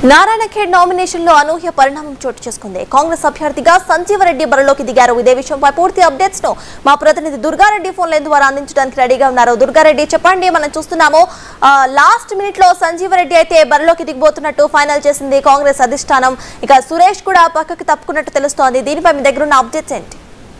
Narayankhed nomination లో అనూహ్య పరిణామం చోటు చేసుకుంది. కాంగ్రెస్ అభ్యర్థిగా సంజీవరెడ్డి బరిలోకి దిగారు. ఇదే విషయంపై పూర్తి అప్డేట్స్ ను మా ప్రతినిధి దుర్గారెడ్డి ఫోన్ లైన్ ద్వారా అందించడానికి రెడీగా ఉన్నారు. దుర్గారెడ్డి చెప్పండి, మనం చూస్తున్నాము లాస్ట్ మినిట్ లో సంజీవరెడ్డి అయితే బరిలోకి దిగబోతున్నట్టు ఫైనల్ చేసింది కాంగ్రెస్ అధిష్టానం. ఇక సురేష్ కూడా పక్కకి తప్పుకున్నట్టు తెలుస్తోంది. దీనిపై మీ దగ్గర ఉన్న అప్డేట్స్ ఏంటి?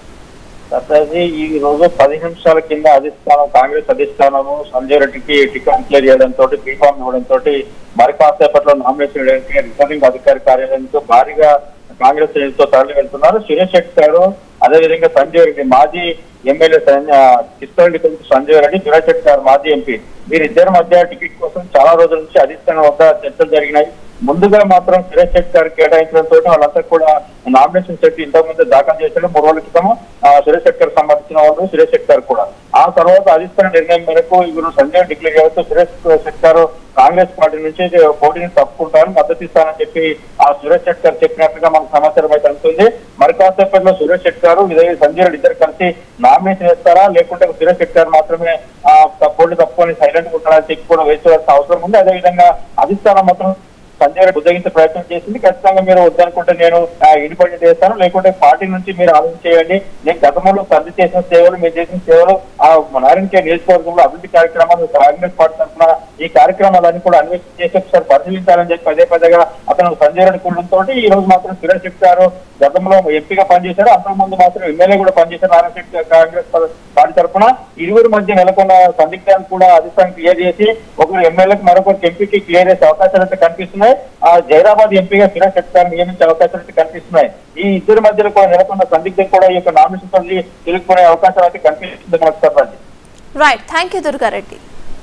ఈ రోజు 10 నిమిషాల కింద కాంగ్రెస్ అధిష్టానము సంజయ్ రెడ్డికి టికెట్ క్లియర్ చేయడంతో బీఫామ్ ఇవ్వడంతో మరి కాసేపట్లో నామినేషన్ వేయడానికి రిటర్నింగ్ అధికారి కార్యాలయంతో భారీగా కాంగ్రెస్ తో తరలి వెళ్తున్నారు. సురేష్ శెట్టి గారు, అదేవిధంగా సంజయ్ రెడ్డి మాజీ ఎమ్మెల్యే కిషన్ రెడ్డి కొడుకు సంజయ్ రెడ్డి, సురేష్ శెట్టి గారు మాజీ ఎంపీ, వీరిద్దరి మధ్య టికెట్ కోసం చాలా రోజుల నుంచి అధిష్టానం వద్ద చర్చలు జరిగినాయి. ముందుగా మాత్రం సురేష్ శెట్టి గారు కేటాయించడంతో వాళ్ళంతా కూడా నామినేషన్ సెట్ ఇంతకుముందు దాఖలు చేశారు. 3 రోజుల క్రితం సురేష్ శెట్టి గారికి సంబంధించిన వాళ్ళు సురేష్ శెట్టి గారు కూడా. ఆ తర్వాత అధిష్టాన నిర్ణయం మేరకు ఇప్పుడు సంజయ్ డిక్లేర్ చేస్తూ సురేష్ శెట్టి గారు కాంగ్రెస్ పార్టీ నుంచి పోటీని తప్పుకుంటారు, మద్దతు ఇస్తానని చెప్పి ఆ సురేష్ శెట్టి గారు చెప్పినట్లుగా మనకు సమాచారం అయితే అందుతుంది. మరి కాసేపట్లో సురేష్ శెట్టి గారు సంజయ్ రెడ్డి ఇద్దరు కలిసి నామినేషన్ వేస్తారా, లేకుంటే సురేష్ శెట్టి గారు మాత్రమే పోటీ తప్పుకొని సైలెంట్ ఉంటారని చెప్పి కూడా వేసుకోవాల్సిన అవసరం ఉంది. అదేవిధంగా అధిష్టానం మాత్రం సంజయ్ రెడ్డి ఉద్యోగించే ప్రయత్నం చేసింది. ఖచ్చితంగా మీరు వద్దనుకుంటే నేను ఇండిపెండెంట్ చేస్తాను, లేకుంటే పార్టీ నుంచి మీరు ఆలోచన చేయండి. నేను గతంలో సంధి చేసిన సేవలు, మీరు చేసిన సేవలు నారాయణఖేడ్ నియోజకవర్గంలో అభివృద్ధి కార్యక్రమాలు కాంగ్రెస్ పార్టీ తరఫున ఈ కార్యక్రమాలన్నీ కూడా అన్వేషణ చేసి ఒకసారి పరిశీలించాలని చెప్పి పదేగా అతను సంజయ్ రెడ్డి కూడడంతో ఈ రోజు మాత్రం సురేష్ శెట్టి గారు గతంలో ఎంపీగా పనిచేశారు, అంతకుముందు మాత్రం ఎమ్మెల్యే కూడా పనిచేశారు నారాయణఖేడ్ కాంగ్రెస్ పార్టీ తరఫున. ఇరువురి మధ్య నెలకొన్న సందిగ్ధాన్ని కూడా అధిష్టానం క్లియర్ చేసి ఒకరు ఎమ్మెల్యేకి మరొకరికి ఎంపీకి క్లియర్ చేసే అవకాశాలు అయితే కనిపిస్తున్నాయి. జైరాబాద్ ఎంపీగా సురేష్ శెట్టి గారిని నియమించే అవకాశాలు అయితే కనిపిస్తున్నాయి. ఈ ఇద్దరి మధ్యలో కూడా నెలకొన్న సందిగ్ధం కూడా ఈ యొక్క నామినేషన్ తల్లి తెలుసుకునే అవకాశాలు అయితే కనిపిస్తుంది. మనకు చెప్పండి. Right, thank you Durga Reddy.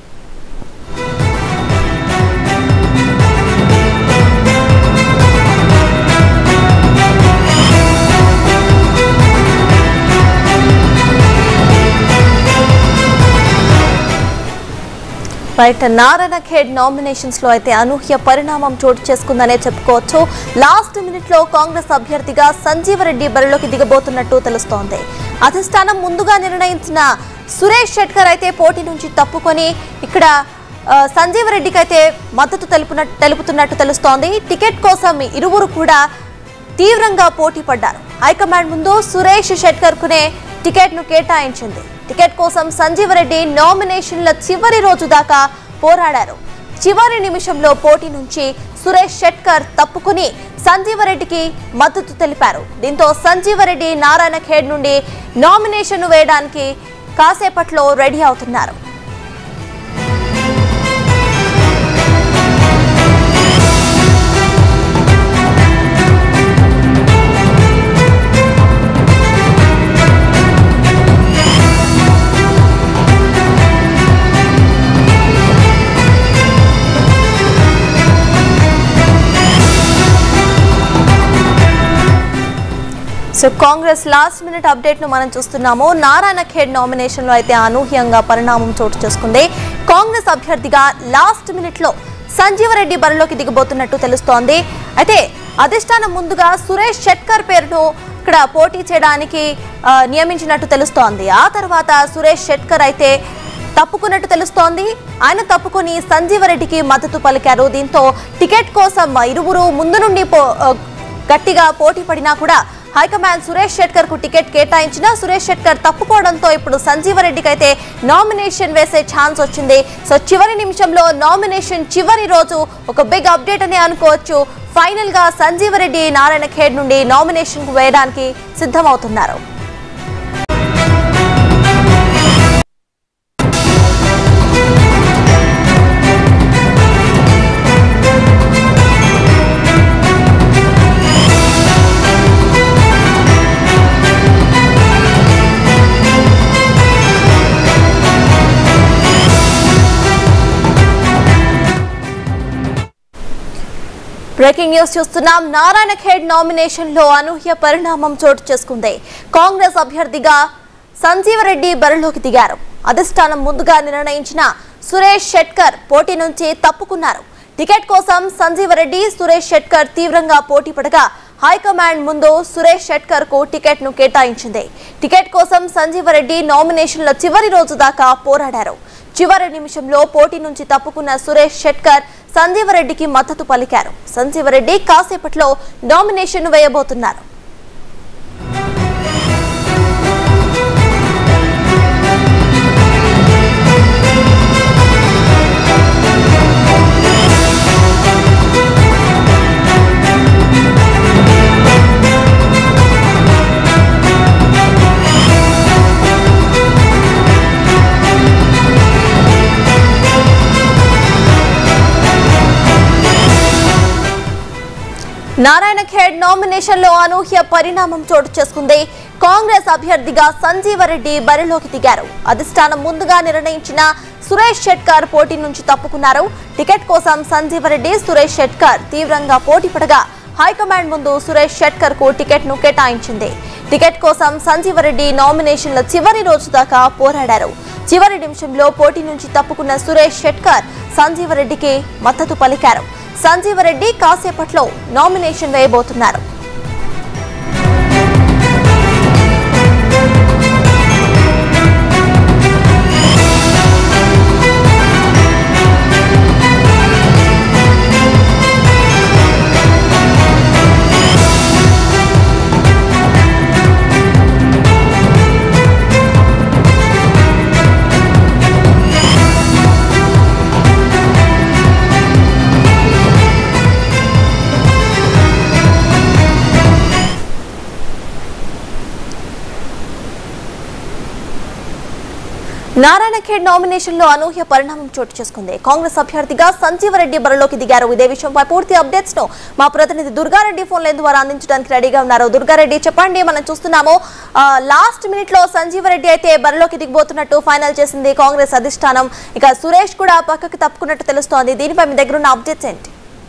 Right, Narayankhed nominations లో అయితే అనూహ్య పరిణామం చోటు చేసుకుందనే చెప్పుకోవచ్చు. లాస్ట్ మినిట్ లో కాంగ్రెస్ అభ్యర్థిగా సంజీవరెడ్డి బరిలోకి దిగబోతున్నట్టు తెలుస్తోంది. అధిష్టానం ముందుగా నిర్ణయించిన సురేష్ శెట్టి అయితే పోటీ నుంచి తప్పుకొని ఇక్కడ సంజీవరెడ్డికి అయితే మద్దతు తెలుపుతున్నట్టు తెలుస్తోంది. టికెట్ కోసం ఇరువురు కూడా తీవ్రంగా పోటీ పడ్డారు. హైకమాండ్ ముందు సురేష్ శెట్టి టికెట్ ను కేటాయించింది. టికెట్ కోసం సంజీవరెడ్డి నామినేషన్ల చివరి రోజు దాకా పోరాడారు. చివరి నిమిషంలో పోటీ నుంచి సురేష్ శెట్టి తప్పుకుని సంజీవరెడ్డికి మద్దతు తెలిపారు. దీంతో సంజీవరెడ్డి నారాయణఖేడ్ నుండి నామినేషన్ వేయడానికి కాసేపట్లో రెడీ అవుతున్నారు. So Congress last minute update ను మనం చూస్తున్నాము. నారాయణఖేడ్ నామినేషన్ లో అయితే అనూహ్యంగా పరిణామం చోటు చేసుకుంది. కాంగ్రెస్ అభ్యర్థిగా లాస్ట్ మినిట్ లో సంజీవరెడ్డి బరిలోకి దిగబోతున్నట్టు తెలుస్తోంది. అయితే అధిష్టానం ముందుగా సురేష్ శెట్టి పేరును ఇక్కడ పోటీ చేయడానికి నియమించినట్టు తెలుస్తోంది. ఆ తర్వాత సురేష్ శెట్టి అయితే తప్పుకున్నట్టు తెలుస్తోంది. ఆయన తప్పుకొని సంజీవరెడ్డికి మద్దతు పలికారు. దీంతో టికెట్ కోసం ఇరువురు ముందు నుండి గట్టిగా పోటీ పడినా కూడా హైకమాండ్ సురేష్ శెట్టి కు టికెట్ కేటాయించిన సురేష్ శెట్టి తప్పుకోవడంతో ఇప్పుడు సంజీవరెడ్డికి అయితే నామినేషన్ వేసే ఛాన్స్ వచ్చింది. సో చివరి నిమిషంలో నామినేషన్ చివరి రోజు ఒక బిగ్ అప్డేట్ అని అనుకోవచ్చు. ఫైనల్ గా సంజీవరెడ్డి నారాయణఖేడ్ నుండి నామినేషన్ వేయడానికి సిద్ధమవుతున్నారు. బ్రేకింగ్ న్యూస్ చూస్తున్నాం. నారాయణఖేడ్ నామినేషన్ లో అనూహ్య పరిణామం చోటు చేసుకుంది. కాంగ్రెస్ అభ్యర్థిగా సంజీవరెడ్డి బరిలోకి దిగారు. అధిష్టానం ముందుగా నిర్ణయించిన సురేష్ శెట్టి పోటీ నుంచి తప్పుకున్నారు. టికెట్ కోసం సంజీవరెడ్డి, సురేష్ శెట్టి తీవ్రంగా పోటీ పడగా హైకమాండ్ ముందు సురేష్ శెట్టి కు టికెట్ ను కేటాయించింది. టికెట్ కోసం సంజీవరెడ్డి నామినేషన్ల చివరి రోజు దాకా పోరాడారు. చివరి నిమిషంలో పోటీ నుంచి తప్పుకున్న సురేష్ షెట్కర్ సంజీవరెడ్డికి మద్దతు పలికారు. సంజీవరెడ్డి కాసేపట్లో నామినేషన్ వేయబోతున్నారు. నారాయణఖేడ్ నామినేషన్ లో అనూహ్య పరిణామం చోటు చేసుకుంది. కాంగ్రెస్ అభ్యర్థిగా సంజీవరెడ్డి బరిలోకి దిగారు. అధిష్టానం ముందుగా నిర్ణయించిన సురేష్ షెట్కర్ పోటీ నుంచి తప్పుకున్నారు. టికెట్ కోసం సంజీవరెడ్డి, సురేష్ షెట్కర్ తీవ్రంగా పోటీ పడగా హైకమాండ్ ముందు సురేష్ షెట్కర్ కు టికెట్ ను కేటాయించింది. టికెట్ కోసం సంజీవరెడ్డి నామినేషన్ల చివరి రోజు దాకా పోరాడారు. చివరి నిమిషంలో పోటీ నుంచి తప్పుకున్న సురేష్ షెట్కర్ సంజీవరెడ్డికి మద్దతు పలికారు. సంజీవరెడ్డి కాసేపట్లో నామినేషన్ వేయబోతున్నారు. నారాయణఖేడ్ నామినేషన్ లో అనూహ్య పరిణామం చోటు చేసుకుంది. కాంగ్రెస్ అభ్యర్థిగా సంజీవరెడ్డి బరిలోకి దిగారు. ఇదే విషయంపై పూర్తి అప్డేట్స్ ను మా ప్రతినిధి దుర్గారెడ్డి ఫోన్ లైన్ ద్వారా అందించడానికి రెడీగా ఉన్నారు. దుర్గారెడ్డి, చెప్పండి. మనం చూస్తున్నాము లాస్ట్ మినిట్ లో సంజీవరెడ్డి అయితే బరిలోకి దిగబోతున్నట్టు ఫైనల్ చేసింది కాంగ్రెస్ అధిష్టానం. ఇక సురేష్ కూడా పక్కకి తప్పుకున్నట్టు తెలుస్తోంది. దీనిపై మీ దగ్గర ఉన్న అప్డేట్స్ ఏంటి?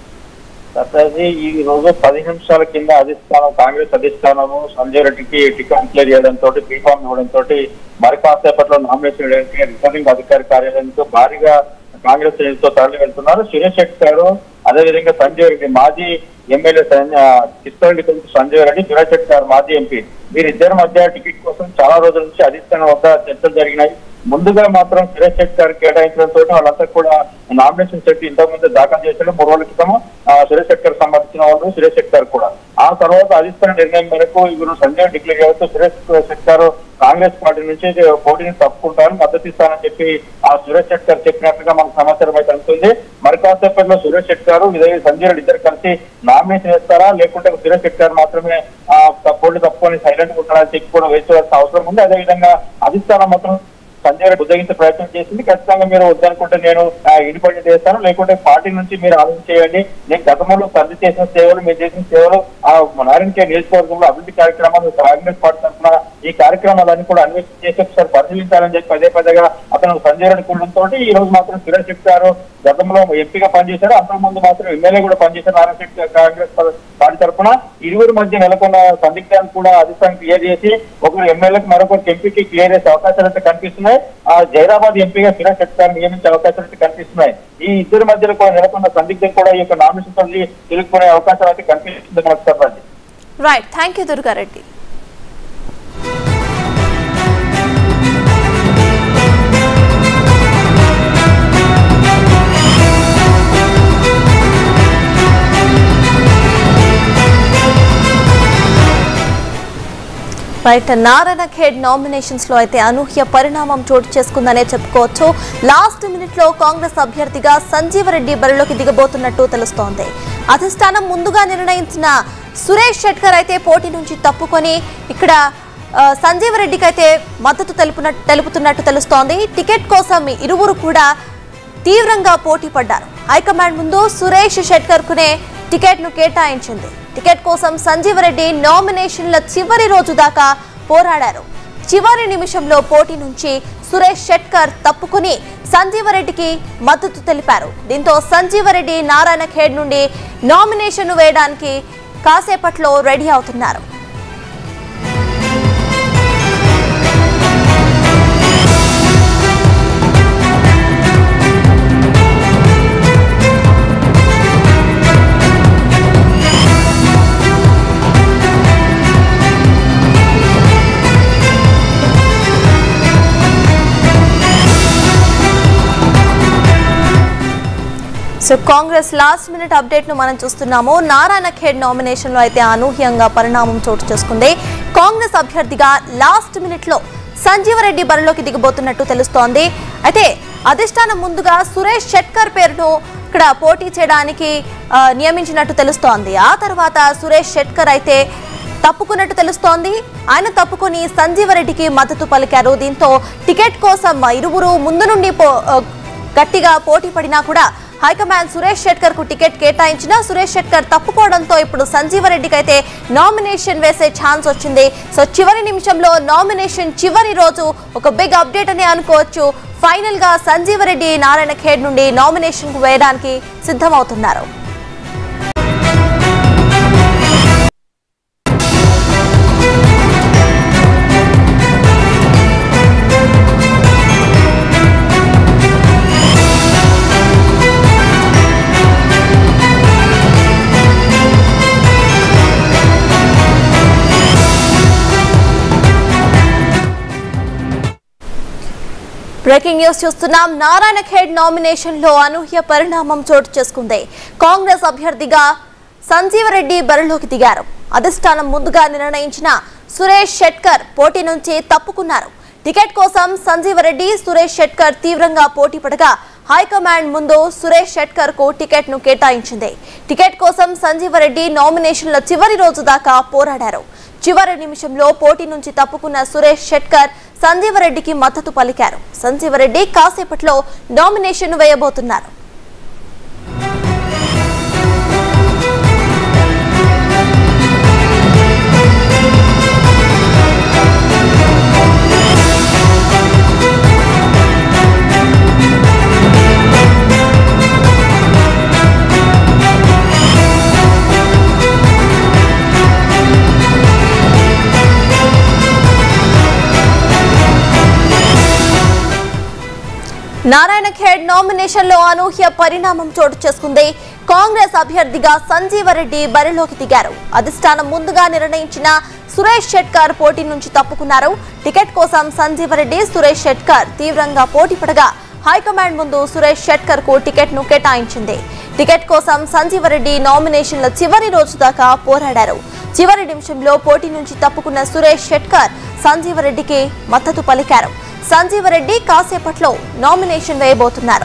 ఈ రోజు 10 నిమిషాల కింద కాంగ్రెస్ అధిష్టానము సంజయ్ రెడ్డికి టికెట్ క్లియర్ చేయడంతో బీఫామ్ ఇవ్వడంతో మరి కాసేపట్లో నామినేషన్ వేయడానికి రిటర్నింగ్ అధికారి కార్యాలయంతో భారీగా కాంగ్రెస్ తో తరలి వెళ్తున్నారు. సురేష్ షెట్కర్, అదేవిధంగా సంజయ్ రెడ్డి మాజీ ఎమ్మెల్యే కిష్టరెడ్డి కొడుకు సంజయ్ రెడ్డి, సురేష్ షెట్కర్ మాజీ ఎంపీ, వీరిద్దరి మధ్య టికెట్ కోసం చాలా రోజుల నుంచి అధిష్టానం వద్ద చర్చలు జరిగినాయి. ముందుగా మాత్రం సురేష్ షెట్కర్ కేటాయించడంతో వాళ్ళంతా కూడా నామినేషన్ చెట్టు ఇంతకుముందు దాఖలు చేశారు. 3 రోజుల క్రితం సురేష్ షెట్కర్ సంబంధించిన వాళ్ళు సురేష్ షెట్కర్ కూడా. ఆ తర్వాత అధిష్టాన నిర్ణయం మేరకు ఇప్పుడు సంజయ్ డిక్లేర్ చేస్తూ సురేష్ షెట్కర్ కాంగ్రెస్ పార్టీ నుంచి పోటీని తప్పుకుంటారని మద్దతు ఇస్తానని చెప్పి ఆ సురేష్ షెట్కర్ చెప్పినట్టుగా మనకు సమాచారం అయితే అందుతుంది. మరి కాసేపట్లో సురేష్ షెట్కర్ సంజయ్ రెడ్డి ఇద్దరు కలిసి నామినేషన్ వేస్తారా, లేకుంటే సురేష్ షెట్కర్ మాత్రమే పోటీ తప్పుకొని సైలెంట్ గా ఉంటారని చెప్పి కూడా వేసుకోవాల్సిన అవసరం ఉంది. అదేవిధంగా అధిష్టానం మాత్రం సంజయ్ రెడ్డి ఉద్దగించే ప్రయత్నం చేసింది. ఖచ్చితంగా మీరు వద్దనుకుంటే నేను ఇండిపెండెంట్ చేస్తాను, లేకుంటే పార్టీ నుంచి మీరు ఆలోచన చేయండి. నేను గతంలో తల్లి చేసిన సేవలు, మీరు చేసిన సేవలు నారాయణఖేడ్ నియోజకవర్గంలో అభివృద్ధి కార్యక్రమాలు కాంగ్రెస్ పార్టీ తరఫున ఈ కార్యక్రమాలన్నీ కూడా అన్వేషణ చేసి ఒకసారి పరిశీలించాలని చెప్పి పదే అతను సంజయ్ రెడ్డి కూడడంతో ఈ రోజు మాత్రం సురేష్ షెట్కర్ గతంలో ఎంపీగా పనిచేశారు, అంతకుముందు మాత్రం ఎమ్మెల్యే కూడా పనిచేశారు నారాయణఖేడ్ కాంగ్రెస్ పార్టీ తరఫున. ఇరువురి మధ్య నెలకొన్న సందిగ్ధాన్ని కూడా అధిష్టానం క్లియర్ చేసి ఒకరు ఎమ్మెల్యేకి మరొకరికి ఎంపీకి క్లియర్ చేసే అవకాశాలు అయితే కనిపిస్తున్నాయి. జైరాబాద్ ఎంపీగా సురేష్ షెట్కర్ నియమించే అవకాశాలు అయితే కనిపిస్తున్నాయి. ఈ ఇద్దరి మధ్యలో కూడా నెలకొన్న సందిగ్ధం కూడా ఈ యొక్క నామినేషన్ తెలుసుకునే అవకాశాలు అయితే కనిపిస్తుంది. మనకు చెప్పండి. Right, thank you Durga Reddy. Right, Narayankhed nominations లో అయితే అనూహ్య పరిణామం చోటు చేసుకుందనే చెప్పుకోవచ్చు. లాస్ట్ మినిట్ లో కాంగ్రెస్ అభ్యర్థిగా సంజీవరెడ్డి బరిలోకి దిగబోతున్నట్టు తెలుస్తోంది. అధిష్టానం ముందుగా నిర్ణయించిన సురేష్ షెట్కర్ అయితే పోటీ నుంచి తప్పుకొని ఇక్కడ సంజీవరెడ్డికి అయితే మద్దతు తెలుపుతున్నట్టు తెలుస్తోంది. టికెట్ కోసం ఇరువురు కూడా తీవ్రంగా పోటీ పడ్డారు. హైకమాండ్ ముందు సురేష్ షెట్కర్ కునే టికెట్ ను కేటాయించింది. టికెట్ కోసం సంజీవరెడ్డి నామినేషన్ల చివరి రోజు దాకా పోరాడారు. చివరి నిమిషంలో పోటీ నుంచి సురేష్ షెట్కర్ తప్పుకుని సంజీవరెడ్డికి మద్దతు తెలిపారు. దీంతో సంజీవరెడ్డి నారాయణఖేడ్ నుండి నామినేషన్ వేయడానికి కాసేపట్లో రెడీ అవుతున్నారు. So Congress last minute update ను మనం చూస్తున్నాము. నారాయణ ఖేడ్ నామినేషన్ లో అయితే అనూహ్యంగా పరిణామం చోటు చేసుకుంది. కాంగ్రెస్ అభ్యర్థిగా లాస్ట్ మినిట్ లో సంజీవరెడ్డి బరిలోకి దిగబోతున్నట్టు తెలుస్తోంది. అయితే అధిష్టానం ముందుగా సురేష్ షెట్కర్ పేరును ఇక్కడ పోటీ చేయడానికి నియమించినట్టు తెలుస్తోంది. ఆ తర్వాత సురేష్ షెట్కర్ అయితే తప్పుకున్నట్టు తెలుస్తోంది. ఆయన తప్పుకొని సంజీవరెడ్డికి మద్దతు పలికారు. దీంతో టికెట్ కోసం ఇరువురు ముందు నుండి గట్టిగా పోటీ పడినా కూడా హైకమాండ్ సురేష్ షెట్కర్ కు టికెట్ కేటాయించిన సురేష్ షెట్కర్ తప్పుకోవడంతో ఇప్పుడు సంజీవరెడ్డికి అయితే నామినేషన్ వేసే ఛాన్స్ వచ్చింది. సో చివరి నిమిషంలో నామినేషన్ చివరి రోజు ఒక బిగ్ అప్డేట్ అని అనుకోవచ్చు. ఫైనల్ గా సంజీవరెడ్డి నారాయణ ఖేడ్ నుండి నామినేషన్ కు వేయడానికి సిద్ధమవుతున్నారు. బ్రేకింగ్ న్యూస్ చూస్తున్నాం. నారాయణ ఖేడ్ నామినేషన్ లో అనూహ్య పరిణామం చోటు చేసుకుంది. కాంగ్రెస్ అభ్యర్థిగా సంజీవరెడ్డి బరిలోకి దిగారు. అధిష్టానం ముందుగా నిర్ణయించిన సురేష్ షెట్కర్ పోటీ నుంచి తప్పుకున్నారు. టికెట్ కోసం సంజీవరెడ్డి సురేష్ షెట్కర్ తీవ్రంగా పోటీ పడగా హైకమాండ్ ముందు సురేష్ షెట్కర్ కు టికెట్ ను కేటాయించింది. టికెట్ కోసం సంజీవరెడ్డి నామినేషన్ల చివరి రోజు దాకా పోరాడారు. చివరి నిమిషంలో పోటీ నుంచి తప్పుకున్న సురేష్ షెట్కర్ సంజీవరెడ్డికి మద్దతు పలికారు. సంజీవరెడ్డి కాసేపట్లో నామినేషన్ వేయబోతున్నారు. నారాయణ ఖేడ్ నామినేషన్ లో అనూహ్య పరిణామం చోటు చేసుకుంది. కాంగ్రెస్ అభ్యర్థిగా సంజీవరెడ్డి బరిలోకి దిగారు. అధిష్టానం ముందుగా నిర్ణయించిన సురేష్ షెట్కర్ పోటీ నుంచి తప్పుకున్నారు. టికెట్ కోసం సంజీవరెడ్డి సురేష్ షెట్కర్ తీవ్రంగా పోటీ పడగా హైకమాండ్ ముందు సురేష్ షెట్కర్ కు టికెట్ ను కేటాయించింది. టికెట్ కోసం సంజీవరెడ్డి నామినేషన్ల చివరి రోజు దాకా పోరాడారు. చివరి నిమిషంలో పోటీ నుంచి తప్పుకున్న సురేష్ షెట్కర్ సంజీవరెడ్డికి మద్దతు పలికారు. సంజీవరెడ్డి కాసేపట్లో నామినేషన్ వేయబోతున్నారు.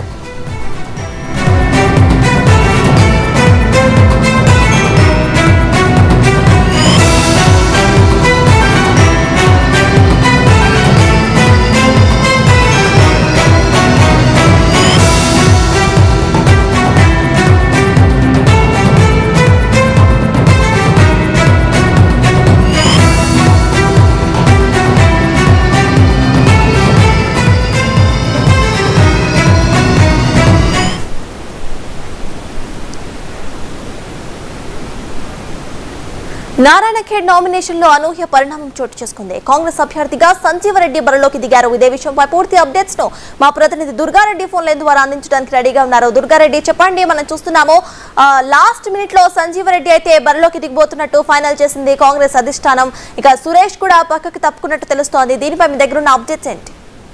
నారాయణ ఖేడ్ నామినేషన్ లో అనూహ్య పరిణామం చోటు చేసుకుంది. కాంగ్రెస్ అభ్యర్థిగా సంజీవరెడ్డి బరిలోకి దిగారు. ఇదే విషయంపై పూర్తి అప్డేట్స్ ను మా ప్రతినిధి దుర్గారెడ్డి ఫోన్ లైన్ ద్వారా అందించడానికి రెడీగా ఉన్నారు. దుర్గారెడ్డి చెప్పండి, మనం చూస్తున్నాము లాస్ట్ మినిట్ లో సంజీవరెడ్డి అయితే బరిలోకి దిగబోతున్నట్టు ఫైనల్ చేసింది కాంగ్రెస్ అధిష్టానం. ఇక సురేష్ కూడా పక్కకి తప్పుకున్నట్టు తెలుస్తోంది. దీనిపై మీ దగ్గర ఉన్న అప్డేట్స్ ఏంటి?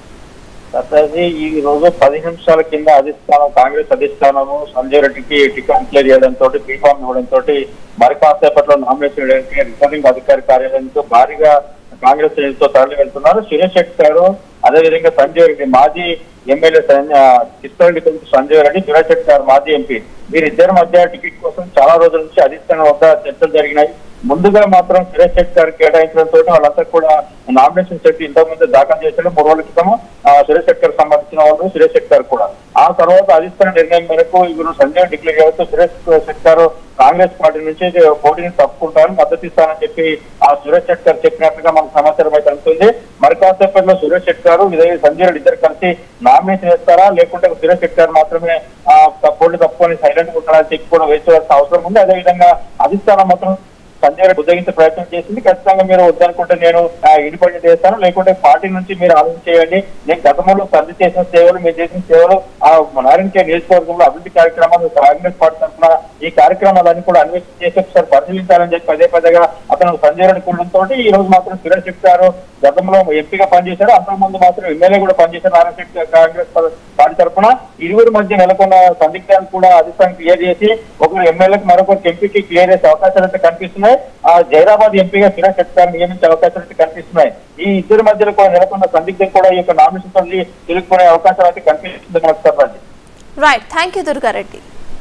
ఈ రోజు 10 నిమిషాల కింద కాంగ్రెస్ అధిష్టానము సంజీవరెడ్డికి టికెట్ క్లియర్ చేయడంతో బీఫామ్ ఇవ్వడంతో మరి కాసేపట్లో నామినేషన్ వేయడానికి రిటర్నింగ్ అధికారి కార్యాలయంతో భారీగా కాంగ్రెస్ శ్రేణులతో తరలి వెళ్తున్నారు. సురేష్ షెట్కర్ అదేవిధంగా సంజీవరెడ్డి మాజీ ఎమ్మెల్యే కిష్టరెడ్డి కొడుకు సంజీవరెడ్డి, సురేష్ షెట్కర్ మాజీ ఎంపీ, వీరిద్దరి మధ్య టికెట్ కోసం చాలా రోజుల నుంచి అధిష్టానం వద్ద చర్చలు జరిగినాయి. ముందుగా మాత్రం సురేష్ షెట్కర్ కేటాయించడంతో వాళ్ళంతా కూడా నామినేషన్ సెట్ ఇంతకు ముందు దాఖలు చేశారు. 3 రోజుల క్రితం సురేష్ షెట్కర్ సంబంధించిన వాళ్ళు సురేష్ షెట్కర్ కూడా. ఆ తర్వాత అధిష్టాన నిర్ణయం మేరకు ఇವರು సంజయ్ డిక్లేర్ చేస్తూ సురేష్ షెట్కర్ కాంగ్రెస్ పార్టీ నుంచి పోటీని తప్పుకుంటారు, మద్దతు ఇస్తానని చెప్పి ఆ సురేష్ షెట్కర్ చెప్పినట్టుగా మనకు సమాచారం అయితే అందుతుంది. మరి కాసేపట్లో సురేష్ షెట్కర్ సంజయ్ రెడ్డి ఇద్దరు కలిసి నామినేషన్ వేస్తారా, లేకుంటే సురేష్ షెట్కర్ మాత్రమే పోటీ తప్పుకొని సైలెంట్ ఉంటారని చెప్పి కూడా వేసుకోవాల్సిన అవసరం ఉంది. అదేవిధంగా అధిష్టానం మాత్రం సంజయ్ రెడ్డి ఉద్యోగించే ప్రయత్నం చేసింది. ఖచ్చితంగా మీరు వద్దనుకుంటే నేను ఇండిపెండెంట్ చేస్తాను, లేకుంటే పార్టీ నుంచి మీరు ఆలోచన చేయండి. నేను గతంలో తండ్రి చేసిన సేవలు, మీరు చేసిన సేవలు నారాయణఖేడ్ నియోజకవర్గంలో అభివృద్ధి కార్యక్రమాలు కాంగ్రెస్ పార్టీ తరఫున ఈ కార్యక్రమాలన్నీ కూడా అన్వేషణ చేసి ఒకసారి పరిశీలించాలని చెప్పి పదే పదేగా అతను సంజయ్ రెడ్డి కూడంతో ఈ రోజు మాత్రం సురేష్ శెట్టి గారు గతంలో ఎంపీగా పనిచేశారు, అంతకుముందు మాత్రం ఎమ్మెల్యే కూడా పనిచేశారు నారాయణ శెట్టి కాంగ్రెస్ పార్టీ తరఫున. ఇరువురి మధ్య నెలకొన్న సందిగ్ధాన్ని కూడా అధిష్టానం క్లియర్ చేసి ఒకరు ఎమ్మెల్యేకి మరొకరికి ఎంపీకి క్లియర్ చేసే అవకాశాలు అయితే కనిపిస్తున్నాయి. జైరాబాద్ ఎంపీగా సురేష్ శెట్టి గారిని నియమించే అవకాశాలు అయితే కనిపిస్తున్నాయి. ఈ ఇద్దరి మధ్యలో కూడా నెలకొన్న సందిగ్ధం కూడా ఈ యొక్క నామినేషన్ తిరుగుకునే అవకాశాలు అయితే కనిపిస్తుంది మనకు చెప్పండి. Right, thank you Durga Reddy.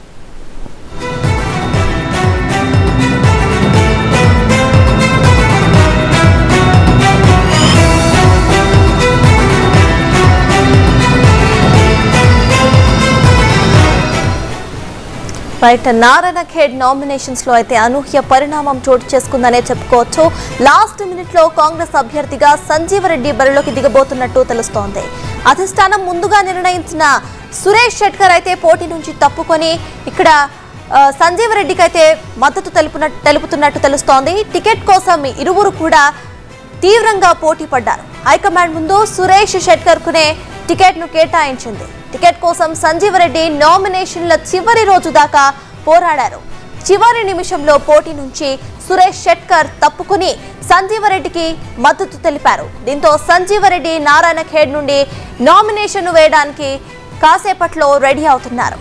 Right, Narayankhed nominations లో అయితే అనూహ్య పరిణామం చోటు చేసుకుందనే చెప్పుకోవచ్చు. లాస్ట్ మినిట్ లో కాంగ్రెస్ అభ్యర్థిగా సంజీవరెడ్డి బరిలోకి దిగబోతున్నట్టు తెలుస్తోంది. అధిష్టానం ముందుగా నిర్ణయించిన సురేష్ షెట్కర్ అయితే పోటీ నుంచి తప్పుకొని ఇక్కడ సంజీవరెడ్డికి అయితే మద్దతు తెలుపుతున్నట్టు తెలుస్తోంది. టికెట్ కోసం ఇరువురు కూడా తీవ్రంగా పోటీ పడ్డారు. హైకమాండ్ ముందు సురేష్ షెట్కర్ కునే టికెట్ ను కేటాయించింది. టికెట్ కోసం సంజీవరెడ్డి నామినేషన్ల చివరి రోజు దాకా పోరాడారు. చివరి నిమిషంలో పోటీ నుంచి సురేష్ షెట్కర్ తప్పుకుని సంజీవరెడ్డికి మద్దతు తెలిపారు. దీంతో సంజీవరెడ్డి నారాయణఖేడ్ నుండి నామినేషన్ వేయడానికి కాసేపట్లో రెడీ అవుతున్నారు.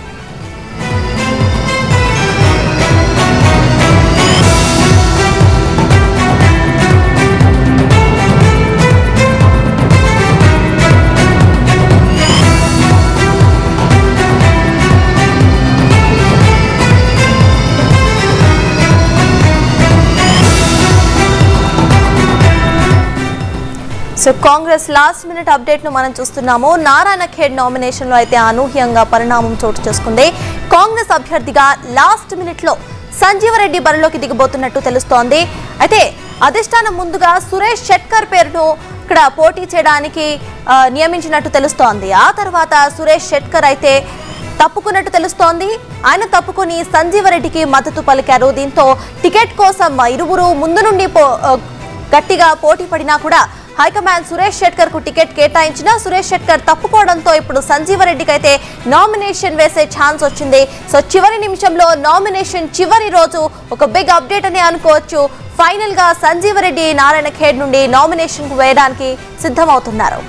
So Congress last minute update ను మనం చూస్తున్నాము. నారాయణఖేడ్ నామినేషన్ లో అయితే అనూహ్యంగా పరిణామం చోటు చేసుకుంది. కాంగ్రెస్ అభ్యర్థిగా లాస్ట్ మినిట్ లో సంజీవరెడ్డి బరిలోకి దిగబోతున్నట్టు తెలుస్తోంది. అయితే అధిష్టానం ముందుగా సురేష్ షెట్కర్ పేరును ఇక్కడ పోటీ చేయడానికి నియమించినట్టు తెలుస్తోంది. ఆ తర్వాత సురేష్ షెట్కర్ అయితే తప్పుకున్నట్టు తెలుస్తోంది. ఆయన తప్పుకుని సంజీవరెడ్డికి మద్దతు పలికారు. దీంతో టికెట్ కోసం ఇరువురు ముందు నుండి గట్టిగా పోటీ పడినా కూడా హైకమాండ్ సురేష్ షెట్కర్ కు టికెట్ కేటాయించిన సురేష్ షెట్కర్ తప్పుకోవడంతో ఇప్పుడు సంజీవరెడ్డికి అయితే నామినేషన్ వేసే ఛాన్స్ వచ్చింది. సో చివరి నిమిషంలో నామినేషన్ చివరి రోజు ఒక బిగ్ అప్డేట్ అని అనుకోవచ్చు. ఫైనల్ గా సంజీవరెడ్డి నారాయణఖేడ్ నుండి నామినేషన్ వేయడానికి సిద్ధమవుతున్నారు.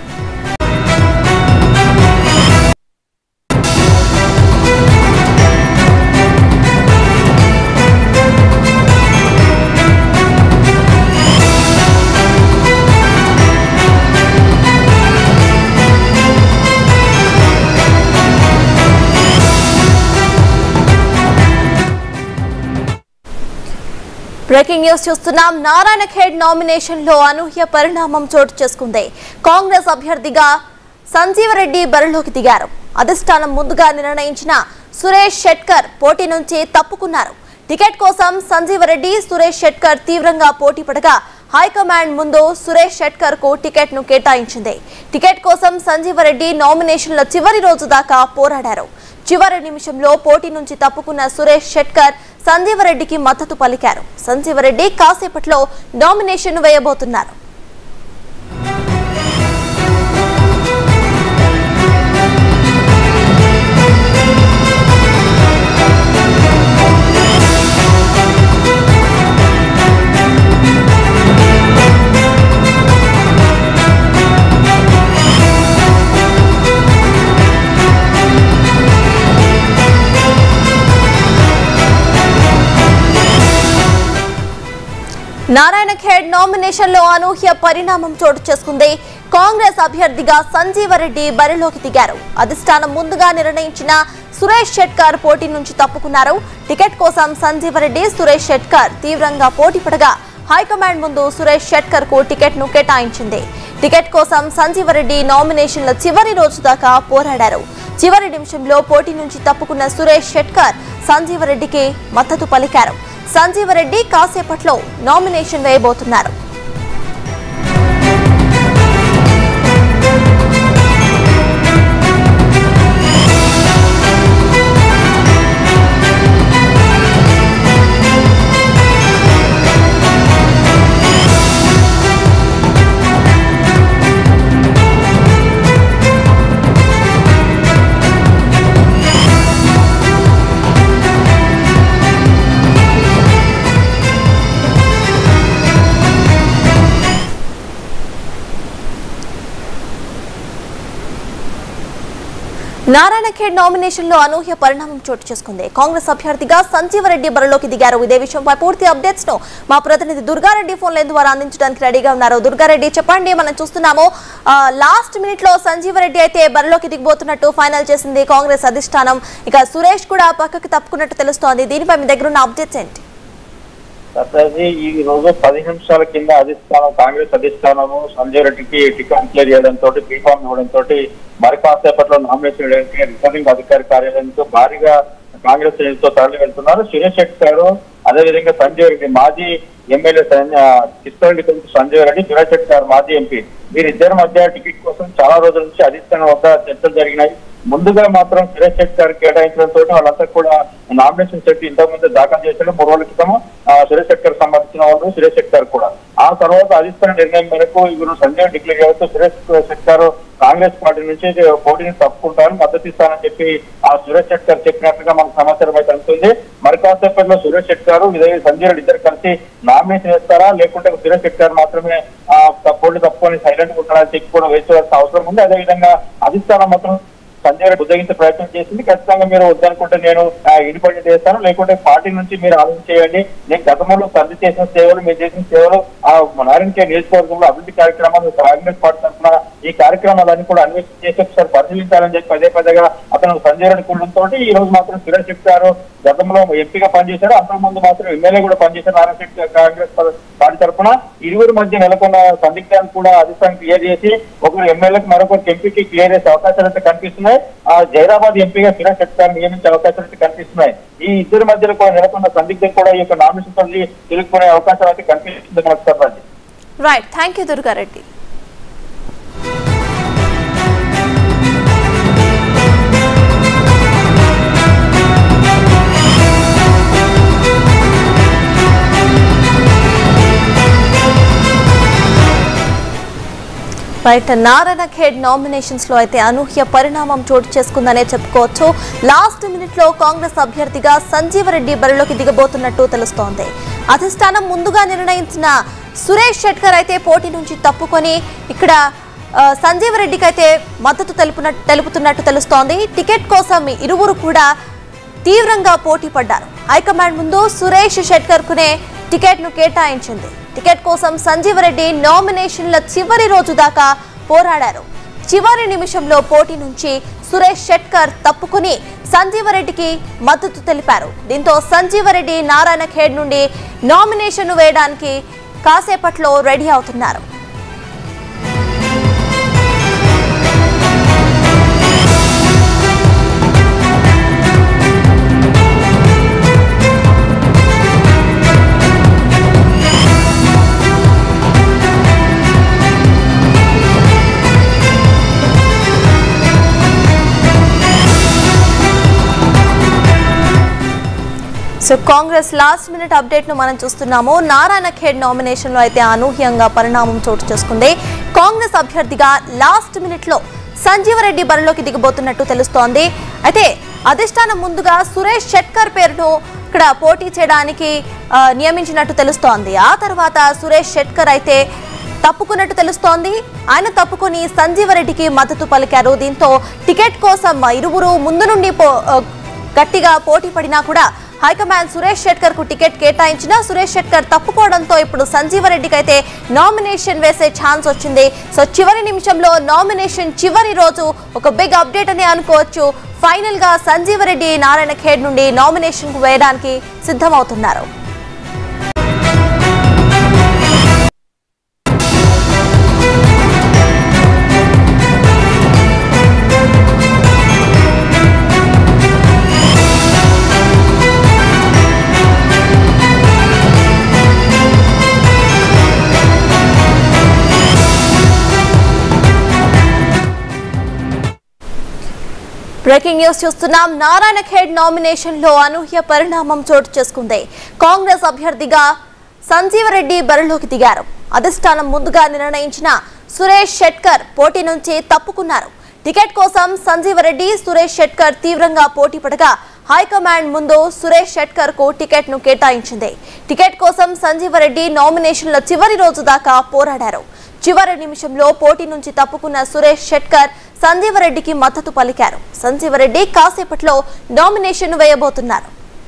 బ్రేకింగ్ న్యూస్ చూస్తున్నాం. నారాయణఖేడ్ నామినేషన్ లో అనూహ్య పరిణామం చోటు చేసుకుంది. కాంగ్రెస్ అభ్యర్థిగా సంజీవరెడ్డి బరిలోకి దిగారు. అధిష్టానం ముందుగా నిర్ణయించిన సురేష్ షెట్కర్ పోటీ నుంచి తప్పుకున్నారు. టికెట్ కోసం సంజీవరెడ్డి సురేష్ షెట్కర్ తీవ్రంగా పోటీ పడగా హైకమాండ్ ముందు సురేష్ షెట్కర్ కు టికెట్ ను కేటాయించింది. టికెట్ కోసం సంజీవరెడ్డి నామినేషన్ల చివరి రోజు దాకా పోరాడారు. చివరి నిమిషంలో పోటీ నుంచి తప్పుకున్న సురేష్ షెట్కర్ సంజీవరెడ్డికి మద్దతు పలికారు. సంజీవరెడ్డి కాసేపట్లో నామినేషన్ వేయబోతున్నారు. నారాయణఖేడ్ నామినేషన్ లో అనూహ్య పరిణామం చోటు చేసుకుంది. కాంగ్రెస్ అభ్యర్థిగా సంజీవరెడ్డి బరిలోకి దిగారు. అధిష్టానం ముందుగా నిర్ణయించిన సురేష్ షెట్కర్ పోటీ నుంచి తప్పుకున్నారు. టికెట్ కోసం సంజీవరెడ్డి సురేష్ షెట్కర్ తీవ్రంగా పోటీ పడగా హైకమాండ్ ముందు సురేష్ షెట్కర్ కు టికెట్ ను కేటాయించింది. టికెట్ కోసం సంజీవరెడ్డి నామినేషన్ల చివరి రోజు దాకా పోరాడారు. చివరి నిమిషంలో పోటీ నుంచి తప్పుకున్న సురేష్ షెట్కర్ సంజీవరెడ్డికి మద్దతు పలికారు. సంజీవరెడ్డి కాసేపట్లో నామినేషన్ వేయబోతున్నారు. నారాయణఖేడ్ నామినేషన్ లో అనూహ్య పరిణామం చోటు చేసుకుంది. కాంగ్రెస్ అభ్యర్థిగా సంజీవరెడ్డి బరిలోకి దిగారు. ఇదే విషయంపై పూర్తి అప్డేట్స్ ను మా ప్రతినిధి దుర్గారెడ్డి ఫోన్ లైన్ ద్వారా అందించడానికి రెడీగా ఉన్నారు. దుర్గారెడ్డి, చెప్పండి. మనం చూస్తున్నాము లాస్ట్ మినిట్ లో సంజీవరెడ్డి అయితే బరిలోకి దిగబోతున్నట్టు ఫైనల్ చేసింది కాంగ్రెస్ అధిష్టానం. ఇక సురేష్ కూడా పక్కకి తప్పుకున్నట్టు తెలుస్తోంది. దీనిపై మీ దగ్గర ఉన్న అప్డేట్స్ ఏంటి? ఈ రోజు 10 నిమిషాల కింద కాంగ్రెస్ అధిష్టానము సంజయ్ రెడ్డికి టికెట్ క్లియర్ చేయడంతో బీఫామ్ ఇవ్వడంతో మరి కాసేపట్లో నామినేషన్ వేయడానికి రిటర్నింగ్ అధికారి కార్యాలయంతో భారీగా కాంగ్రేస్ శ్రేణులతో తరలి వెళ్తున్నారు. సురేష్ శెట్టి గారు, అదేవిధంగా సంజయ్ రెడ్డి మాజీ ఎమ్మెల్యే కిష్టరెడ్డి కొడుకు సంజయ్ రెడ్డి, సురేష్ శెట్టి గారు మాజీ ఎంపీ, వీరిద్దరి మధ్య టికెట్ కోసం చాలా రోజుల నుంచి అధిష్టానం వద్ద చర్చలు జరిగినాయి. ముందుగా మాత్రం సురేష్ శెట్టి గారు కేటాయించడంతో వాళ్ళంతా కూడా నామినేషన్ సెట్ ఇంతకుముందు దాఖలు చేసిన 3 రోజుల క్రితం సురేష్ శెట్టి గారికి సంబంధించిన వాళ్ళు సురేష్ శెట్టి గారు కూడా. ఆ తర్వాత అధిష్టాన నిర్ణయం మేరకు ఇప్పుడు సంజయ్ డిక్లేర్ చేస్తూ సురేష్ శెట్టి గారు కాంగ్రెస్ పార్టీ నుంచి పోటీని తప్పుకుంటారని మద్దతు ఇస్తానని చెప్పి ఆ సురేష్ శెట్టి గారు చెప్పినట్టుగా మనకు సమాచారం అయితే అందుతుంది. మరి కాసేపట్లో సురేష్ శెట్టి గారు సంజయ్ రెడ్డి ఇద్దరు కలిసి నామినేషన్ వేస్తారా, లేకుంటే సురేష్ శెట్టి గారు మాత్రమే పోటీ తప్పుకొని సైలెంట్ గా ఉంటారని చెప్పి కూడా వేసుకోవాల్సిన అవసరం ఉంది. అదేవిధంగా అధిష్టానం మాత్రం సంజయ్ రెడ్డి ఉద్దగించే ప్రయత్నం చేసింది. ఖచ్చితంగా మీరు వద్దనుకుంటే నేను ఇండిపెండెంట్ చేస్తాను, లేకుంటే పార్టీ నుంచి మీరు ఆలోచన చేయండి. నేను గతంలో సంధి చేసిన సేవలు, మీరు చేసిన సేవలు ఆ నారాయణఖేడ్ నియోజకవర్గంలో అభివృద్ధి కార్యక్రమాలు కాంగ్రెస్ పార్టీ తరఫున ఈ కార్యక్రమాలన్నీ కూడా అన్వేషణ చేసి ఒకసారి పరిశీలించాలని చెప్పి పదేగా అతను సంజయ్ రెడ్డి కూడంతో ఈ రోజు మాత్రం సురేష్ శెట్టి గారు గతంలో ఎంపీగా పనిచేశారు, అంతకుముందు మాత్రం ఎమ్మెల్యే కూడా పనిచేశారు నారాయణఖేడ్ కాంగ్రెస్ పార్టీ తరఫున. ఇరువురి మధ్య నెలకొన్న సందిగ్ధాలు కూడా అధిష్టానం క్లియర్ చేసి ఒకరు ఎమ్మెల్యేకి మరొకరికి ఎంపీకి క్లియర్ చేసే అవకాశాలు అయితే కనిపిస్తున్నాయి. జైరాబాద్ ఎంపీగా సురేష్ శెట్టి గారిని నియమించే అవకాశాలు అయితే కనిపిస్తున్నాయి. ఈ ఇద్దరి మధ్యలో కూడా నెలకొన్న సందిగ్ధం కూడా ఈ యొక్క నామినేషన్ తిరుగుకునే అవకాశాలు అయితే కనిపిస్తుంది మనకు. చెప్పండి. Right, thank you Durga Reddy. Right, Narayankhed nominations లో అయితే అనూహ్య పరిణామం చోటు చేసుకుందనే చెప్పుకోవచ్చు. లాస్ట్ మినిట్ లో కాంగ్రెస్ అభ్యర్థిగా సంజీవరెడ్డి బరిలోకి దిగబోతున్నట్టు తెలుస్తోంది. అధిష్టానం ముందుగా నిర్ణయించిన సురేష్ శెట్కర్ అయితే పోటీ నుంచి తప్పుకొని ఇక్కడ సంజీవరెడ్డికి అయితే మద్దతు తెలుపుతున్నట్టు తెలుస్తోంది. టికెట్ కోసం ఇరువురు కూడా తీవ్రంగా పోటీ పడ్డారు. హైకమాండ్ ముందు సురేష్ శెట్కర్ కునే టికెట్ ను కేటాయించింది. టికెట్ కోసం సంజీవరెడ్డి నామినేషన్ల చివరి రోజు దాకా పోరాడారు. చివరి నిమిషంలో పోటీ నుంచి సురేష్ శెట్కర్ తప్పుకుని సంజీవరెడ్డికి మద్దతు తెలిపారు. దీంతో సంజీవరెడ్డి నారాయణఖేడ్ నుండి నామినేషన్ వేయడానికి కాసేపట్లో రెడీ అవుతున్నారు. So Congress last minute update ను మనం చూస్తున్నాము. నారాయణఖేడ్ నామినేషన్ లో అయితే అనూహ్యంగా పరిణామం చోటు చేసుకుంది. కాంగ్రెస్ అభ్యర్థిగా లాస్ట్ మినిట్ లో సంజీవరెడ్డి బరిలోకి దిగబోతున్నట్టు తెలుస్తోంది. అయితే అధిష్టానం ముందుగా సురేష్ శెట్కర్ పేరును ఇక్కడ పోటీ చేయడానికి నియమించినట్టు తెలుస్తోంది. ఆ తర్వాత సురేష్ శెట్కర్ అయితే తప్పుకున్నట్టు తెలుస్తోంది. ఆయన తప్పుకొని సంజీవరెడ్డికి మద్దతు పలికారు. దీంతో టికెట్ కోసం ఇరువురు ముందు నుండి గట్టిగా పోటీ పడినా కూడా హైకమాండ్ సురేష్ శెట్కర్ కు టికెట్ కేటాయించిన సురేష్ శెట్కర్ తప్పుకోవడంతో ఇప్పుడు సంజీవరెడ్డికి అయితే నామినేషన్ వేసే ఛాన్స్ వచ్చింది. సో చివరి నిమిషంలో నామినేషన్ చివరి రోజు ఒక బిగ్ అప్డేట్ అని అనుకోవచ్చు. ఫైనల్ గా సంజీవరెడ్డి నారాయణఖేడ్ నుండి నామినేషన్ కు వేయడానికి సిద్ధమవుతున్నారు. బ్రేకింగ్ న్యూస్ చూస్తున్నాం. నారాయణఖేడ్ నామినేషన్ లో అనూహ్య పరిణామం చోటు చేసుకుంది. కాంగ్రెస్ అభ్యర్థిగా సంజీవరెడ్డి బరిలోకి దిగారు. అధిష్టానం ముందుగా నిర్ణయించిన సురేష్ శెట్కర్ పోటీ నుంచి తప్పుకున్నారు. టికెట్ కోసం సంజీవరెడ్డి, సురేష్ శెట్కర్ తీవ్రంగా పోటీ పడగా హైకమాండ్ ముందు సురేష్ షెట్కర్ కు టికెట్ ను కేటాయించింది. టికెట్ కోసం సంజీవరెడ్డి నామినేషన్ల చివరి రోజు దాకా పోరాడారు. చివరి నిమిషంలో పోటీ నుంచి తప్పుకున్న సురేష్ షెట్కర్ సంజీవరెడ్డికి మద్దతు పలికారు. సంజీవరెడ్డి కాసేపట్లో నామినేషన్ వేయబోతున్నారు.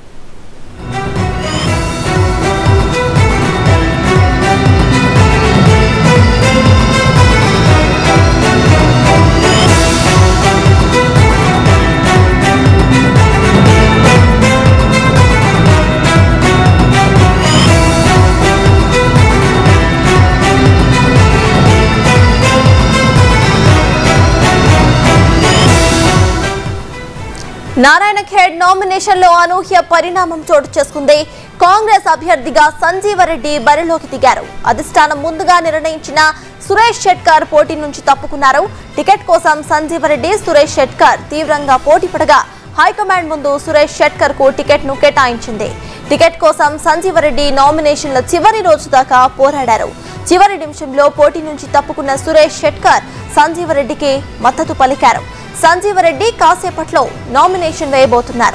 నారాయణఖేడ్ నామినేషన్ లో అనూహ్య పరిణామం చోటు చేసుకుంది. కాంగ్రెస్ అభ్యర్థిగా సంజీవరెడ్డి బరిలోకి దిగారు. అధిష్టానం ముందుగా నిర్ణయించిన సురేష్ షెట్కర్ పోటీ నుంచి తప్పుకున్నారు. టికెట్ కోసం సంజీవరెడ్డి, సురేష్ షెట్కర్ తీవ్రంగా పోటీ పడగా హైకమాండ్ ముందు సురేష్ షెట్కర్ కు టికెట్ ను కేటాయించింది. టికెట్ కోసం సంజీవరెడ్డి నామినేషన్ల చివరి రోజు దాకా పోరాడారు. చివరి నిమిషంలో పోటీ నుంచి తప్పుకున్న సురేష్ షెట్కర్ సంజీవరెడ్డికి మద్దతు పలికారు. సంజీవరెడ్డి కాసేపట్లో నామినేషన్ వేయబోతున్నారు.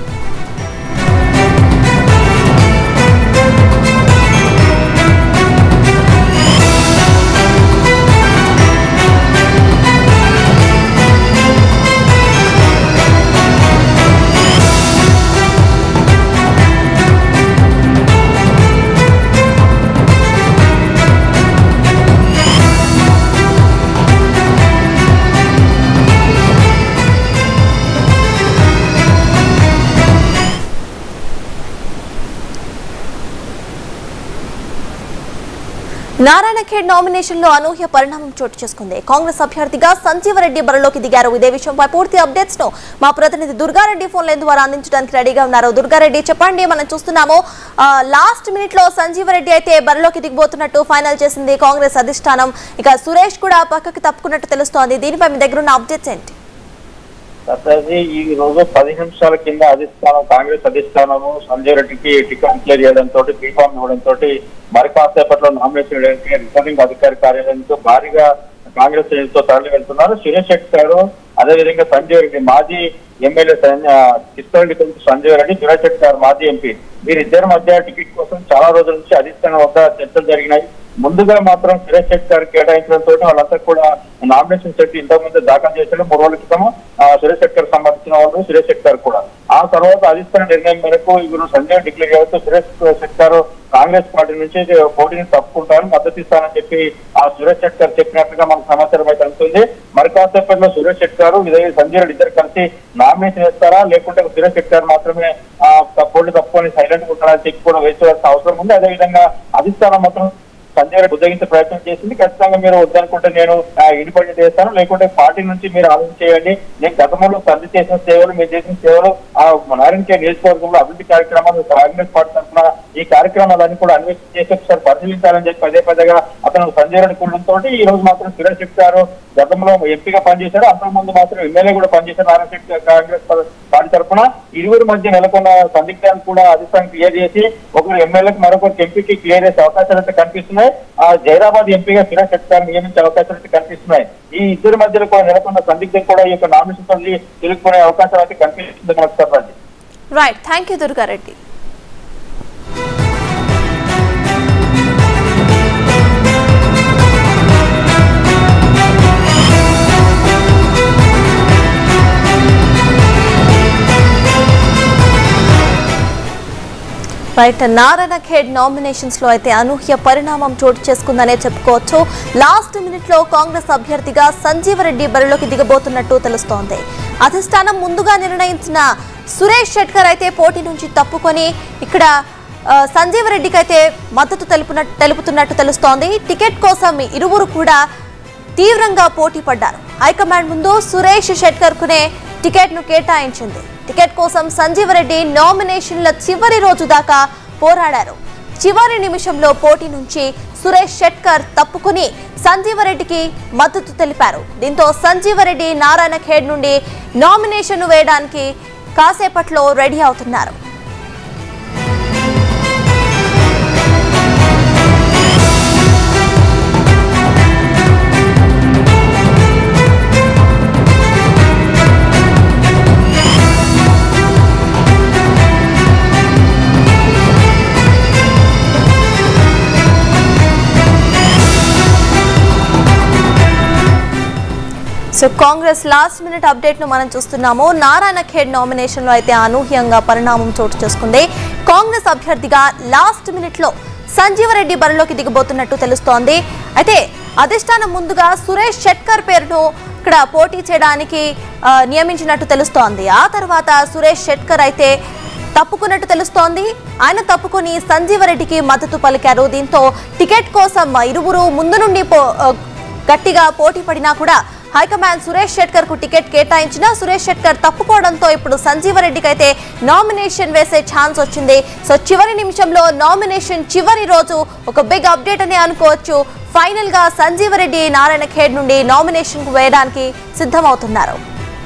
నారాయణఖేడ్ నామినేషన్ లో అనూహ్య పరిణామం చోటు చేసుకుంది. కాంగ్రెస్ అభ్యర్థిగా సంజీవరెడ్డి బరిలోకి దిగారు. ఇదే విషయంపై పూర్తి అప్డేట్స్ ను మా ప్రతినిధి దుర్గారెడ్డి ఫోన్ లైన్ ద్వారా అందించడానికి రెడీగా ఉన్నారు. దుర్గారెడ్డి, చెప్పండి. మనం చూస్తున్నాము లాస్ట్ మినిట్ లో సంజీవరెడ్డి అయితే బరిలోకి దిగబోతున్నట్టు ఫైనల్ చేసింది కాంగ్రెస్ అధిష్టానం. ఇక సురేష్ కూడా పక్కకి తప్పుకున్నట్టు తెలుస్తోంది. దీనిపై మీ దగ్గర ఉన్న అప్డేట్స్ ఏంటి? ఈ రోజు 10 నిమిషాల కింద కాంగ్రెస్ అధిష్టానము సంజయ్ రెడ్డికి టికెట్ క్లియర్ చేయడంతో, బీఫామ్ ఇవ్వడంతో మరి కాసేపట్లో నామినేషన్ వేయడానికి రిటర్నింగ్ అధికారి కార్యాలయంతో భారీగా కాంగ్రెస్ తో తరలి వెళ్తున్నారు. సురేష్ షెట్కర్, అదేవిధంగా సంజయ్ రెడ్డి మాజీ ఎమ్మెల్యే కిషన్ రెడ్డి కొడుకు సంజయ్ రెడ్డి, సురేష్ షెట్కర్ మాజీ ఎంపీ, వీరిద్దరి మధ్య టికెట్ కోసం చాలా రోజుల నుంచి అధిష్టానం వద్ద చర్చలు జరిగినాయి. ముందుగా మాత్రం సురేష్ షెట్కర్ కేటాయించడంతో వాళ్ళంతా కూడా నామినేషన్ సెట్ ఇంతకుముందు దాఖలు చేశారు. 3 రోజుల క్రితం సురేష్ షెట్కర్ సంబంధించిన వాళ్ళు, సురేష్ షెట్కర్ కూడా. ఆ తర్వాత అధిష్టాన నిర్ణయం మేరకు ఇವರು సంజయ్ డిక్లేర్ చేస్తూ సురేష్ షెట్కర్ కాంగ్రెస్ పార్టీ నుంచి పోటీని తప్పుకుంటారని, మద్దతు ఇస్తానని చెప్పి ఆ సురేష్ షెట్కర్ చెప్పినట్టుగా మనకు సమాచారం అయితే అందుతుంది. మరి కాసేపట్లో సురేష్ షెట్కర్, సంజయ్ రెడ్డి ఇద్దరు కలిసి నామినేషన్ వేస్తారా, లేకుంటే సురేష్ షెట్కర్ మాత్రమే పోటీ తప్పుకొని సైలెంట్ గా ఉంటారని చెప్పి కూడా వేసుకోవాల్సిన అవసరం ఉంది. అదేవిధంగా అధిష్టానం మాత్రం సంజయ్ రెడ్డి ఉద్యోగించే ప్రయత్నం చేసింది. ఖచ్చితంగా మీరు వద్దనుకుంటే నేను ఇండిపెండెంట్ చేస్తాను, లేకుంటే పార్టీ నుంచి మీరు ఆలోచన చేయండి. నేను గతంలో సంధి చేసిన సేవలు, మీరు చేసిన సేవలు నారాయణఖేడ్ నియోజకవర్గంలో అభివృద్ధి కార్యక్రమాలు కాంగ్రెస్ పార్టీ తరఫున ఈ కార్యక్రమాలన్నీ కూడా అన్వేషణ చేసి ఒకసారి పరిశీలించాలని చెప్పి పదేగా అతను సంజయ్ రెడ్డి కూడంతో ఈ రోజు మాత్రం సురేష్ షెట్కర్ గతంలో ఎంపీగా పనిచేశారు, అంతకుముందు మాత్రం ఎమ్మెల్యే కూడా పనిచేశారు నారాయణఖేడ్ కాంగ్రెస్ పార్టీ తరఫున. ఇరువురి మధ్య నెలకొన్న సందిగ్ధాన్ని కూడా అధిష్టానం క్లియర్ చేసి ఒకరు ఎమ్మెల్యేకి మరొకరికి ఎంపీకి క్లియర్ చేసే అవకాశాలు అయితే కనిపిస్తున్నాయి. జైరాబాద్ ఎంపీగా సురేష్ షెట్కర్ నియమించే అవకాశాలు అయితే కనిపిస్తున్నాయి. ఈ ఇద్దరి మధ్యలో కూడా నెలకొన్న సందిగ్ధం కూడా ఈ యొక్క నామినేషన్ తెలుసుకునే అవకాశాలు అయితే కనిపిస్తుంది మనకు చెప్పండి. Right, thank you Durga Reddy. Right, Narayankhed nominations లో అయితే అనూహ్య పరిణామం చోటు చేసుకుందనే చెప్పుకోవచ్చు. లాస్ట్ మినిట్ లో కాంగ్రెస్ అభ్యర్థిగా సంజీవరెడ్డి బరిలోకి దిగబోతున్నట్టు తెలుస్తోంది. అధిష్టానం ముందుగా నిర్ణయించిన సురేష్ షెట్కర్ అయితే పోటీ నుంచి తప్పుకొని ఇక్కడ సంజీవరెడ్డికి అయితే మద్దతు తెలుపుతున్నట్టు తెలుస్తోంది. టికెట్ కోసం ఇరువురు కూడా తీవ్రంగా పోటీ పడ్డారు. హైకమాండ్ ముందు సురేష్ షెట్కర్ కునే టికెట్ ను కేటాయించింది. టికెట్ కోసం సంజీవరెడ్డి నామినేషన్ల చివరి రోజు దాకా పోరాడారు. చివరి నిమిషంలో పోటీ నుంచి సురేష్ షెట్కర్ తప్పుకుని సంజీవరెడ్డికి మద్దతు తెలిపారు. దీంతో సంజీవరెడ్డి నారాయణఖేడ్ నుండి నామినేషన్ వేయడానికి కాసేపట్లో రెడీ అవుతున్నారు. So Congress last minute update ను మనం చూస్తున్నాము. నారాయణ ఖేడ్ నామినేషన్ లో అయితే అనూహ్యంగా పరిణామం చోటు చేసుకుంది. కాంగ్రెస్ అభ్యర్థిగా లాస్ట్ మినిట్ లో సంజీవరెడ్డి బరిలోకి దిగబోతున్నట్టు తెలుస్తోంది. అయితే అధిష్టానం ముందుగా సురేష్ షెట్కర్ పేరును ఇక్కడ పోటీ చేయడానికి నియమించినట్టు తెలుస్తోంది. ఆ తర్వాత సురేష్ షెట్కర్ అయితే తప్పుకున్నట్టు తెలుస్తోంది. ఆయన తప్పుకొని సంజీవరెడ్డికి మద్దతు పలికారు. దీంతో టికెట్ కోసం ఇరువురు ముందు నుండి గట్టిగా పోటీ పడినా కూడా హైకమాండ్ సురేష్ షెట్కర్ కు టికెట్ కేటాయించిన సురేష్ షెట్కర్ తప్పుకోవడంతో ఇప్పుడు సంజీవరెడ్డికి అయితే నామినేషన్ వేసే ఛాన్స్ వచ్చింది. సో చివరి నిమిషంలో నామినేషన్ చివరి రోజు ఒక బిగ్ అప్డేట్ అని అనుకోవచ్చు. ఫైనల్ గా సంజీవరెడ్డి నారాయణ ఖేడ్ నుండి నామినేషన్ కు వేయడానికి సిద్ధమవుతున్నారు.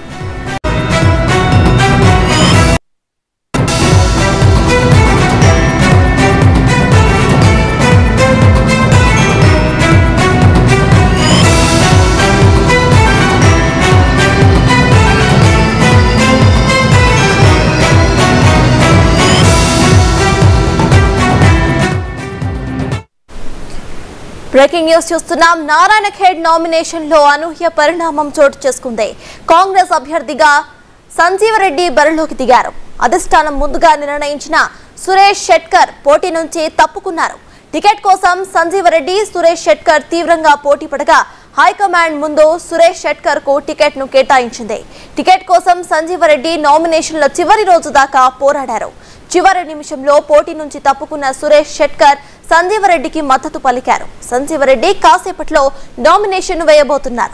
బ్రేకింగ్ న్యూస్ చూస్తున్నాం. నారాయణ ఖేడ్ నామినేషన్ లో అనూహ్య పరిణామం చోటు చేసుకుంది. కాంగ్రెస్ అభ్యర్థిగా సంజీవరెడ్డి బరిలోకి దిగారు. అధిష్టానం ముందుగా నిర్ణయించిన సురేష్ షెట్కర్ పోటీ నుంచి తప్పుకున్నారు. టికెట్ కోసం సంజీవరెడ్డి సురేష్ షెట్కర్ తీవ్రంగా పోటీ పడగా హైకమాండ్ ముందు సురేష్ షెట్కర్ కు టికెట్ ను కేటాయించింది. టికెట్ కోసం సంజీవరెడ్డి నామినేషన్ల చివరి రోజు దాకా పోరాడారు. చివరి నిమిషంలో పోటీ నుంచి తప్పుకున్న సురేష్ షెట్కర్ సంజీవరెడ్డికి మద్దతు పలికారు. సంజీవరెడ్డి కాసేపట్లో నామినేషన్ వేయబోతున్నారు.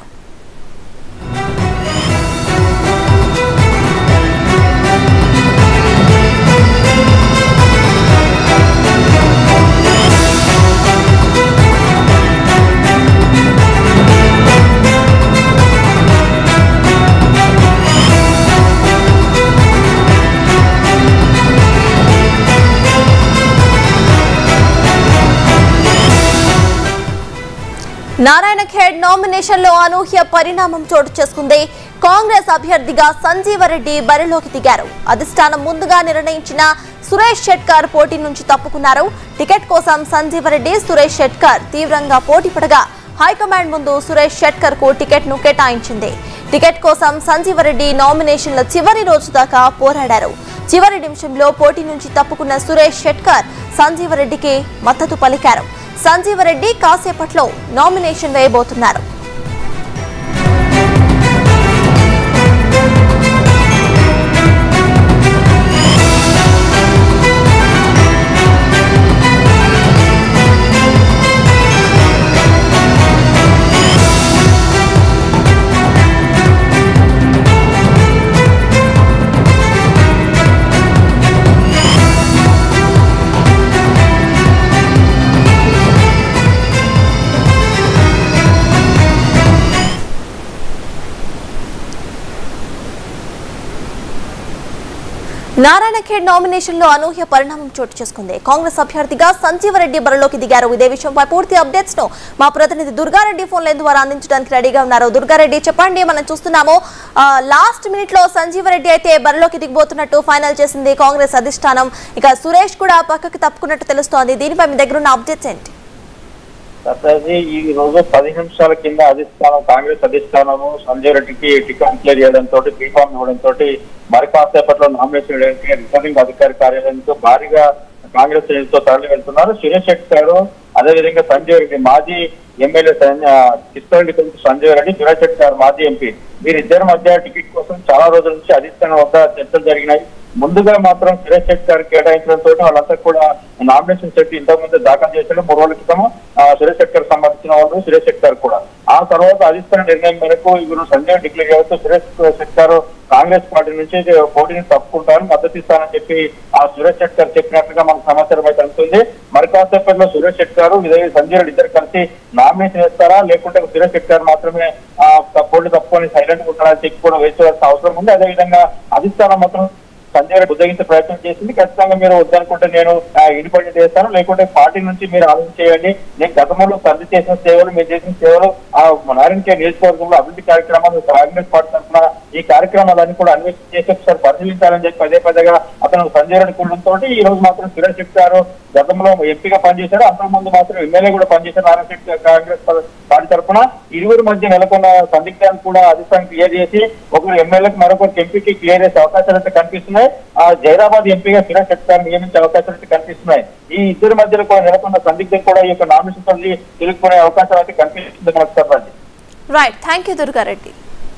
నారాయణ ఖేడ్ నామినేషన్ లో అనూహ్య పరిణామం చోటు చేసుకుంది. కాంగ్రెస్ అభ్యర్థిగా సంజీవరెడ్డి బరిలోకి దిగారు. అధిష్టానం ముందుగా నిర్ణయించిన సురేష్ షెట్కర్ పోటీ నుంచి తప్పుకున్నారు. టికెట్ కోసం సంజీవరెడ్డి సురేష్ షెట్కర్ తీవ్రంగా పోటీ పడగా హైకమాండ్ ముందు సురేష్ షెట్కర్ కు టికెట్ ను కేటాయించింది. టికెట్ కోసం సంజీవరెడ్డి నామినేషన్ల చివరి రోజు దాకా పోరాడారు. చివరి నిమిషంలో పోటీ నుంచి తప్పుకున్న సురేష్ షెట్కర్ సంజీవరెడ్డికి మద్దతు పలికారు. సంజీవరెడ్డి కాసేపట్లో నామినేషన్ వేయబోతున్నారు. నారాయణ ఖేడ్ నామినేషన్ లో అనూహ్య పరిణామం చోటు చేసుకుంది. కాంగ్రెస్ అభ్యర్థిగా సంజీవరెడ్డి బరిలోకి దిగారు. ఇదే విషయంపై పూర్తి అప్డేట్స్ ను మా ప్రతినిధి దుర్గారెడ్డి ఫోన్ లైన్ ద్వారా అందించడానికి రెడీగా ఉన్నారు. దుర్గారెడ్డి, చెప్పండి. మనం చూస్తున్నాము లాస్ట్ మినిట్ లో సంజీవరెడ్డి అయితే బరిలోకి దిగబోతున్నట్టు ఫైనల్ చేసింది కాంగ్రెస్ అధిష్టానం. ఇక సురేష్ కూడా పక్కకి తప్పుకున్నట్టు తెలుస్తోంది. దీనిపై మీ దగ్గర ఉన్న అప్డేట్స్ ఏంటి? ఈ రోజు 10 నిమిషాల కింద కాంగ్రెస్ అధిష్టానము సంజీవరెడ్డికి టికెట్ క్లియర్ చేయడంతో బీఫామ్ ఇవ్వడంతో మరి కాసేపట్లో నామినేషన్ వేయడానికి రిటర్నింగ్ అధికారి కార్యాలయంతో భారీగా కాంగ్రెస్ శ్రేణులతో తరలి వెళ్తున్నారు. సురేష్ షెట్కర్ అదేవిధంగా సంజీవరెడ్డి మాజీ ఎమ్మెల్యే కిష్టరెడ్డి కొడుకు సంజీవరెడ్డి, సురేష్ షెట్కర్ మాజీ ఎంపీ, వీరిద్దరి మధ్య టికెట్ కోసం చాలా రోజుల నుంచి అధిష్టానం వద్ద చర్చలు జరిగినాయి. ముందుగా మాత్రం సురేష్ షెట్కర్ కేటాయించడంతో వాళ్ళంతా కూడా నామినేషన్ సెట్ ఇంతకు ముందు దాఖలు చేశారు. 3 రోజుల క్రితం సురేష్ షెట్కర్ సంబంధించిన వాళ్ళు సురేష్ షెట్కర్ కూడా. ఆ తర్వాత అధిష్టాన నిర్ణయం మేరకు ఇವರು సంజయ్ డిక్లేర్ చేస్తూ సురేష్ షెట్కర్ కాంగ్రెస్ పార్టీ నుంచి పోటీని తప్పుకుంటారు, మద్దతు ఇస్తానని చెప్పి ఆ సురేష్ షెట్కర్ చెప్పినట్లుగా మనకు సమాచారం అయితే అందుతుంది. మరి కాసేపట్లో సురేష్ షెట్కర్ సంజయ్ రెడ్డి ఇద్దరు కలిసి నామినేషన్ వేస్తారా, లేకుంటే సురేష్ షెట్కర్ మాత్రమే పోటీ తప్పుకొని సైలెంట్ ఉంటారని చెప్పి కూడా వేసుకోవాల్సిన అవసరం ఉంది. అదేవిధంగా అధిష్టానం మాత్రం సంజయ్ రెడ్డి ఉద్దగించే ప్రయత్నం చేసింది. ఖచ్చితంగా మీరు వద్దనుకుంటే నేను ఇండిపెండెంట్ చేస్తాను, లేకుంటే పార్టీ నుంచి మీరు ఆలోచన చేయండి. నేను గతంలో తండ్రి చేసిన సేవలు, మీరు చేసిన సేవలు నారాయణ ఖేడ్ నియోజకవర్గంలో అభివృద్ధి కార్యక్రమాలు కాంగ్రెస్ పార్టీ తరఫున ఈ కార్యక్రమాలన్నీ కూడా అన్వేషణ చేసి ఒకసారి పరిశీలించాలని చెప్పి పదే పదేగా అతను సంజయ్ రెడ్డి కూడంతో ఈ రోజు మాత్రం సురేష్ శెట్టి గారు గతంలో ఎంపీగా పనిచేశారు, అంతకుముందు మాత్రం ఎమ్మెల్యే కూడా పనిచేశారు నారాయణ శెట్టి కాంగ్రెస్ పార్టీ తరఫున. ఇరువురి మధ్య నెలకొన్న సందిగ్ధాన్ని కూడా అధిష్టానం క్లియర్ చేసి ఒకరు ఎమ్మెల్యేకి మరొకరికి ఎంపీకి క్లియర్ చేసే అవకాశాలు అయితే కనిపిస్తున్నాయి. ఆ జైరాబాద్ ఎంపీగా సురేష్ శెట్టి గారిని నియమించే అవకాశాలు అయితే కనిపిస్తున్నాయి. ఈ ఇద్దరి మధ్యలో కూడా నెలకొన్న సందిగ్ధం కూడా ఈ యొక్క నామినేషన్ తిరుగుకునే అవకాశాలు అయితే కనిపిస్తుంది మనకు చెప్పండి. Right, thank you Durga Reddy.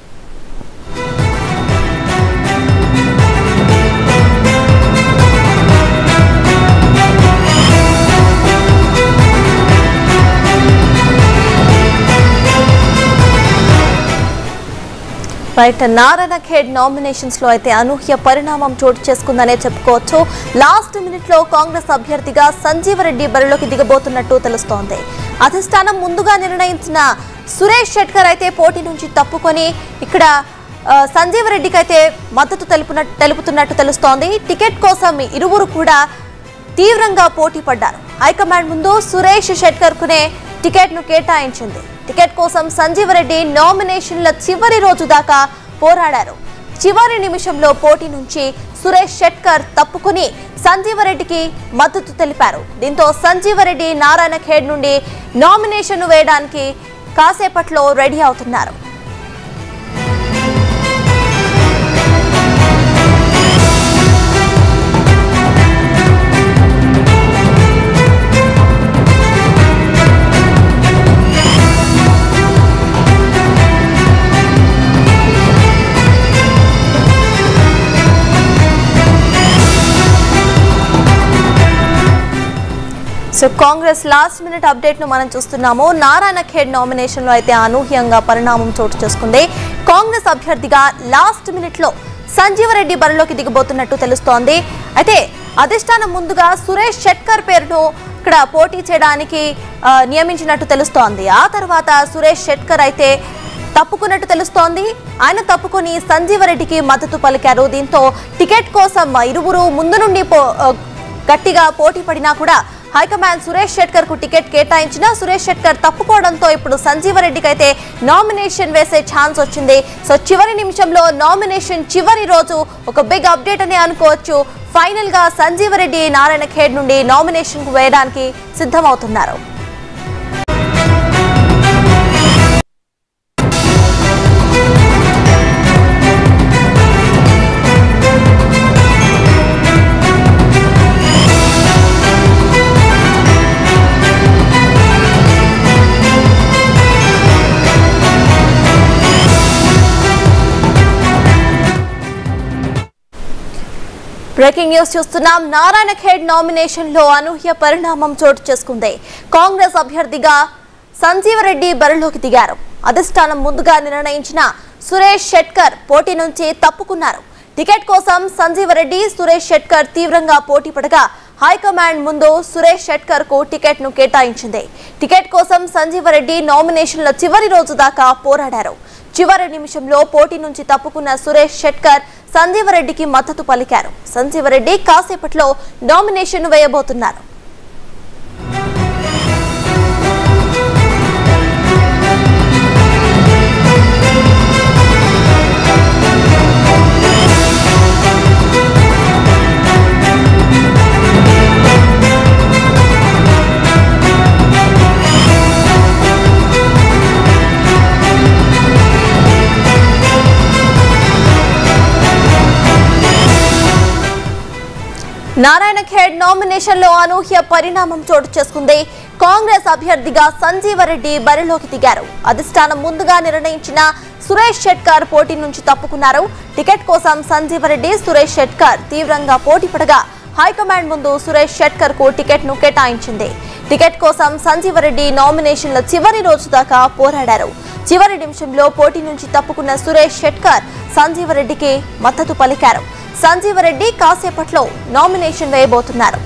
Right, Narayankhed nominations లో అయితే అనూహ్య పరిణామం చోటు చేసుకుందనే చెప్పుకోవచ్చు. లాస్ట్ మినిట్ లో కాంగ్రెస్ అభ్యర్థిగా సంజీవరెడ్డి బరిలోకి దిగబోతున్నట్టు తెలుస్తోంది. అధిష్టానం ముందుగా నిర్ణయించిన సురేష్ షెట్కర్ అయితే పోటీ నుంచి తప్పుకొని ఇక్కడ సంజీవరెడ్డికి అయితే మద్దతు తెలుపుతున్నట్టు తెలుస్తోంది. టికెట్ కోసం ఇరువురు కూడా తీవ్రంగా పోటీ పడ్డారు. హైకమాండ్ ముందు సురేష్ షెట్కర్ కునే టికెట్ ను కేటాయించింది. టికెట్ కోసం సంజీవరెడ్డి నామినేషన్ల చివరి రోజు దాకా పోరాడారు. చివరి నిమిషంలో పోటీ నుంచి సురేష్ షెట్కర్ తప్పుకుని సంజీవరెడ్డికి మద్దతు తెలిపారు. దీంతో సంజీవరెడ్డి నారాయణఖేడ్ నుండి నామినేషన్ వేయడానికి కాసేపట్లో రెడీ అవుతున్నారు. So Congress last minute update ను మనం చూస్తున్నాము. నారాయణఖేడ్ నామినేషన్ లో అయితే అనూహ్యంగా పరిణామం చోటు చేసుకుంది. కాంగ్రెస్ అభ్యర్థిగా లాస్ట్ మినిట్ లో సంజీవరెడ్డి బరిలోకి దిగబోతున్నట్టు తెలుస్తోంది. అయితే అధిష్టానం ముందుగా సురేష్ షెట్కర్ పేరును ఇక్కడ పోటీ చేయడానికి నియమించినట్టు తెలుస్తోంది. ఆ తర్వాత సురేష్ షెట్కర్ అయితే తప్పుకున్నట్టు తెలుస్తోంది. ఆయన తప్పుకొని సంజీవరెడ్డికి మద్దతు పలికారు. దీంతో టికెట్ కోసం ఇరువురు ముందు నుండి గట్టిగా పోటీ పడినా కూడా హైకమాండ్ సురేష్ షెట్కర్ కు టికెట్ కేటాయించిన సురేష్ షెట్కర్ తప్పుకోవడంతో ఇప్పుడు సంజీవరెడ్డికి అయితే నామినేషన్ వేసే ఛాన్స్ వచ్చింది. సో చివరి నిమిషంలో నామినేషన్ చివరి రోజు ఒక బిగ్ అప్డేట్ అని అనుకోవచ్చు. ఫైనల్ గా సంజీవరెడ్డి నారాయణఖేడ్ నుండి నామినేషన్ కు వేయడానికి సిద్ధమవుతున్నారు. బ్రేకింగ్ న్యూస్ చూస్తున్నాం. నారాయణఖేడ్ నామినేషన్ లో అనూహ్య పరిణామం చోటు చేసుకుంది. కాంగ్రెస్ అభ్యర్థిగా సంజీవరెడ్డి బరిలోకి దిగారు. అధిష్టానం ముందుగా నిర్ణయించిన సురేష్ షెట్కర్ పోటీ నుంచి తప్పుకున్నారు. టికెట్ కోసం సంజీవరెడ్డి సురేష్ షెట్కర్ తీవ్రంగా పోటీ పడగా హైకమాండ్ ముందు సురేష్ షెట్కర్ కు టికెట్ ను కేటాయించింది. టికెట్ కోసం సంజీవరెడ్డి నామినేషన్ల చివరి రోజు దాకా పోరాడారు. చివరి నిమిషంలో పోటీ నుంచి తప్పుకున్న సురేష్ షెట్కర్ సంజీవరెడ్డికి మద్దతు పలికారు. సంజీవరెడ్డి కాసేపట్లో నామినేషన్ వేయబోతున్నారు. నారాయణఖేడ్ నామినేషన్ లో అనూహ్య పరిణామం చోటు చేసుకుంది. కాంగ్రెస్ అభ్యర్థిగా సంజీవరెడ్డి బరిలోకి దిగారు. అధిష్టానం ముందుగా నిర్ణయించిన సురేష్ షెట్కర్ పోటీ నుంచి తప్పుకున్నారు. టికెట్ కోసం సంజీవరెడ్డి సురేష్ షెట్కర్ తీవ్రంగా పోటీ పడగా హైకమాండ్ ముందు సురేష్ షెట్కర్ కు టికెట్ ను కేటాయించింది. టికెట్ కోసం సంజీవరెడ్డి నామినేషన్ల చివరి రోజు దాకా పోరాడారు. చివరి నిమిషంలో పోటీ నుంచి తప్పుకున్న సురేష్ షెట్కర్ సంజీవరెడ్డికి మద్దతు పలికారు. సంజీవరెడ్డి కాసేపట్లో నామినేషన్ వేయబోతున్నారు.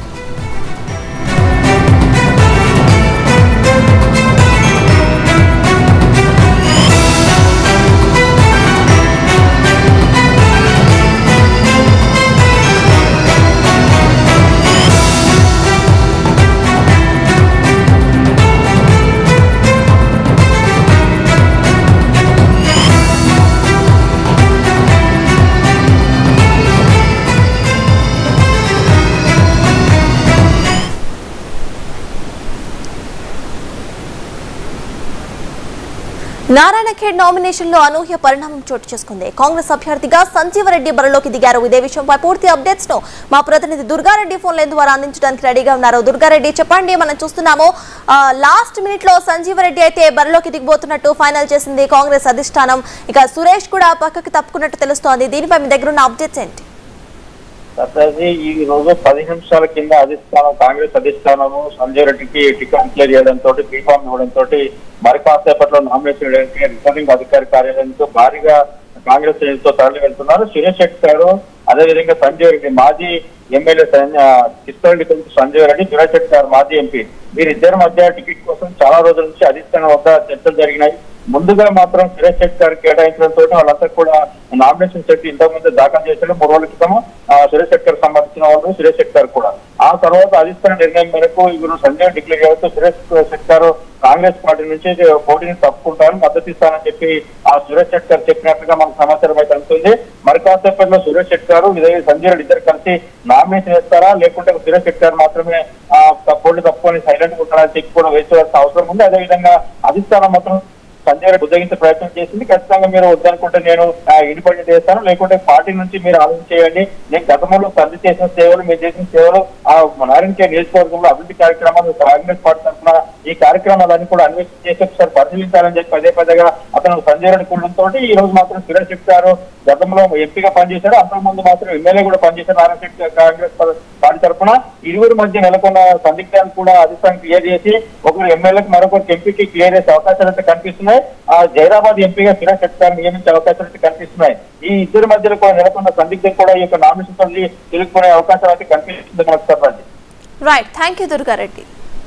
నారాయణఖేడ్ నామినేషన్ లో అనూహ్య పరిణామం చోటు చేసుకుంది. కాంగ్రెస్ అభ్యర్థిగా సంజీవరెడ్డి బరిలోకి దిగారు. ఇదే విషయంపై పూర్తి అప్డేట్స్ ను మా ప్రతినిధి దుర్గారెడ్డి ఫోన్ లైన్ ద్వారా అందించడానికి రెడీగా ఉన్నారు. దుర్గారెడ్డి, చెప్పండి. మనం చూస్తున్నాము లాస్ట్ మినిట్ లో సంజీవరెడ్డి అయితే బరిలోకి దిగబోతున్నట్టు ఫైనల్ చేసింది కాంగ్రెస్ అధిష్టానం. ఇక సురేష్ కూడా పక్కకి తప్పుకున్నట్టు తెలుస్తోంది. దీనిపై మీ దగ్గర ఉన్న అప్డేట్స్ ఏంటి? ఈ రోజు 10 నిమిషాల కింద కాంగ్రెస్ అధిష్టానము సంజయ్ రెడ్డికి టికెట్ క్లియర్ చేయడంతో బీఫామ్ ఇవ్వడంతో మరి కాసేపట్లో నామినేషన్ వేయడానికి రిటర్నింగ్ అధికారి కార్యాలయంతో భారీగా కాంగ్రెస్ శ్రేణులతో తరలి వెళ్తున్నారు. సురేష్ శెట్టి గారు, అదేవిధంగా సంజయ్ రెడ్డి మాజీ ఎమ్మెల్యే కిష్టరెడ్డి కొడుకు సంజయ్ రెడ్డి, సురేష్ శెట్టి గారు మాజీ ఎంపీ, వీరిద్దరి మధ్య టికెట్ కోసం చాలా రోజుల నుంచి అధిష్టానం వద్ద చర్చలు జరిగినాయి. ముందుగా మాత్రం సురేష్ శెట్టి గారు కేటాయించడంతో వాళ్ళంతా కూడా నామినేషన్ సెట్ ఇంతకుముందు దాఖలు చేశారు. 3 రోజుల క్రితం సురేష్ శెట్టి గారు సంబంధించిన వాళ్ళు సురేష్ శెట్టి గారు కూడా. ఆ తర్వాత అధిష్టాన నిర్ణయం మేరకు ఇప్పుడు సంజయ్ డిక్లేర్ చేస్తూ సురేష్ శెట్టి గారు కాంగ్రెస్ పార్టీ నుంచి పోటీని తప్పుకుంటారని మద్దతు ఇస్తానని చెప్పి ఆ సురేష్ శెట్టి గారు చెప్పినట్టుగా మనకు సమాచారం అయితే అందుతుంది. మరి కాసేపట్లో సురేష్ శెట్టి గారు సంజయ్ రెడ్డి ఇద్దరు కలిసి నామినేషన్ వేస్తారా, లేకుంటే సురేష్ శెట్టి గారు మాత్రమే పోటీ తప్పుకొని సైలెంట్ గా ఉంటారని చెప్పి కూడా వేసుకోవాల్సిన అవసరం ఉంది. అదేవిధంగా అధిష్టానం మాత్రం సంజయ్ రెడ్డి ఉద్యోగించే ప్రయత్నం చేసింది. ఖచ్చితంగా మీరు వద్దనుకుంటే నేను ఇండిపెండెంట్ చేస్తాను, లేకుంటే పార్టీ నుంచి మీరు ఆలోచన చేయండి. నేను గతంలో తల్లి చేసిన సేవలు, మీరు చేసిన సేవలు ఆ నారాయణఖేడ్ నియోజకవర్గంలో అభివృద్ధి కార్యక్రమాలు కాంగ్రెస్ పార్టీ తరఫున ఈ కార్యక్రమాలన్నీ కూడా అన్వేషణ చేసి ఒకసారి పరిశీలించాలని చెప్పి పదేగా అతను సంజయ్ రెడ్డి కూడడంతో ఈ రోజు మాత్రం సురేష్ శెట్టి గారు గతంలో ఎంపీగా పనిచేశారు, అంతకుముందు మాత్రం ఎమ్మెల్యే కూడా పనిచేశారు నారాయణఖేడ్ కాంగ్రెస్ పార్టీ తరఫున. ఇరువురి మధ్య నెలకొన్న సందిగ్ధాలు కూడా అధిష్టానం క్లియర్ చేసి ఒకరు ఎమ్మెల్యేకి మరొకరికి ఎంపీకి క్లియర్ చేసే అవకాశాలు అయితే కనిపిస్తున్నాయి. జైరాబాద్ ఎంపీగా సురేష్ శెట్టి గారిని నియమించే అవకాశాలు అయితే కనిపిస్తున్నాయి. ఈ ఇద్దరి మధ్యలో కూడా నెలకొన్న సందిగ్ధం కూడా ఈ యొక్క నామినేషన్ తిరుగుకునే అవకాశాలు అయితే కనిపిస్తుంది మనకు. చెప్పండి. Right, thank you Durga Reddy.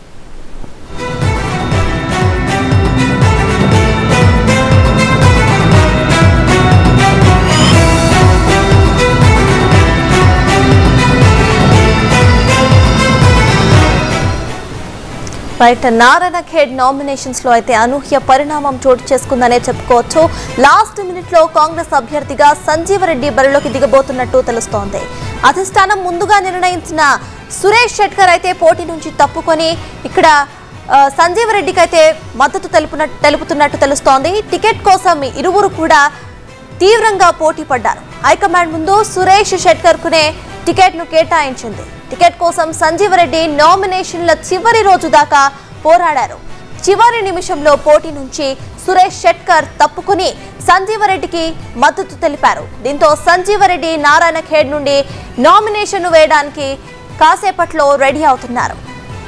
Right, Narayankhed nominations లో అయితే అనూహ్య పరిణామం చోటు చేసుకుందనే చెప్పుకోవచ్చు. లాస్ట్ మినిట్ లో కాంగ్రెస్ అభ్యర్థిగా సంజీవరెడ్డి బరిలోకి దిగబోతున్నట్టు తెలుస్తోంది. అధిష్టానం ముందుగా నిర్ణయించిన సురేష్ శెట్కర్ అయితే పోటీ నుంచి తప్పుకొని ఇక్కడ సంజీవరెడ్డికి అయితే మద్దతు తెలుపుతున్నట్టు తెలుస్తోంది. టికెట్ కోసం ఇరువురు కూడా తీవ్రంగా పోటీ పడ్డారు. హైకమాండ్ ముందు సురేష్ శెట్కర్ కునే టికెట్ ను కేటాయించింది. టికెట్ కోసం సంజీవరెడ్డి నామినేషన్ల చివరి రోజు దాకా పోరాడారు. చివరి నిమిషంలో పోటీ నుంచి సురేష్ శెట్కర్ తప్పుకుని సంజీవరెడ్డికి మద్దతు తెలిపారు. దీంతో సంజీవరెడ్డి నారాయణఖేడ్ నుండి నామినేషన్ వేయడానికి కాసేపట్లో రెడీ అవుతున్నారు.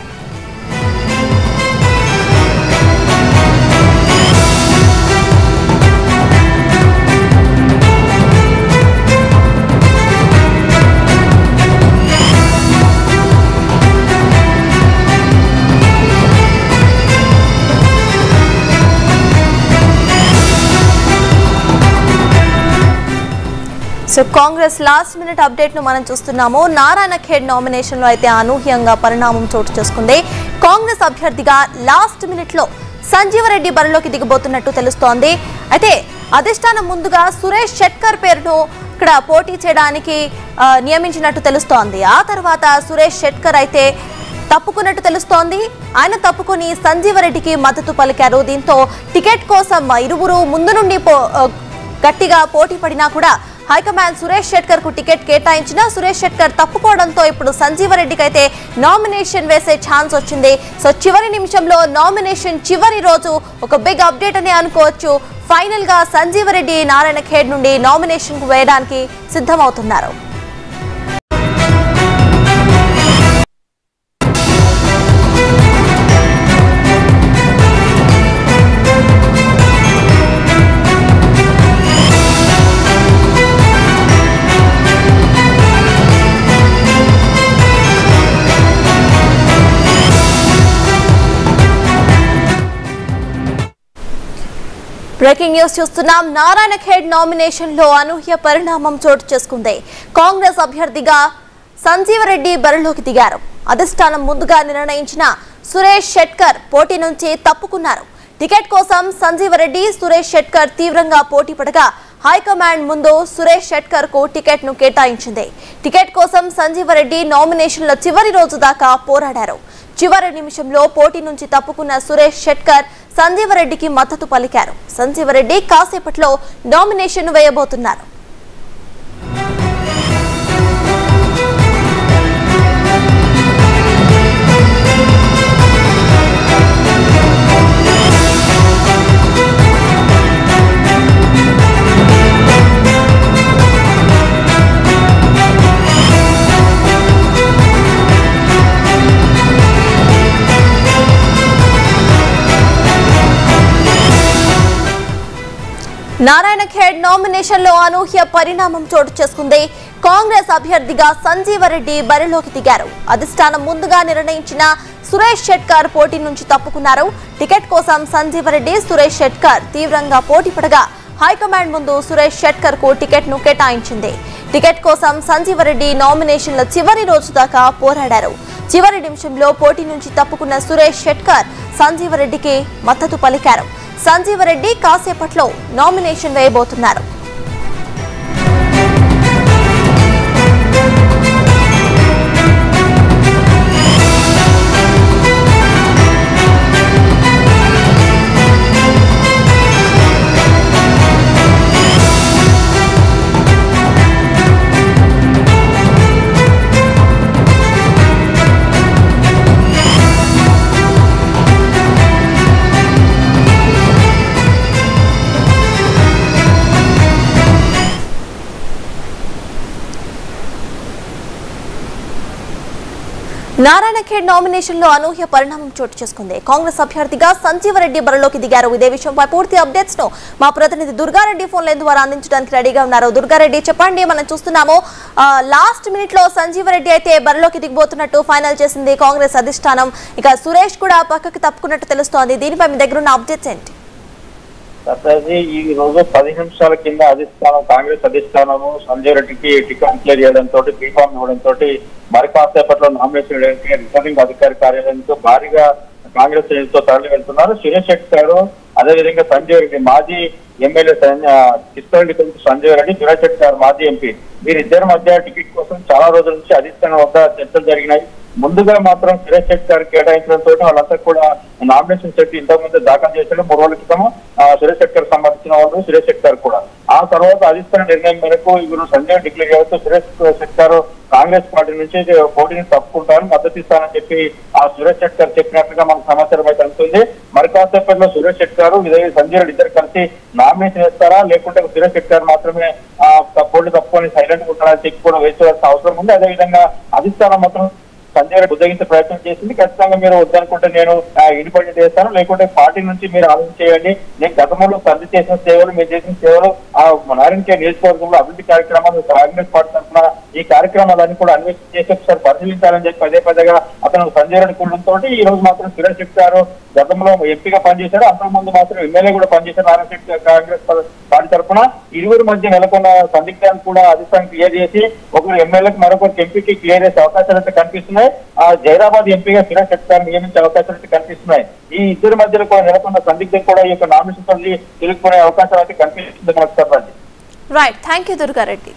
So Congress last minute update ను మనం చూస్తున్నాము. నారాయణఖేడ్ నామినేషన్ లో అయితే అనూహ్యంగా పరిణామం చోటు చేసుకుంది. కాంగ్రెస్ అభ్యర్థిగా లాస్ట్ మినిట్ లో సంజీవరెడ్డి బరిలోకి దిగబోతున్నట్టు తెలుస్తోంది. అయితే అధిష్టానం ముందుగా సురేష్ శెట్కర్ పేరును ఇక్కడ పోటీ చేయడానికి నియమించినట్టు తెలుస్తోంది. ఆ తర్వాత సురేష్ శెట్కర్ అయితే తప్పుకున్నట్టు తెలుస్తోంది. ఆయన తప్పుకొని సంజీవరెడ్డికి మద్దతు పలికారు. దీంతో టికెట్ కోసం ఇరువురు ముందు నుండి గట్టిగా పోటీ పడినా కూడా హైకమాండ్ సురేష్ శెట్కర్ కు టికెట్ కేటాయించిన సురేష్ శెట్కర్ తప్పుకోవడంతో ఇప్పుడు సంజీవరెడ్డికి అయితే నామినేషన్ వేసే ఛాన్స్ వచ్చింది. సో చివరి నిమిషంలో నామినేషన్ చివరి రోజు ఒక బిగ్ అప్డేట్ అని అనుకోవచ్చు. ఫైనల్ గా సంజీవరెడ్డి నారాయణఖేడ్ నుండి నామినేషన్ కు వేయడానికి సిద్ధమవుతున్నారు. బ్రేకింగ్ న్యూస్ చూస్తున్నాం. నారాయణఖేడ్ నామినేషన్ లో అనూహ్య పరిణామం చోటు చేసుకుంది. కాంగ్రెస్ అభ్యర్థిగా సంజీవరెడ్డి బరిలోకి దిగారు. అధిష్టానం ముందుగా నిర్ణయించిన సురేష్ శెట్కర్ పోటీ నుంచి తప్పుకున్నారు. టికెట్ కోసం సంజీవరెడ్డి, సురేష్ శెట్కర్ తీవ్రంగా పోటీ పడగా హైకమాండ్ ముందు సురేష్ శెట్కర్ కు టికెట్ ను కేటాయించింది. టికెట్ కోసం సంజీవరెడ్డి నామినేషన్ల చివరి రోజు దాకా పోరాడారు. చివరి నిమిషంలో పోటీ నుంచి తప్పుకున్న సురేష్ శెట్కర్ సంజీవరెడ్డికి మద్దతు పలికారు. సంజీవరెడ్డి కాసేపట్లో నామినేషన్ వేయబోతున్నారు. నారాయణఖేడ్ నామినేషన్ లో అనూహ్య పరిణామం చోటు చేసుకుంది. కాంగ్రెస్ అభ్యర్థిగా సంజీవరెడ్డి బరిలోకి దిగారు. అధిష్టానం ముందుగా నిర్ణయించిన సురేష్ షెట్కర్ పోటీ నుంచి తప్పుకున్నారు. టికెట్ కోసం సంజీవరెడ్డి, సురేష్ షెట్కర్ తీవ్రంగా పోటీ పడగా హైకమాండ్ ముందు సురేష్ షెట్కర్ కు టికెట్ ను కేటాయించింది. టికెట్ కోసం సంజీవరెడ్డి నామినేషన్ల చివరి రోజు దాకా పోరాడారు. చివరి నిమిషంలో పోటీ నుంచి తప్పుకున్న సురేష్ షెట్కర్ సంజీవరెడ్డికి మద్దతు పలికారు. సంజీవరెడ్డి కాసేపట్లో నామినేషన్ వేయబోతున్నారు. నారాయణఖేడ్ నామినేషన్ లో అనూహ్య పరిణామం చోటు చేసుకుంది. కాంగ్రెస్ అభ్యర్థిగా సంజీవరెడ్డి బరిలోకి దిగారు. ఇదే విషయంపై పూర్తి అప్డేట్స్ ను మా ప్రతినిధి దుర్గారెడ్డి ఫోన్ లైన్ ద్వారా అందించడానికి రెడీగా ఉన్నారు. దుర్గారెడ్డి, చెప్పండి. మనం చూస్తున్నాము లాస్ట్ మినిట్ లో సంజీవరెడ్డి అయితే బరిలోకి దిగబోతున్నట్టు ఫైనల్ చేసింది కాంగ్రెస్ అధిష్టానం. ఇక సురేష్ కూడా పక్కకి తప్పుకున్నట్టు తెలుస్తోంది. దీనిపై మీ దగ్గర ఉన్న అప్డేట్స్ ఏంటి? ఈ రోజు 10 నిమిషాల కింద కాంగ్రెస్ అధిష్టానము సంజయ్ రెడ్డికి టికెట్ క్లియర్ చేయడంతో బీఫామ్ ఇవ్వడంతో మరి కాసేపట్లో నామినేషన్ వేయడానికి రిటర్నింగ్ అధికారి కార్యాలయంతో భారీగా కాంగ్రెస్ శ్రేణులతో తరలి వెళ్తున్నారు. సురేష్ షెట్కర్, అదేవిధంగా సంజయ్ రెడ్డి మాజీ ఎమ్మెల్యే కిష్టరెడ్డి కొడుకు సంజయ్ రెడ్డి, సురేష్ షెట్కర్ మాజీ ఎంపీ, వీరిద్దరి మధ్య టికెట్ కోసం చాలా రోజుల నుంచి అధిష్టానం వద్ద చర్చలు జరిగినాయి. ముందుగా మాత్రం సురేష్ షెట్కర్ కేటాయించడంతో వాళ్ళంతా కూడా నామినేషన్ సెట్ ఇంతకు ముందు దాఖలు చేశారు. 3 రోజుల క్రితం సురేష్ షెట్కర్ సంబంధించిన వాళ్ళు సురేష్ షెట్కర్ కూడా. ఆ తర్వాత అధిష్టాన నిర్ణయం మేరకు ఇప్పుడు సంజయ్ డిక్లేర్ చేస్తూ సురేష్ షెట్కర్ కాంగ్రెస్ పార్టీ నుంచి పోటీని తప్పుకుంటారు, మద్దతు ఇస్తానని చెప్పి ఆ సురేష్ షెట్కర్ చెప్పినట్లుగా మనకు సమాచారం అయితే అందుతుంది. మరి కాసేపట్లో సురేష్ షెట్కర్ సంజయ్ రెడ్డి ఇద్దరు కలిసి నామినేషన్ వేస్తారా, లేకుంటే సురేష్ షెట్కర్ మాత్రమే పోటీ తప్పుకొని సైలెంట్ ఉంటారని చెప్పి కూడా వేసుకోవాల్సిన అవసరం ఉంది. అదేవిధంగా అధిష్టానం మాత్రం సంజయ్ రెడ్డి ఉద్దగించే ప్రయత్నం చేసింది. ఖచ్చితంగా మీరు వద్దనుకుంటే నేను ఇండిపెండెంట్ చేస్తాను, లేకుంటే పార్టీ నుంచి మీరు ఆలోచన చేయండి. నేను గతంలో తండ్రి చేసిన సేవలు, మీరు చేసిన సేవలు నారాయణఖేడ్ నియోజకవర్గంలో అభివృద్ధి కార్యక్రమాలు కాంగ్రెస్ పార్టీ తరఫున ఈ కార్యక్రమాలన్నీ కూడా అన్వేషణ చేసి ఒకసారి పరిశీలించాలని చెప్పి పదేగా అతను సంజయ్ రెడ్డి కూడంతో ఈ రోజు మాత్రం సురేష్ షెట్కర్ గతంలో ఎంపీగా పనిచేశారు, అంతకుముందు మాత్రం ఎమ్మెల్యే కూడా పనిచేశారు నారాయణఖేడ్ కాంగ్రెస్ పార్టీ తరఫున. ఇరువురి మధ్య నెలకొన్న సందిగ్ధాన్ని కూడా అధిష్టానం క్లియర్ చేసి ఒకరు ఎమ్మెల్యేకి మరొకరికి ఎంపీకి క్లియర్ చేసే అవకాశాలు అయితే కనిపిస్తున్నాయి. జైరాబాద్ ఎంపీగా సురేష్ షెట్కర్ నియమించే అవకాశాలు అయితే కనిపిస్తున్నాయి. ఈ ఇద్దరి మధ్యలో కూడా నెలకొన్న సందిగ్ధం కూడా ఈ యొక్క నామినేషన్ తిరుగుకునే అవకాశాలు అయితే కనిపిస్తుంది మనకు. చెప్పండి. Right, thank you Durga Reddy.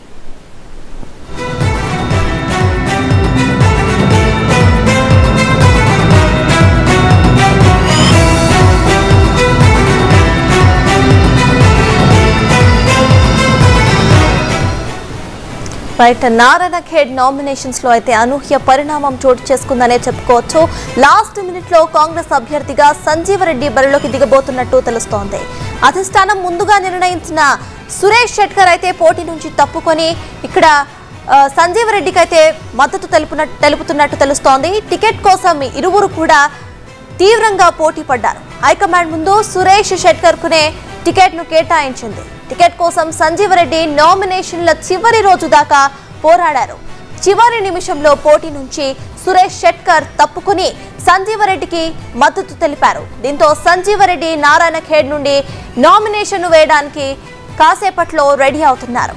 Right, Narayankhed nominations లో అయితే అనూహ్య పరిణామం చోటు చేసుకుందనే చెప్పుకోవచ్చు. లాస్ట్ మినిట్ లో కాంగ్రెస్ అభ్యర్థిగా సంజీవరెడ్డి బరిలోకి దిగబోతున్నట్టు తెలుస్తోంది. అధిష్టానం ముందుగా నిర్ణయించిన సురేష్ షెట్కర్ అయితే పోటీ నుంచి తప్పుకొని ఇక్కడ సంజీవరెడ్డికి అయితే మద్దతు తెలుపుతున్నట్టు తెలుస్తోంది. టికెట్ కోసం ఇరువురు కూడా తీవ్రంగా పోటీ పడ్డారు. హైకమాండ్ ముందు సురేష్ షెట్కర్ కునే టికెట్ ను కేటాయించింది. టికెట్ కోసం సంజీవరెడ్డి నామినేషన్ల చివరి రోజు దాకా పోరాడారు. చివరి నిమిషంలో పోటీ నుంచి సురేష్ షెట్కర్ తప్పుకుని సంజీవరెడ్డికి మద్దతు తెలిపారు. దీంతో సంజీవరెడ్డి నారాయణఖేడ్ నుండి నామినేషన్ వేయడానికి కాసేపట్లో రెడీ అవుతున్నారు.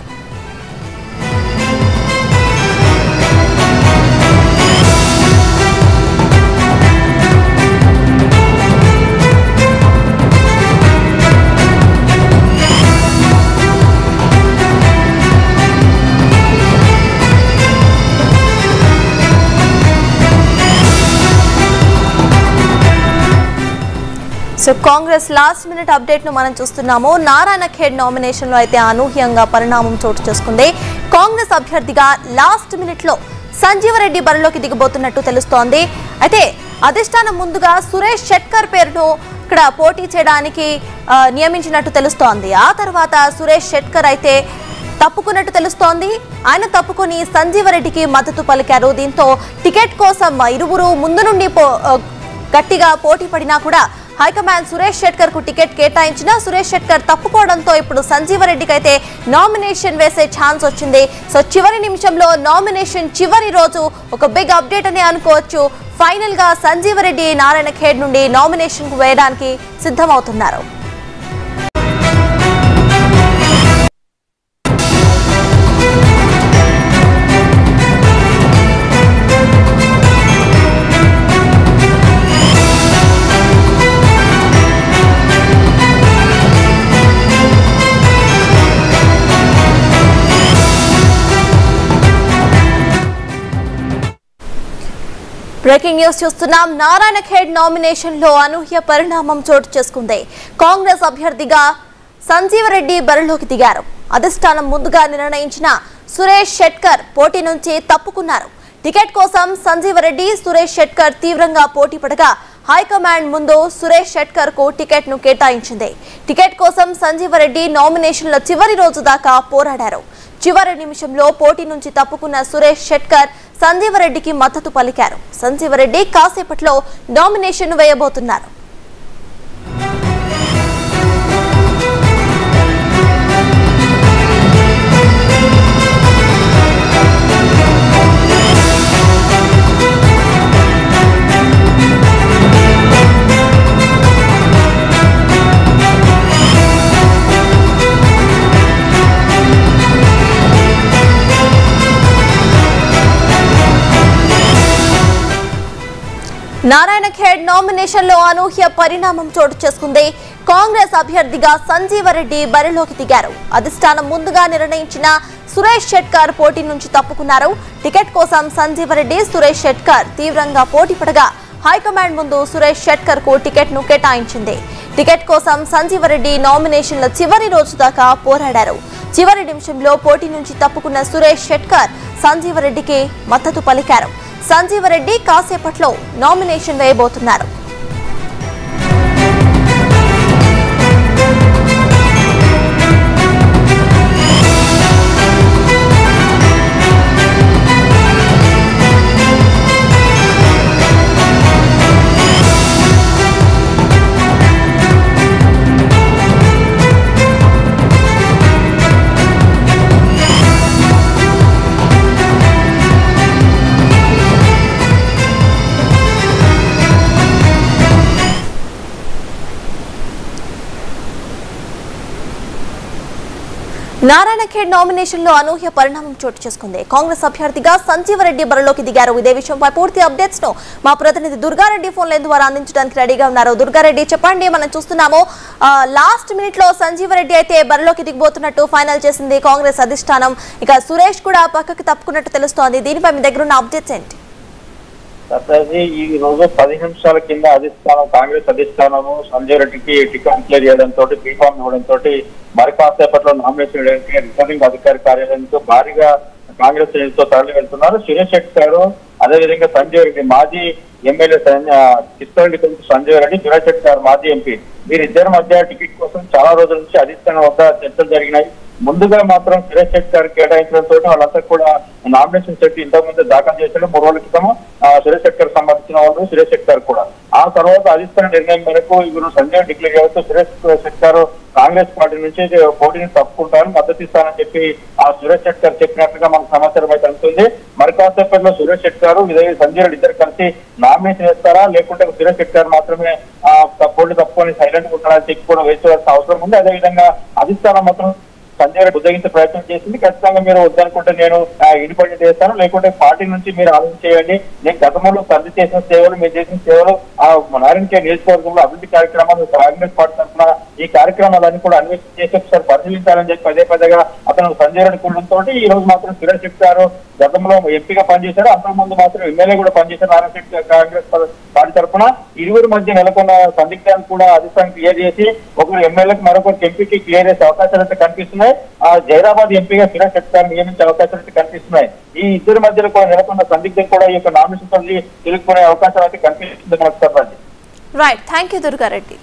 So Congress last minute update ను మనం చూస్తున్నాము. నారాయణ ఖేడ్ నామినేషన్ లో అయితే అనూహ్యంగా పరిణామం చోటు చేసుకుంది. కాంగ్రెస్ అభ్యర్థిగా లాస్ట్ మినిట్ లో సంజీవరెడ్డి బరిలోకి దిగబోతున్నట్టు తెలుస్తోంది. అయితే అధిష్టానం ముందుగా సురేష్ షెట్కర్ పేరును ఇక్కడ పోటీ చేయడానికి నియమించినట్టు తెలుస్తోంది. ఆ తర్వాత సురేష్ షెట్కర్ అయితే తప్పుకున్నట్టు తెలుస్తోంది. ఆయన తప్పుకొని సంజీవరెడ్డికి మద్దతు పలికారు. దీంతో టికెట్ కోసం ఇరువురు ముందు నుండి గట్టిగా పోటీ పడినా కూడా హైకమాండ్ సురేష్ షెట్కర్ కు టికెట్ కేటాయించిన సురేష్ షెట్కర్ తప్పుకోవడంతో ఇప్పుడు సంజీవరెడ్డికి అయితే నామినేషన్ వేసే ఛాన్స్ వచ్చింది. సో చివరి నిమిషంలో నామినేషన్ చివరి రోజు ఒక బిగ్ అప్డేట్ అని అనుకోవచ్చు. ఫైనల్ గా సంజీవరెడ్డి నారాయణ ఖేడ్ నుండి నామినేషన్ కు వేయడానికి సిద్ధమవుతున్నారు. బ్రేకింగ్ న్యూస్ చూస్తున్నాం. నారాయణ ఖేడ్ నామినేషన్ లో అనూహ్య పరిణామం చోటు చేసుకుంది. కాంగ్రెస్ అభ్యర్థిగా సంజీవరెడ్డి బరిలోకి దిగారు. అధిష్టానం ముందుగా నిర్ణయించిన సురేష్ షెట్కర్ పోటీ నుంచి తప్పుకున్నారు. టికెట్ కోసం సంజీవరెడ్డి సురేష్ షెట్కర్ తీవ్రంగా పోటీ పడగా హైకమాండ్ ముందు సురేష్ షెట్కర్ కు టికెట్ ను కేటాయించింది. టికెట్ కోసం సంజీవరెడ్డి నామినేషన్ల చివరి రోజు దాకా పోరాడారు. చివరి నిమిషంలో పోటీ నుంచి తప్పుకున్న సురేష్ షెట్కర్ సంజీవరెడ్డికి మద్దతు పలికారు. సంజీవరెడ్డి కాసేపట్లో నామినేషన్ వేయబోతున్నారు. నారాయణ ఖేడ్ నామినేషన్ లో అనూహ్య పరిణామం చోటు చేసుకుంది. కాంగ్రెస్ అభ్యర్థిగా సంజీవరెడ్డి బరిలోకి దిగారు. అధిష్టానం ముందుగా నిర్ణయించిన సురేష్ షెట్కర్ పోటీ నుంచి తప్పుకున్నారు. టికెట్ కోసం సంజీవరెడ్డి సురేష్ షెట్కర్ తీవ్రంగా పోటీ పడగా హైకమాండ్ ముందు సురేష్ షెట్కర్ కు టికెట్ ను కేటాయించింది. టికెట్ కోసం సంజీవరెడ్డి నామినేషన్ల చివరి రోజు దాకా పోరాడారు. చివరి నిమిషంలో పోటీ నుంచి తప్పుకున్న సురేష్ షెట్కర్ సంజీవరెడ్డికి మద్దతు పలికారు. సంజీవరెడ్డి కాసేపట్లో నామినేషన్ వేయబోతున్నారు. నారాయణ ఖేడ్ నామినేషన్ లో అనూహ్య పరిణామం చోటు చేసుకుంది. కాంగ్రెస్ అభ్యర్థిగా సంజీవరెడ్డి బరిలోకి దిగారు. ఇదే విషయంపై పూర్తి అప్డేట్స్ ను మా ప్రతినిధి దుర్గారెడ్డి ఫోన్ లైన్ ద్వారా అందించడానికి రెడీగా ఉన్నారు. దుర్గారెడ్డి చెప్పండి, మనం చూస్తున్నాము లాస్ట్ మినిట్ లో సంజీవరెడ్డి అయితే బరిలోకి దిగబోతున్నట్టు ఫైనల్ చేసింది కాంగ్రెస్ అధిష్టానం. ఇక సురేష్ కూడా పక్కకి తప్పుకున్నట్టు తెలుస్తోంది. దీనిపై మీ దగ్గర ఉన్న అప్డేట్స్ ఏంటి? ఈ రోజు 10 నిమిషాల కింద కాంగ్రెస్ అధిష్టానము సంజయ్ రెడ్డికి టికెట్ క్లియర్ చేయడంతో బీఫామ్ ఇవ్వడంతో మరి కాసేపట్లో నామినేషన్ వేయడానికి రిటర్నింగ్ అధికారి కార్యాలయంతో భారీగా కాంగ్రేస్ శ్రేణులతో తరలి వెళ్తున్నారు. సురేష్ షెట్కర్ అదేవిధంగా సంజయ్ రెడ్డి మాజీ ఎమ్మెల్యే కిషన్ రెడ్డి కొడుకు సంజయ్ రెడ్డి, సురేష్ షెట్కర్ మాజీ ఎంపీ వీరిద్దరి మధ్య టికెట్ కోసం చాలా రోజుల నుంచి అధిష్టానం వద్ద చర్చలు జరిగినాయి. ముందుగా మాత్రం సురేష్ షెట్కర్ కేటాయించడంతో వాళ్ళంతా కూడా నామినేషన్ సెట్ ఇంతకుముందు దాఖలు చేశారు. 3 రోజుల క్రితం సురేష్ షెట్కర్ సంబంధించిన వాళ్ళు సురేష్ షెట్కర్ కూడా. ఆ తర్వాత అధిష్టాన నిర్ణయం మేరకు ఇವರು సంజయ్ డిక్లేర్ చేస్తూ సురేష్ షెట్కర్ కాంగ్రెస్ పార్టీ నుంచి పోటీని తప్పుకుంటారు, మద్దతు ఇస్తానని చెప్పి ఆ సురేష్ షెట్కర్ చెప్పినట్టుగా మనకు సమాచారం అయితే అందుతుంది. మరి కాసేపట్లో సురేష్ షెట్కర్ సంజయ్ రెడ్డి ఇద్దరు కలిసి నామినేషన్ వేస్తారా లేకుంటే సురేష్ షెట్కర్ మాత్రమే పోటీ తప్పుకొని సైలెంట్ గా ఉంటారని చెప్పి కూడా వేసుకోవాల్సిన అవసరం ఉంది. అదేవిధంగా అధిష్టానం మాత్రం సంజయ్ రెడ్డి ఉద్యోగించే ప్రయత్నం చేసింది. ఖచ్చితంగా మీరు వద్దనుకుంటే నేను ఇండిపెండెంట్ చేస్తాను, లేకుంటే పార్టీ నుంచి మీరు ఆలోచన చేయండి. నేను గతంలో సంధి చేసిన సేవలు, మీరు చేసిన సేవలు నారాయణ నియోజకవర్గంలో అభివృద్ధి కార్యక్రమాలు కాంగ్రెస్ పార్టీ తరఫున ఈ కార్యక్రమాలన్నీ కూడా అన్వేషణ చేసి ఒకసారి పరిశీలించాలని చెప్పి పదే పదేగా అతను సంజయ్ రెడ్డి కూడంతో ఈ రోజు మాత్రం సురేష్ శెట్టి గారు గతంలో ఎంపీగా పనిచేశారు, అంతకుముందు మాత్రం ఎమ్మెల్యే కూడా పనిచేశారు నారాయణ శెట్టి కాంగ్రెస్ పార్టీ తరఫున. ఇరువురి మధ్య నెలకొన్న సందిగ్ధాన్ని కూడా అధిష్టానం క్లియర్ చేసి ఒకరు ఎమ్మెల్యేకి మరొకరికి ఎంపీకి క్లియర్ చేసే అవకాశాలు అయితే కనిపిస్తున్నాయి. జైరాబాద్ ఎంపీగా సురేష్ శెట్టి గారు నియమించే అవకాశాలు అయితే కనిపిస్తున్నాయి. ఈ ఇద్దరి మధ్యలో కూడా నెలకొన్న సందిగ్ధం కూడా ఈ యొక్క నామినేషన్ తోటి తెలుసుకునే అవకాశాలు అయితే కనిపిస్తుంది మనకు సర్వాజీ. Right, thank you Durga Reddy.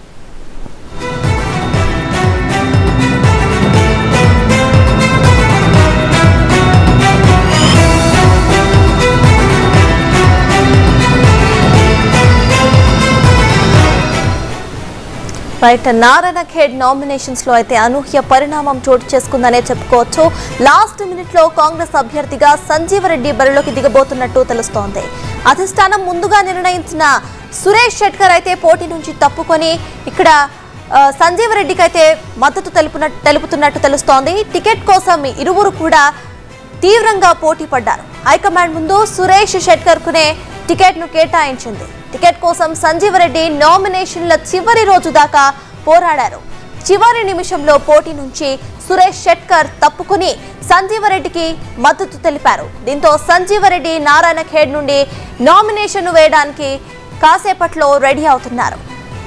Right, Narayankhed nominations లో అయితే అనూహ్య పరిణామం చోటు చేసుకుందనే చెప్పుకోవచ్చు. లాస్ట్ మినిట్ లో కాంగ్రెస్ అభ్యర్థిగా సంజీవరెడ్డి బరిలోకి దిగబోతున్నట్టు తెలుస్తోంది. అధిష్టానం ముందుగా నిర్ణయించిన సురేష్ షెట్కర్ అయితే పోటీ నుంచి తప్పుకొని ఇక్కడ సంజీవరెడ్డికి అయితే మద్దతు తెలుపుతున్నట్టు తెలుస్తోంది. టికెట్ కోసం ఇరువురు కూడా తీవ్రంగా పోటీ పడ్డారు. హైకమాండ్ ముందు సురేష్ షెట్కర్ కునే టికెట్ ను కేటాయించింది. టికెట్ కోసం సంజీవరెడ్డి నామినేషన్ల చివరి రోజు దాకా పోరాడారు. చివరి నిమిషంలో పోటీ నుంచి సురేష్ షెట్కర్ తప్పుకుని సంజీవరెడ్డికి మద్దతు తెలిపారు. దీంతో సంజీవరెడ్డి నారాయణఖేడ్ నుండి నామినేషన్ వేయడానికి కాసేపట్లో రెడీ అవుతున్నారు.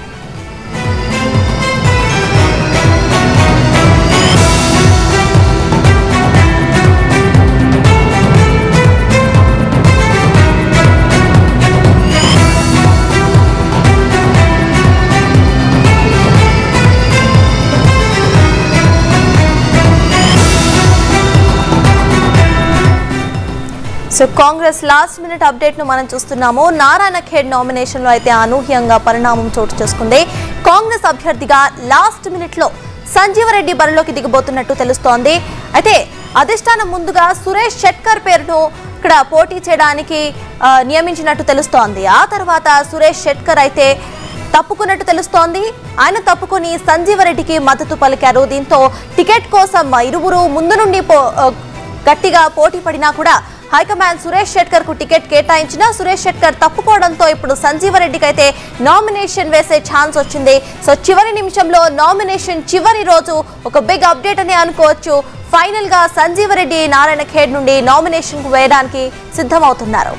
So Congress last minute update ను మనం చూస్తున్నాము. నారాయణఖేడ్ నామినేషన్ లో అయితే అనూహ్యంగా పరిణామం చోటు చేసుకుంది. కాంగ్రెస్ అభ్యర్థిగా లాస్ట్ మినిట్ లో సంజీవరెడ్డి బరిలోకి దిగబోతున్నట్టు తెలుస్తోంది. అయితే అధిష్టానం ముందుగా సురేష్ షెట్కర్ పేరును ఇక్కడ పోటీ చేయడానికి నియమించినట్టు తెలుస్తోంది. ఆ తర్వాత సురేష్ షెట్కర్ అయితే తప్పుకున్నట్టు తెలుస్తోంది. ఆయన తప్పుకొని సంజీవరెడ్డికి మద్దతు పలికారు. దీంతో టికెట్ కోసం ఇరువురు ముందు నుండి గట్టిగా పోటీ పడినా కూడా హైకమాండ్ సురేష్ షెట్కర్ కు టికెట్ కేటాయించిన సురేష్ షెట్కర్ తప్పుకోవడంతో ఇప్పుడు సంజీవరెడ్డికి అయితే నామినేషన్ వేసే ఛాన్స్ వచ్చింది. సో చివరి నిమిషంలో నామినేషన్ చివరి రోజు ఒక బిగ్ అప్డేట్ అని అనుకోవచ్చు. ఫైనల్ గా సంజీవరెడ్డి నారాయణఖేడ్ నుండి నామినేషన్ కు వేయడానికి సిద్ధమవుతున్నారు.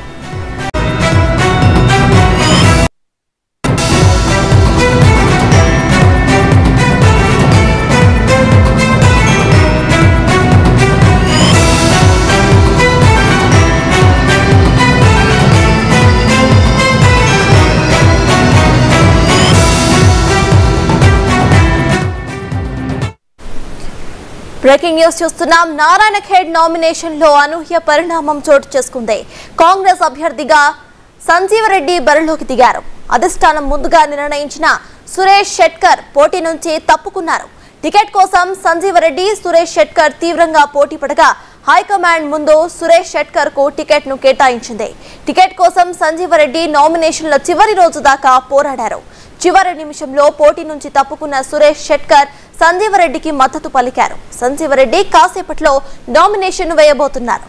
బ్రేకింగ్ న్యూస్ చూస్తున్నాం. నారాయణఖేడ్ నామినేషన్ లో అనూహ్య పరిణామం చోటు చేసుకుంది. కాంగ్రెస్ అభ్యర్థిగా సంజీవరెడ్డి బరిలోకి దిగారు. అధిష్టానం ముందుగా నిర్ణయించిన సురేష్ షెట్కర్ పోటీ నుంచి తప్పుకున్నారు. టికెట్ కోసం సంజీవరెడ్డి సురేష్ షెట్కర్ తీవ్రంగా పోటీ పడగా హైకమాండ్ ముందు సురేష్ షెట్కర్ కు టికెట్ ను కేటాయించింది. టికెట్ కోసం సంజీవరెడ్డి నామినేషన్ల చివరి రోజు దాకా పోరాడారు. చివరి నిమిషంలో పోటీ నుంచి తప్పుకున్న సురేష్ షెట్కర్ సంజీవరెడ్డికి మద్దతు పలికారు. సంజీవరెడ్డి కాసేపట్లో నామినేషన్ వేయబోతున్నారు.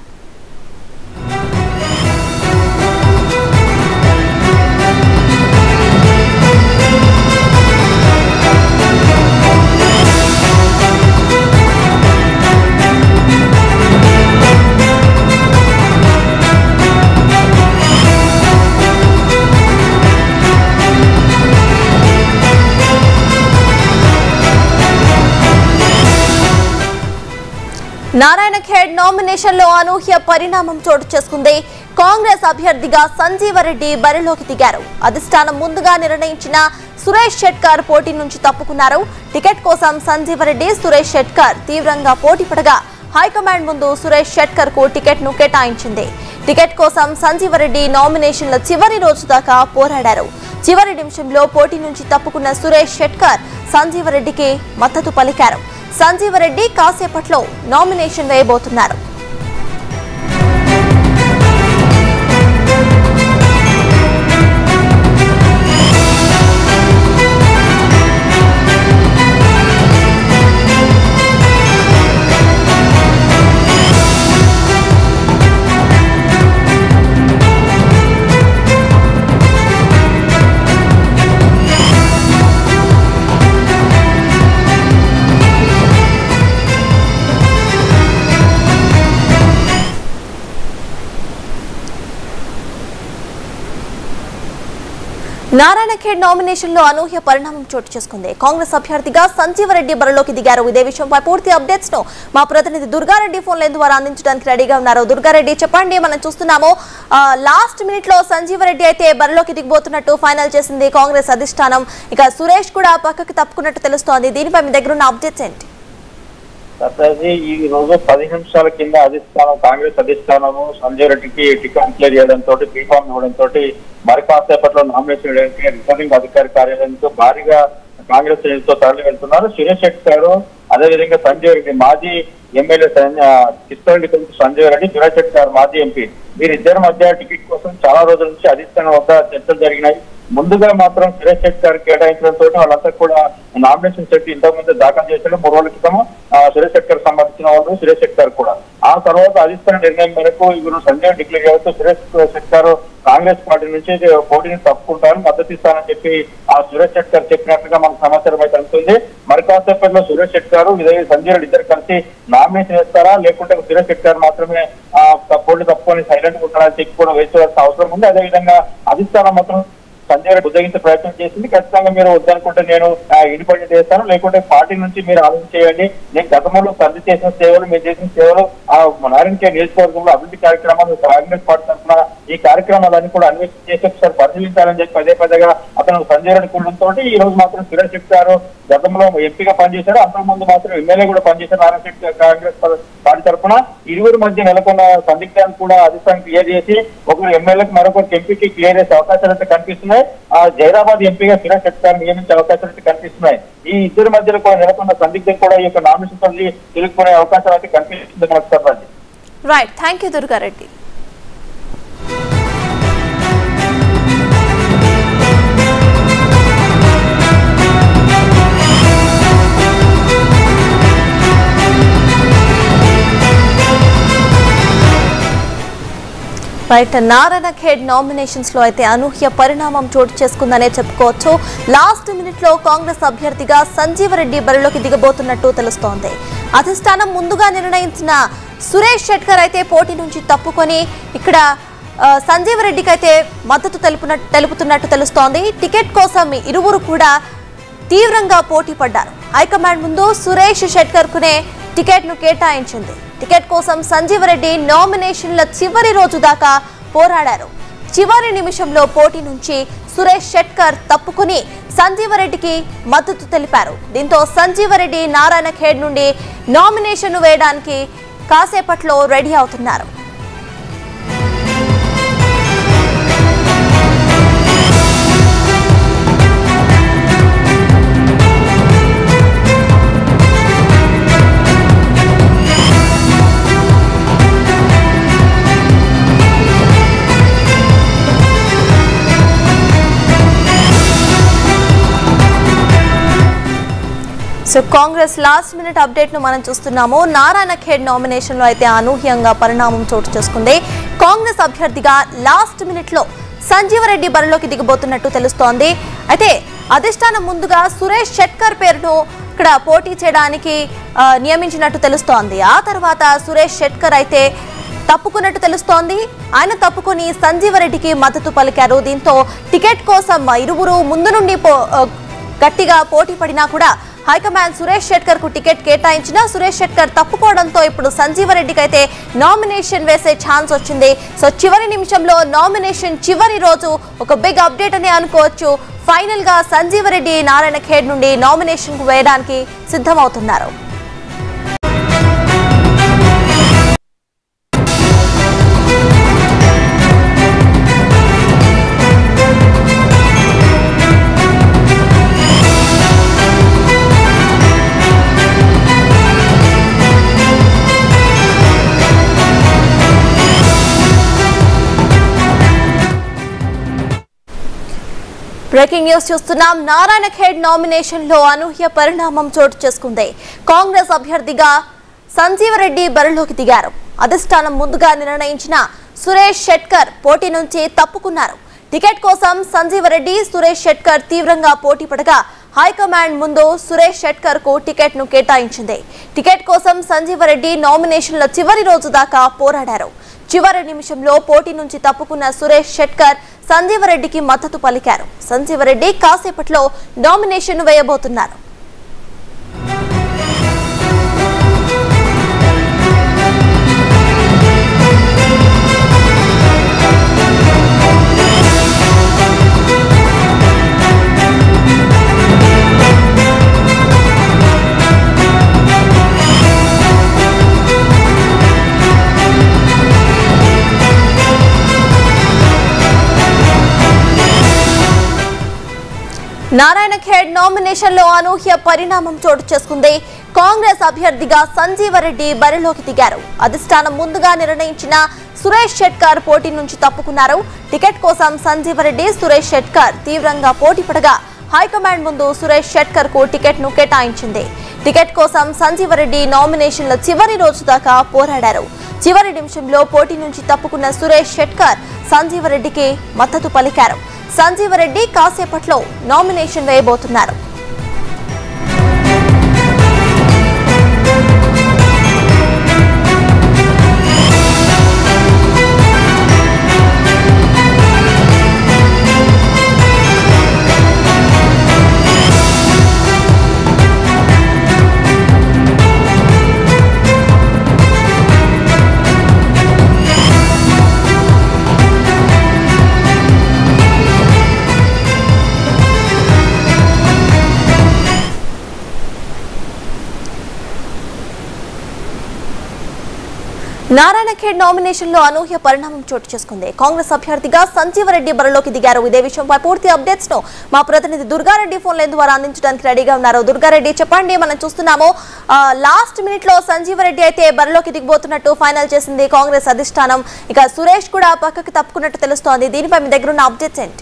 నారాయణఖేడ్ నామినేషన్ లో అనూహ్య పరిణామం చోటు చేసుకుంది. కాంగ్రెస్ అభ్యర్థిగా సంజీవరెడ్డి బరిలోకి దిగారు. అధిష్టానం ముందుగా నిర్ణయించిన సురేష్ షెట్కర్ పోటీ నుంచి తప్పుకున్నారు. టికెట్ కోసం సంజీవరెడ్డి సురేష్ షెట్కర్ తీవ్రంగా పోటీ పడగా హైకమాండ్ ముందు సురేష్ షెట్కర్ కు టికెట్ ను కేటాయించింది. టికెట్ కోసం సంజీవరెడ్డి నామినేషన్ల చివరి రోజు దాకా పోరాడారు. చివరి నిమిషంలో పోటీ నుంచి తప్పుకున్న సురేష్ షెట్కర్ సంజీవరెడ్డికి మద్దతు పలికారు. సంజీవరెడ్డి కాసేపట్లో నామినేషన్ వేయబోతున్నారు. నారాయణఖేడ్ నామినేషన్ లో అనూహ్య పరిణామం చోటు చేసుకుంది. కాంగ్రెస్ అభ్యర్థిగా సంజీవరెడ్డి బరిలోకి దిగారు. ఇదే విషయంపై పూర్తి అప్డేట్స్ ను మా ప్రతినిధి దుర్గారెడ్డి ఫోన్ లైన్ ద్వారా అందించడానికి రెడీగా ఉన్నారు. దుర్గారెడ్డి, చెప్పండి. మనం చూస్తున్నాము లాస్ట్ మినిట్ లో సంజీవరెడ్డి అయితే బరిలోకి దిగబోతున్నట్టు ఫైనల్ చేసింది కాంగ్రెస్ అధిష్టానం. ఇక సురేష్ కూడా పక్కకి తప్పుకున్నట్టు తెలుస్తోంది. దీనిపై మీ దగ్గర ఉన్న అప్డేట్స్ ఏంటి? ఈ రోజు 10 నిమిషాల కింద కాంగ్రెస్ అధిష్టానము సంజయ్ రెడ్డికి టికెట్ క్లియర్ చేయడంతో బీఫామ్ ఇవ్వడంతో మరి కాసేపట్లో నామినేషన్ వేయడానికి రిటర్నింగ్ అధికారి కార్యాలయంతో భారీగా కాంగ్రెస్ శ్రేణులతో తరలి వెళ్తున్నారు. సురేష్ శెట్టి గారు, అదేవిధంగా సంజయ్ రెడ్డి మాజీ ఎమ్మెల్యే కిష్టరెడ్డి కొడుకు సంజయ్ రెడ్డి, సురేష్ శెట్టి గారు మాజీ ఎంపీ, వీరిద్దరి మధ్య టికెట్ కోసం చాలా రోజుల నుంచి అధిష్టానం వద్ద చర్చలు జరిగినాయి. ముందుగా మాత్రం సురేష్ శెట్టి గారు కేటాయించడంతో వాళ్ళంతా కూడా నామినేషన్ చెట్టు ఇంతకుముందు దాఖలు చేశారు. 3 రోజుల క్రితం సురేష్ శెట్టి గారికి సంబంధించిన వాళ్ళు సురేష్ శెట్టి గారు కూడా. ఆ తర్వాత అధిష్టాన నిర్ణయం మేరకు ఇప్పుడు సంజయ్ డిక్లేర్ చేస్తూ సురేష్ శెట్టి గారు కాంగ్రెస్ పార్టీ నుంచి పోటీని తప్పుకుంటారు, మద్దతు ఇస్తానని చెప్పి ఆ సురేష్ శెట్టి గారు చెప్పినట్టుగా మనకు సమాచారం అయితే అందుతుంది. మరి కాసేపట్లో సురేష్ శెట్టి గారు సంజయ్ రెడ్డి ఇద్దరు కలిసి నామినేషన్ వేస్తారా, లేకుంటే సురేష్ శెట్టి గారు మాత్రమే పోటీ తప్పుకొని సైలెంట్ ఉంటారని చెప్పి కూడా వేసుకోవాల్సిన అవసరం ఉంది. అదేవిధంగా అధిష్టానం మాత్రం సంజయ్ రెడ్డి ఉద్యోగించే ప్రయత్నం చేసింది. ఖచ్చితంగా మీరు వద్దనుకుంటే నేను ఇండిపెండెంట్ చేస్తాను, లేకుంటే పార్టీ నుంచి మీరు ఆలోచన చేయండి. నేను గతంలో సంధి చేసిన సేవలు, మీరు చేసిన సేవలు నారాయణఖేడ్ నియోజకవర్గంలో అభివృద్ధి కార్యక్రమాలు కాంగ్రెస్ పార్టీ తరఫున ఈ కార్యక్రమాలన్నీ కూడా అన్వేషణ చేసి ఒకసారి పరిశీలించాలని చెప్పి పదేగా అతను సంజయ్ రెడ్డి కూడంతో ఈ రోజు మాత్రం సురేష్ శెట్టి గారు గతంలో ఎంపీగా పనిచేశారు, అంతకుముందు మాత్రం ఎమ్మెల్యే కూడా పనిచేశారు నారాయణఖేడ్ కాంగ్రెస్ పార్టీ తరఫున. ఇరువురి మధ్య నెలకొన్న సందిగ్ధాన్ని కూడా అధిష్టానం క్లియర్ చేసి ఒకరు ఎమ్మెల్యేకి మరొకరికి ఎంపీకి క్లియర్ చేసే అవకాశాలు అయితే కనిపిస్తున్నాయి. జైరాబాద్ ఎంపీగా సురేష్ శెట్టి గారిని నియమించే అవకాశాలు అయితే కనిపిస్తున్నాయి. ఈ ఇద్దరి మధ్యలో కూడా నెలకొన్న సందిగ్ధం కూడా ఈ యొక్క నామినేషన్ తెలుసుకునే అవకాశాలు అయితే కనిపిస్తుంది మనకు. చెప్పండి. Right, thank you Durga Reddy. Right, Narayankhed nominations లో అయితే అనూహ్య పరిణామం చోటు చేసుకుందనే చెప్పుకోవచ్చు. లాస్ట్ మినిట్ లో కాంగ్రెస్ అభ్యర్థిగా సంజీవరెడ్డి బరిలోకి దిగబోతున్నట్టు తెలుస్తోంది. అధిష్టానం ముందుగా నిర్ణయించిన సురేష్ శెట్కర్ అయితే పోటీ నుంచి తప్పుకొని ఇక్కడ సంజీవరెడ్డికి అయితే మద్దతు తెలుపుతున్నట్టు తెలుస్తోంది. టికెట్ కోసం ఇరువురు కూడా తీవ్రంగా పోటీ పడ్డారు. హైకమాండ్ ముందు సురేష్ శెట్కర్ కునే టికెట్ ను కేటాయించింది. టికెట్ కోసం సంజీవరెడ్డి నామినేషన్ల చివరి రోజు దాకా పోరాడారు. చివరి నిమిషంలో పోటీ నుంచి సురేష్ శెట్కర్ తప్పుకుని సంజీవరెడ్డికి మద్దతు తెలిపారు. దీంతో సంజీవరెడ్డి నారాయణఖేడ్ నుండి నామినేషన్ వేయడానికి కాసేపట్లో రెడీ అవుతున్నారు. So Congress last minute update ను మనం చూస్తున్నాము. నారాయణఖేడ్ నామినేషన్ లో అయితే అనూహ్యంగా పరిణామం చోటు చేసుకుంది. కాంగ్రెస్ అభ్యర్థిగా లాస్ట్ మినిట్ లో సంజీవరెడ్డి బరిలోకి దిగబోతున్నట్టు తెలుస్తోంది. అయితే అధిష్టానం ముందుగా సురేష్ శెట్కర్ పేరును ఇక్కడ పోటీ చేయడానికి నియమించినట్టు తెలుస్తోంది. ఆ తర్వాత సురేష్ శెట్కర్ అయితే తప్పుకున్నట్టు తెలుస్తోంది. ఆయన తప్పుకొని సంజీవరెడ్డికి మద్దతు పలికారు. దీంతో టికెట్ కోసం ఇరువురు ముందు నుండి గట్టిగా పోటీ పడినా కూడా హైకమాండ్ సురేష్ శెట్కర్ కు టికెట్ కేటాయించిన సురేష్ శెట్కర్ తప్పుకోవడంతో ఇప్పుడు సంజీవరెడ్డికి అయితే నామినేషన్ వేసే ఛాన్స్ వచ్చింది. సో చివరి నిమిషంలో నామినేషన్ చివరి రోజు ఒక బిగ్ అప్డేట్ అనే అనుకోవచ్చు. ఫైనల్ గా సంజీవరెడ్డి నారాయణఖేడ్ నుండి నామినేషన్ కు వేయడానికి సిద్ధమవుతున్నారు. బ్రేకింగ్ న్యూస్ చూస్తున్నాం. నారాయణఖేడ్ నామినేషన్ లో అనూహ్య పరిణామం చోటు చేసుకుంది. కాంగ్రెస్ అభ్యర్థిగా సంజీవరెడ్డి బరిలోకి దిగారు. అధిష్టానం ముందుగా నిర్ణయించిన సురేష్ శెట్కర్ పోటీ నుంచి తప్పుకున్నారు. టికెట్ కోసం సంజీవరెడ్డి, సురేష్ శెట్కర్ తీవ్రంగా పోటీ పడగా హైకమాండ్ ముందు సురేష్ షెట్కర్ కు టికెట్ ను కేటాయించింది. టికెట్ కోసం సంజీవరెడ్డి నామినేషన్ల చివరి రోజు దాకా పోరాడారు. చివరి నిమిషంలో పోటీ నుంచి తప్పుకున్న సురేష్ షెట్కర్ సంజీవరెడ్డికి మద్దతు పలికారు. సంజీవరెడ్డి కాసేపట్లో నామినేషన్ వేయబోతున్నారు. నారాయణఖేడ్ నామినేషన్ లో అనూహ్య పరిణామం చోటు చేసుకుంది. కాంగ్రెస్ అభ్యర్థిగా సంజీవరెడ్డి బరిలోకి దిగారు. అధిష్టానం ముందుగా నిర్ణయించిన సురేష్ షెట్కర్ పోటీ నుంచి తప్పుకున్నారు. టికెట్ కోసం సంజీవరెడ్డి, సురేష్ షెట్కర్ తీవ్రంగా పోటీ పడగా హైకమాండ్ ముందు సురేష్ షెట్కర్ కు టికెట్ ను కేటాయించింది. టికెట్ కోసం సంజీవరెడ్డి నామినేషన్ల చివరి రోజు దాకా పోరాడారు. చివరి నిమిషంలో పోటీ నుంచి తప్పుకున్న సురేష్ షెట్కర్ సంజీవరెడ్డికి మద్దతు పలికారు. సంజీవరెడ్డి కాసేపట్లో నామినేషన్ వేయబోతున్నారు. నారాయణఖేడ్ నామినేషన్ లో అనూహ్య పరిణామం చోటు చేసుకుంది. కాంగ్రెస్ అభ్యర్థిగా సంజీవరెడ్డి బరిలోకి దిగారు. ఇదే విషయంపై పూర్తి అప్డేట్స్ ను మా ప్రతినిధి దుర్గారెడ్డి ఫోన్ లైన్ ద్వారా అందించడానికి రెడీగా ఉన్నారు. దుర్గారెడ్డి, చెప్పండి. మనం చూస్తున్నాము లాస్ట్ మినిట్ లో సంజీవరెడ్డి అయితే బరిలోకి దిగబోతున్నట్టు ఫైనల్ చేసింది కాంగ్రెస్ అధిష్టానం. ఇక సురేష్ కూడా పక్కకి తప్పుకున్నట్టు తెలుస్తోంది. దీనిపై మీ దగ్గర ఉన్న అప్డేట్స్ ఏంటి?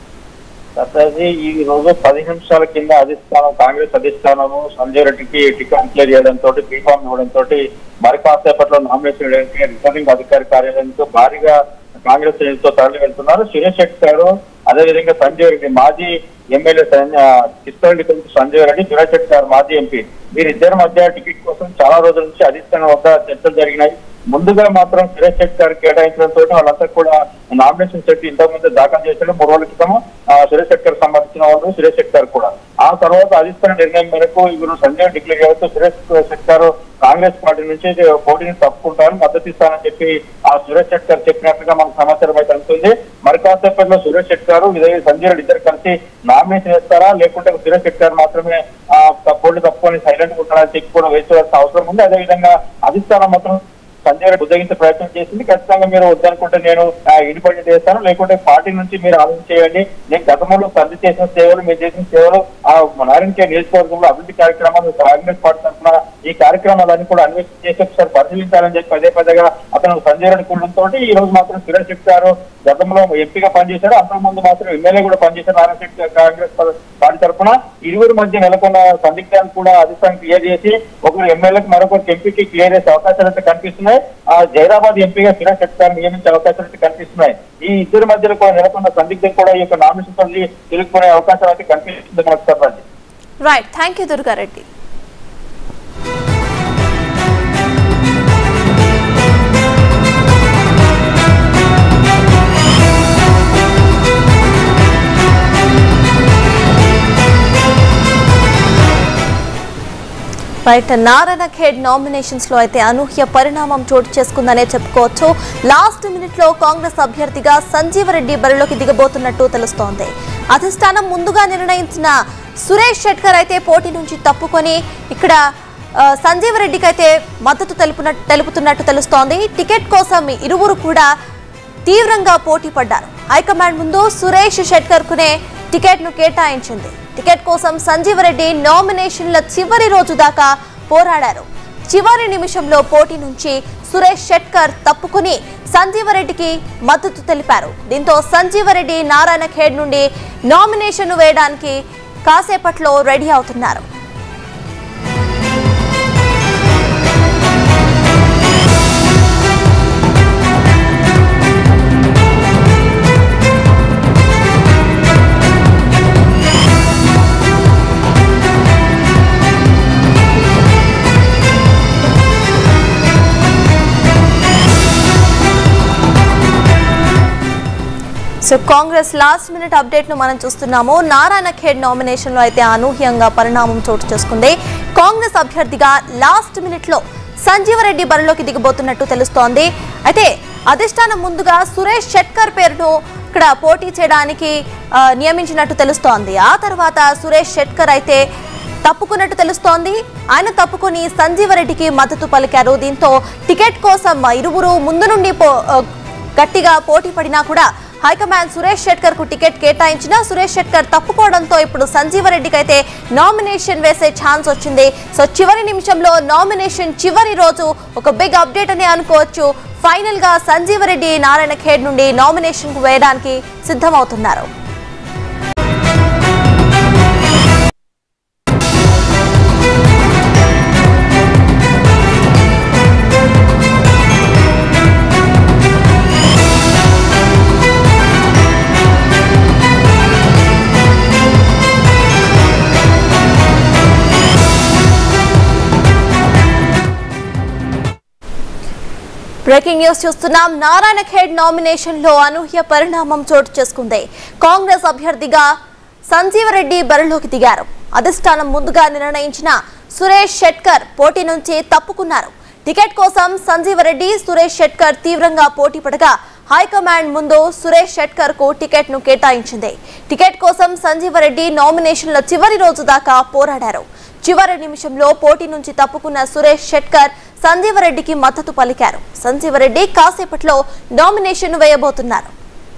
ఈ రోజు 10 నిమిషాల కింద కాంగ్రెస్ అధిష్టానము సంజయ్ రెడ్డికి టికెట్ క్లియర్ చేయడంతో బీఫామ్ ఇవ్వడంతో మరి కాసేపట్లో నామినేషన్ వేయడానికి రిటర్నింగ్ అధికారి కార్యాలయంతో భారీగా కాంగ్రెస్ తో తరలి వెళ్తున్నారు. సురేష్ షెట్కర్, అదేవిధంగా సంజయ్ రెడ్డి మాజీ ఎమ్మెల్యే కిష్టరెడ్డి కొడుకు సంజయ్ రెడ్డి, సురేష్ షెట్కర్ మాజీ ఎంపీ, వీరిద్దరి మధ్య టికెట్ కోసం చాలా రోజుల నుంచి అధిష్టానం వద్ద చర్చలు జరిగినాయి. ముందుగా మాత్రం సురేష్ షెట్కర్ కేటాయించడంతో వాళ్ళంతా కూడా నామినేషన్ సెట్ ఇంతకుముందు దాఖలు చేశారు. 3 రోజుల క్రితం సురేష్ షెట్కర్ సంబంధించిన వాళ్ళు సురేష్ షెట్కర్ కూడా. ఆ తర్వాత అధిష్టాన నిర్ణయం మేరకు ఇವರು సంజయ్ డిక్లేర్ చేస్తూ సురేష్ షెట్కర్ కాంగ్రెస్ పార్టీ నుంచి పోటీని తప్పుకుంటారని మద్దతు ఇస్తానని చెప్పి ఆ సురేష్ షెట్కర్ చెప్పినట్టుగా మనకు సమాచారం అయితే అందుతుంది. మరి కాసేపట్లో సురేష్ షెట్కర్ సంజయ్ రెడ్డి ఇద్దరు కలిసి నామినేషన్ వేస్తారా, లేకుంటే సురేష్ షెట్కర్ మాత్రమే పోటీ తప్పుకొని సైలెంట్ గా ఉంటారని చెప్పి కూడా వేసుకోవాల్సిన అవసరం ఉంది. అదేవిధంగా అధిష్టానం మాత్రం సంజయ్ రెడ్డి ఉద్యోగించే ప్రయత్నం చేసింది. ఖచ్చితంగా మీరు వద్దనుకుంటే నేను ఇండిపెండెంట్ చేస్తాను, లేకుంటే పార్టీ నుంచి మీరు ఆలోచన చేయండి. నేను గతంలో తల్లి చేసిన సేవలు, మీరు చేసిన సేవలు నారాయణఖేడ్ నియోజకవర్గంలో అభివృద్ధి కార్యక్రమాలు కాంగ్రెస్ పార్టీ తరఫున ఈ కార్యక్రమాలన్నీ కూడా అన్వేషణ చేసి ఒకసారి పరిశీలించాలని చెప్పి పదే అతను సంజయ్ రెడ్డి కూడంతో ఈ రోజు మాత్రం సురేష్ షెట్కర్ గతంలో ఎంపీగా పనిచేశారు. అంతకుముందు మాత్రం ఎమ్మెల్యే కూడా పనిచేశారు నారాయణఖేడ్ కాంగ్రెస్ పార్టీ తరఫున. ఇరువురి మధ్య నెలకొన్న సందిగ్ధాలు కూడా అధిష్టానం క్లియర్ చేసి ఒకరు ఎమ్మెల్యేకి మరొకరికి ఎంపీకి క్లియర్ చేసే అవకాశాలు అయితే కనిపిస్తున్నాయి. జైరాబాద్ ఎంపీగా సురేష్ షెట్కర్ నియమించే అవకాశాలు అయితే కనిపిస్తున్నాయి. ఈ ఇద్దరి మధ్యలో కూడా నెలకొన్న సందిగ్ధం కూడా ఈ యొక్క నామినేషన్ తెలుసుకునే అవకాశాలు అయితే కనిపిస్తుంది మనకు చెప్పండి. Right, thank you Durga Reddy. Right, Narayankhed nominations లో అయితే అనూహ్య పరిణామం చోటు చేసుకుందనే చెప్పుకోవచ్చు. లాస్ట్ మినిట్ లో కాంగ్రెస్ అభ్యర్థిగా సంజీవరెడ్డి బరిలోకి దిగబోతున్నట్టు తెలుస్తోంది. అధిష్టానం ముందుగా నిర్ణయించిన సురేష్ షెట్కర్ అయితే పోటీ నుంచి తప్పుకొని ఇక్కడ సంజీవరెడ్డికి అయితే మద్దతు తెలుపుతున్నట్టు తెలుస్తోంది. టికెట్ కోసం ఇరువురు కూడా తీవ్రంగా పోటీ పడ్డారు. హైకమాండ్ ముందు సురేష్ షెట్కర్ కునే టికెట్ ను కేటాయించింది. టికెట్ కోసం సంజీవరెడ్డి నామినేషన్ల చివరి రోజు దాకా పోరాడారు. చివరి నిమిషంలో పోటీ నుంచి సురేష్ షెట్కర్ తప్పుకుని సంజీవరెడ్డికి మద్దతు తెలిపారు. దీంతో సంజీవరెడ్డి నారాయణఖేడ్ నుండి నామినేషన్ వేయడానికి కాసేపట్లో రెడీ అవుతున్నారు. So Congress last minute update ను మనం చూస్తున్నాము. నారాయణఖేడ్ నామినేషన్ లో అయితే అనూహ్యంగా పరిణామం చోటు చేసుకుంది. కాంగ్రెస్ అభ్యర్థిగా లాస్ట్ మినిట్ లో సంజీవరెడ్డి బరిలోకి దిగబోతున్నట్టు తెలుస్తోంది. అయితే అధిష్టానం ముందుగా సురేష్ షెట్కర్ పేరును ఇక్కడ పోటీ చేయడానికి నియమించినట్టు తెలుస్తోంది. ఆ తర్వాత సురేష్ షెట్కర్ అయితే తప్పుకున్నట్టు తెలుస్తోంది. ఆయన తప్పుకొని సంజీవరెడ్డికి మద్దతు పలికారు. దీంతో టికెట్ కోసం ఇరువురు ముందు నుండి గట్టిగా పోటీ పడినా కూడా హైకమాండ్ సురేష్ షెట్కర్ కు టికెట్ కేటాయించిన సురేష్ షెట్కర్ తప్పుకోవడంతో ఇప్పుడు సంజీవరెడ్డికి అయితే నామినేషన్ వేసే ఛాన్స్ వచ్చింది. సో చివరి నిమిషంలో నామినేషన్ చివరి రోజు ఒక బిగ్ అప్డేట్ అని అనుకోవచ్చు. ఫైనల్ గా సంజీవరెడ్డి నారాయణఖేడ్ నుండి నామినేషన్ కు వేయడానికి సిద్ధమవుతున్నారు. బ్రేకింగ్ న్యూస్ చూస్తున్నాం. నారాయణఖేడ్ నామినేషన్ లో అనూహ్య పరిణామం చోటు చేసుకుంది. కాంగ్రెస్ అభ్యర్థిగా సంజీవరెడ్డి బరిలోకి దిగారు. అధిష్టానం ముందుగా నిర్ణయించిన సురేష్ షెట్కర్ పోటీ నుంచి తప్పుకున్నారు. టికెట్ కోసం సంజీవరెడ్డి సురేష్ షెట్కర్ తీవ్రంగా పోటీ పడగా హైకమాండ్ ముందు సురేష్ షెట్కర్ కు టికెట్ ను కేటాయించింది. టికెట్ కోసం సంజీవరెడ్డి నామినేషన్ల చివరి రోజు దాకా పోరాడారు. చివరి నిమిషంలో పోటీ నుంచి తప్పుకున్న సురేష్ షెట్కర్ సంజీవరెడ్డికి మద్దతు పలికారు. సంజీవరెడ్డి కాసేపట్లో నామినేషన్ వేయబోతున్నారు.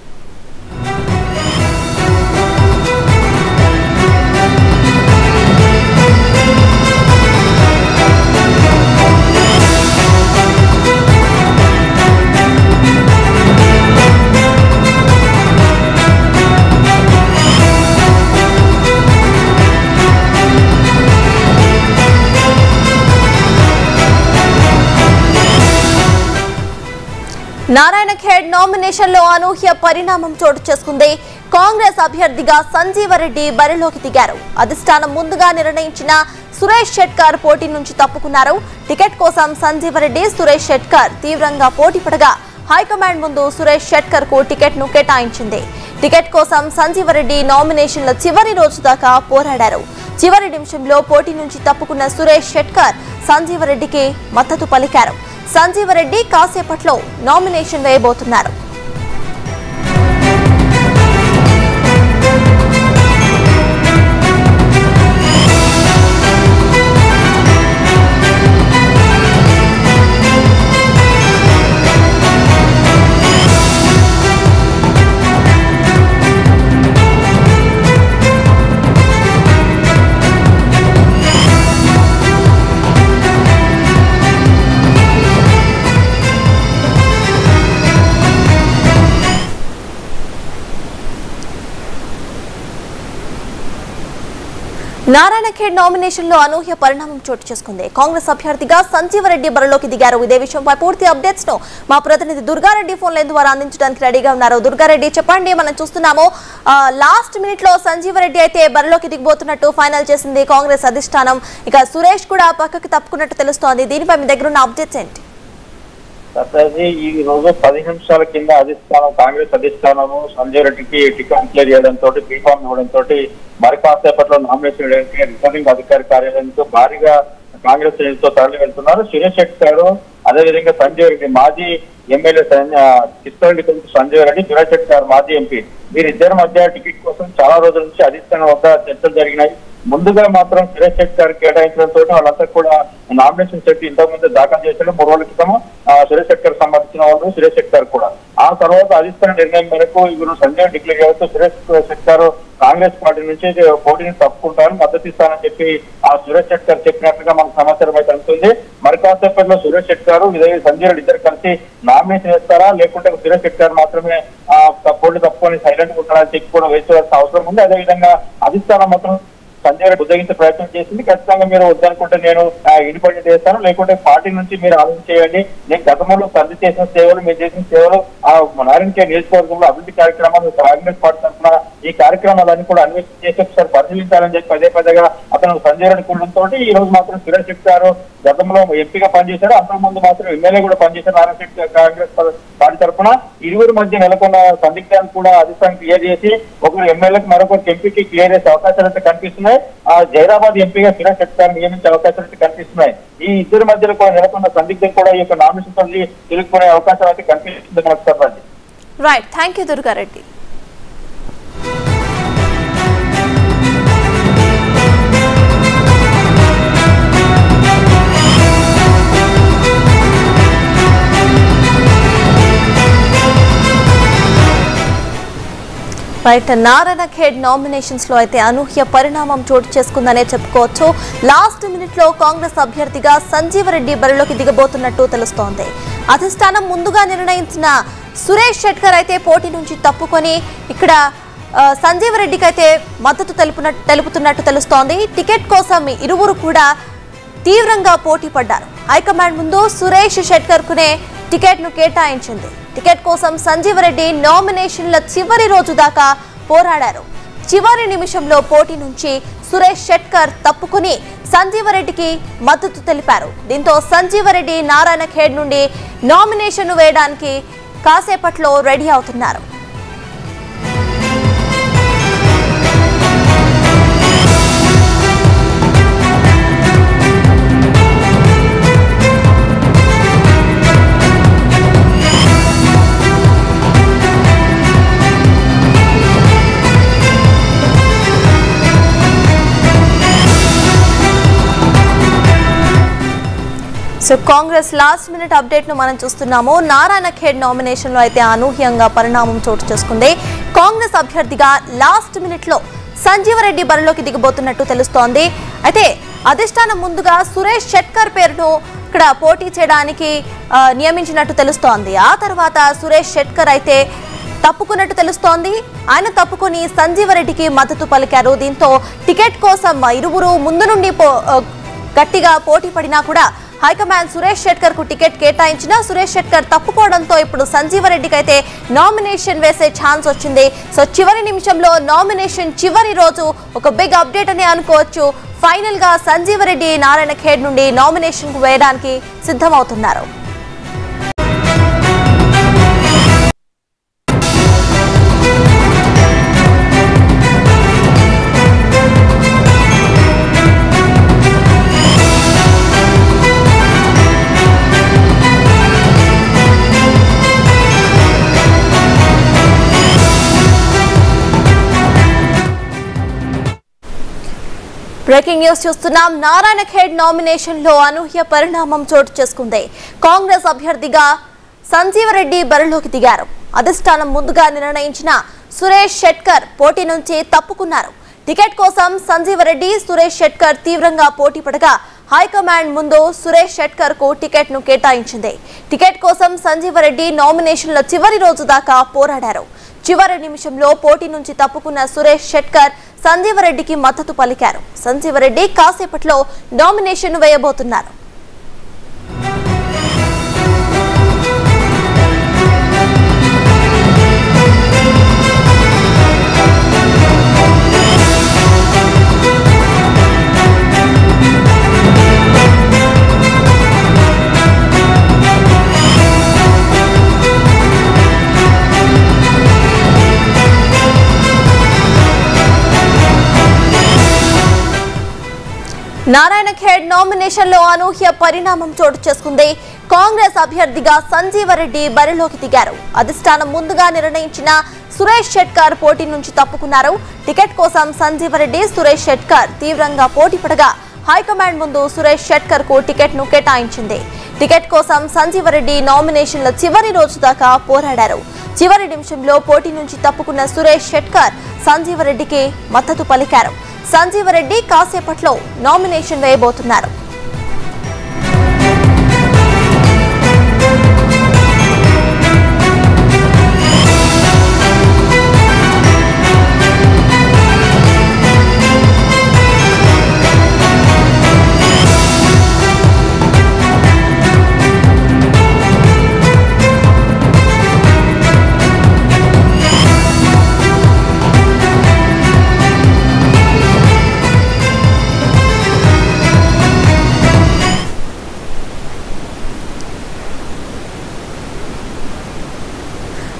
నారాయణఖేడ్ నామినేషన్ లో అనూహ్య పరిణామం చోటు చేసుకుంది. కాంగ్రెస్ అభ్యర్థిగా సంజీవరెడ్డి బరిలోకి దిగారు. అధిష్టానం ముందుగా నిర్ణయించిన సురేష్ షెట్కర్ పోటీ నుంచి తప్పుకున్నారు. టికెట్ కోసం సంజీవరెడ్డి సురేష్ షెట్కర్ తీవ్రంగా పోటీ పడగా హైకమాండ్ ముందు సురేష్ షెట్కర్ కు టికెట్ ను కేటాయించింది. టికెట్ కోసం సంజీవరెడ్డి నామినేషన్ల చివరి రోజు దాకా పోరాడారు. చివరి నిమిషంలో పోటీ నుంచి తప్పుకున్న సురేష్ షెట్కర్ సంజీవరెడ్డికి మద్దతు పలికారు. సంజీవరెడ్డి కాసేపట్లో నామినేషన్ వేయబోతున్నారు. నారాయణఖేడ్ నామినేషన్ లో అనూహ్య పరిణామం చోటు చేసుకుంది. కాంగ్రెస్ అభ్యర్థిగా సంజీవరెడ్డి బరిలోకి దిగారు. ఇదే విషయంపై పూర్తి అప్డేట్స్ ను మా ప్రతినిధి దుర్గారెడ్డి ఫోన్ లైన్ ద్వారా అందించడానికి రెడీగా ఉన్నారు. దుర్గారెడ్డి, చెప్పండి. మనం చూస్తున్నాము లాస్ట్ మినిట్ లో సంజీవరెడ్డి అయితే బరిలోకి దిగబోతున్నట్టు ఫైనల్ చేసింది కాంగ్రెస్ అధిష్టానం. ఇక సురేష్ కూడా పక్కకి తప్పుకున్నట్టు తెలుస్తోంది. దీనిపై మీ దగ్గర ఉన్న అప్డేట్స్ ఏంటి? ఈ రోజు 10 నిమిషాల కింద కాంగ్రెస్ అధిష్టానము సంజయ్ రెడ్డికి టికెట్ క్లియర్ చేయడంతో బీఫామ్ ఇవ్వడంతో మరి కాసేపట్లో నామినేషన్ వేయడానికి రిటర్నింగ్ అధికారి కార్యాలయంతో భారీగా కాంగ్రెస్ శ్రేణులతో తరలి వెళ్తున్నారు. సురేష్ షెట్కర్, అదేవిధంగా సంజయ్ రెడ్డి మాజీ ఎమ్మెల్యే కిష్టరెడ్డి కొడుకు సంజయ్ రెడ్డి, సురేష్ షెట్కర్ మాజీ ఎంపీ, వీరిద్దరి మధ్య టికెట్ కోసం చాలా రోజుల నుంచి అధిష్టానం వద్ద చర్చలు జరిగినాయి. ముందుగా మాత్రం సురేష్ షెట్కర్ కేటాయించడంతో వాళ్ళంతా కూడా నామినేషన్ సెట్ ఇంతకుముందు దాఖలు చేశారు. 3 రోజుల క్రితం సురేష్ షెట్కర్ సంబంధించిన వాళ్ళు సురేష్ షెట్కర్ కూడా. ఆ తర్వాత అధిష్టాన నిర్ణయం మేరకు ఇವರು సంజయ్ డిక్లేర్ చేస్తూ సురేష్ షెట్కర్ కాంగ్రెస్ పార్టీ నుంచి పోటీని తప్పుకుంటారు, మద్దతు ఇస్తానని చెప్పి ఆ సురేష్ షెట్కర్ చెప్పినట్టుగా మనకు సమాచారం అయితే అందుతుంది. మరి కాసేపట్లో సురేష్ షెట్కర్ సంజయ్ రెడ్డి ఇద్దరు కలిసి నామినేషన్ వేస్తారా, లేకుంటే సురేష్ షెట్కర్ మాత్రమే పోటీ తప్పుకొని సైలెంట్ గా ఉంటారని చెప్పి కూడా వేసుకోవాల్సిన అవసరం ఉంది. అదేవిధంగా అధిష్టానం మాత్రం సంజయ్ రెడ్డి ఉద్యోగించే ప్రయత్నం చేసింది. ఖచ్చితంగా మీరు వద్దనుకుంటే నేను ఇండిపెండెంట్ చేస్తాను, లేకుంటే పార్టీ నుంచి మీరు ఆలోచన చేయండి. నేను గతంలో సంధి చేసిన సేవలు, మీరు చేసిన సేవలు నారాయణ నియోజకవర్గంలో అభివృద్ధి కార్యక్రమాలు కాంగ్రెస్ పార్టీ తరఫున ఈ కార్యక్రమాలన్నీ కూడా అన్వేషణ చేసి ఒకసారి పరిశీలించాలని చెప్పి పదే పదేగా అతను సంజయ్ రెడ్డి కూడంతో ఈ రోజు మాత్రం సురేష్ శెట్టి గారు గతంలో ఎంపీగా పనిచేశారు, అంతకుముందు మాత్రం ఎమ్మెల్యే కూడా పనిచేశారు నారాయణ శెట్టి కాంగ్రెస్ పార్టీ తరఫున. ఇరువురి మధ్య నెలకొన్న సందిగ్ధాన్ని కూడా అధిష్టానం క్లియర్ చేసి ఒకరు ఎమ్మెల్యేకి మరొకరికి ఎంపీకి క్లియర్ చేసే అవకాశాలు అయితే కనిపిస్తున్నాయి. జైరాబాద్ ఎంపీగా సురేష్ శెట్టి గారు నియమించే అవకాశాలు అయితే కనిపిస్తున్నాయి. ఈ ఇద్దరి మధ్యలో కూడా నెలకొన్న సందిగ్ధం కూడా ఈ యొక్క నామినేషన్ తెలుసుకునే అవకాశాలు అయితే కనిపిస్తుంది మనకు చెప్పండి. Right, thank you Durga Reddy. Right, Narayankhed nominations లో అయితే అనూహ్య పరిణామం చోటు చేసుకుందనే చెప్పుకోవచ్చు. లాస్ట్ మినిట్ లో కాంగ్రెస్ అభ్యర్థిగా సంజీవరెడ్డి బరిలోకి దిగబోతున్నట్టు తెలుస్తోంది. అధిష్టానం ముందుగా నిర్ణయించిన సురేష్ షెట్కర్ అయితే పోటీ నుంచి తప్పుకొని ఇక్కడ సంజీవరెడ్డికి అయితే మద్దతు తెలుపుతున్నట్టు తెలుస్తోంది. టికెట్ కోసం ఇరువురు కూడా తీవ్రంగా పోటీ పడ్డారు. హైకమాండ్ ముందు సురేష్ షెట్కర్ కునే టికెట్ ను కేటాయించింది. టికెట్ కోసం సంజీవరెడ్డి నామినేషన్ల చివరి రోజు దాకా పోరాడారు. చివరి నిమిషంలో పోటీ నుంచి సురేష్ షెట్కర్ తప్పుకుని సంజీవరెడ్డికి మద్దతు తెలిపారు. దీంతో సంజీవరెడ్డి నారాయణఖేడ్ నుండి నామినేషన్ వేయడానికి కాసేపట్లో రెడీ అవుతున్నారు. So Congress last minute update ను మనం చూస్తున్నాము. నారాయణఖేడ్ నామినేషన్ లో అయితే అనూహ్యంగా పరిణామం చోటు చేసుకుంది. కాంగ్రెస్ అభ్యర్థిగా లాస్ట్ మినిట్ లో సంజీవరెడ్డి బరిలోకి దిగబోతున్నట్టు తెలుస్తోంది. అయితే అధిష్టానం ముందుగా సురేష్ షెట్కర్ పేరును ఇక్కడ పోటీ చేయడానికి నియమించినట్టు తెలుస్తోంది. ఆ తర్వాత సురేష్ షెట్కర్ అయితే తప్పుకున్నట్టు తెలుస్తోంది. ఆయన తప్పుకొని సంజీవరెడ్డికి మద్దతు పలికారు. దీంతో టికెట్ కోసం ఇరువురు ముందు నుండి గట్టిగా పోటీ పడినా కూడా హైకమాండ్ సురేష్ షెట్కర్ కు టికెట్ కేటాయించిన సురేష్ షెట్కర్ తప్పుకోవడంతో ఇప్పుడు సంజీవరెడ్డికి అయితే నామినేషన్ వేసే ఛాన్స్ వచ్చింది. సో చివరి నిమిషంలో నామినేషన్ చివరి రోజు ఒక బిగ్ అప్డేట్ అని అనుకోవచ్చు. ఫైనల్ గా సంజీవరెడ్డి నారాయణఖేడ్ నుండి నామినేషన్ కు వేయడానికి సిద్ధమవుతున్నారు. బ్రేకింగ్ న్యూస్ చూస్తున్నాం. నారాయణఖేడ్ నామినేషన్ లో అనూహ్య పరిణామం చోటు చేసుకుంది. కాంగ్రెస్ అభ్యర్థిగా సంజీవరెడ్డి బరిలోకి దిగారు. అధిష్టానం ముందుగా నిర్ణయించిన సురేష్ షెట్కర్ పోటీ నుంచి తప్పుకున్నారు. టికెట్ కోసం సంజీవరెడ్డి సురేష్ షెట్కర్ తీవ్రంగా పోటీ పడగా హైకమాండ్ ముందు సురేష్ షెట్కర్ కు టికెట్ ను కేటాయించింది. టికెట్ కోసం సంజీవరెడ్డి నామినేషన్ల చివరి రోజు దాకా పోరాడారు. చివరి నిమిషంలో పోటీ నుంచి తప్పుకున్న సురేష్ షెట్కర్ సంజీవరెడ్డికి మద్దతు పలికారు. సంజీవరెడ్డి కాసేపట్లో నామినేషన్ వేయబోతున్నారు. నారాయణఖేడ్ నామినేషన్ లో అనూహ్య పరిణామం చోటు చేసుకుంది. కాంగ్రెస్ అభ్యర్థిగా సంజీవరెడ్డి బరిలోకి దిగారు. అధిష్టానం ముందుగా నిర్ణయించిన సురేష్ షెట్కర్ పోటీ నుంచి తప్పుకున్నారు. టికెట్ కోసం సంజీవరెడ్డి సురేష్ షెట్కర్ తీవ్రంగా పోటీ పడగా హైకమాండ్ ముందు సురేష్ షెట్కర్ కు టికెట్ ను కేటాయించింది. టికెట్ కోసం సంజీవరెడ్డి నామినేషన్ల చివరి రోజు దాకా పోరాడారు. చివరి నిమిషంలో పోటీ నుంచి తప్పుకున్న సురేష్ షెట్కర్ సంజీవరెడ్డికి మద్దతు పలికారు. సంజీవరెడ్డి కాసేపట్లో నామినేషన్ వేయబోతున్నారు.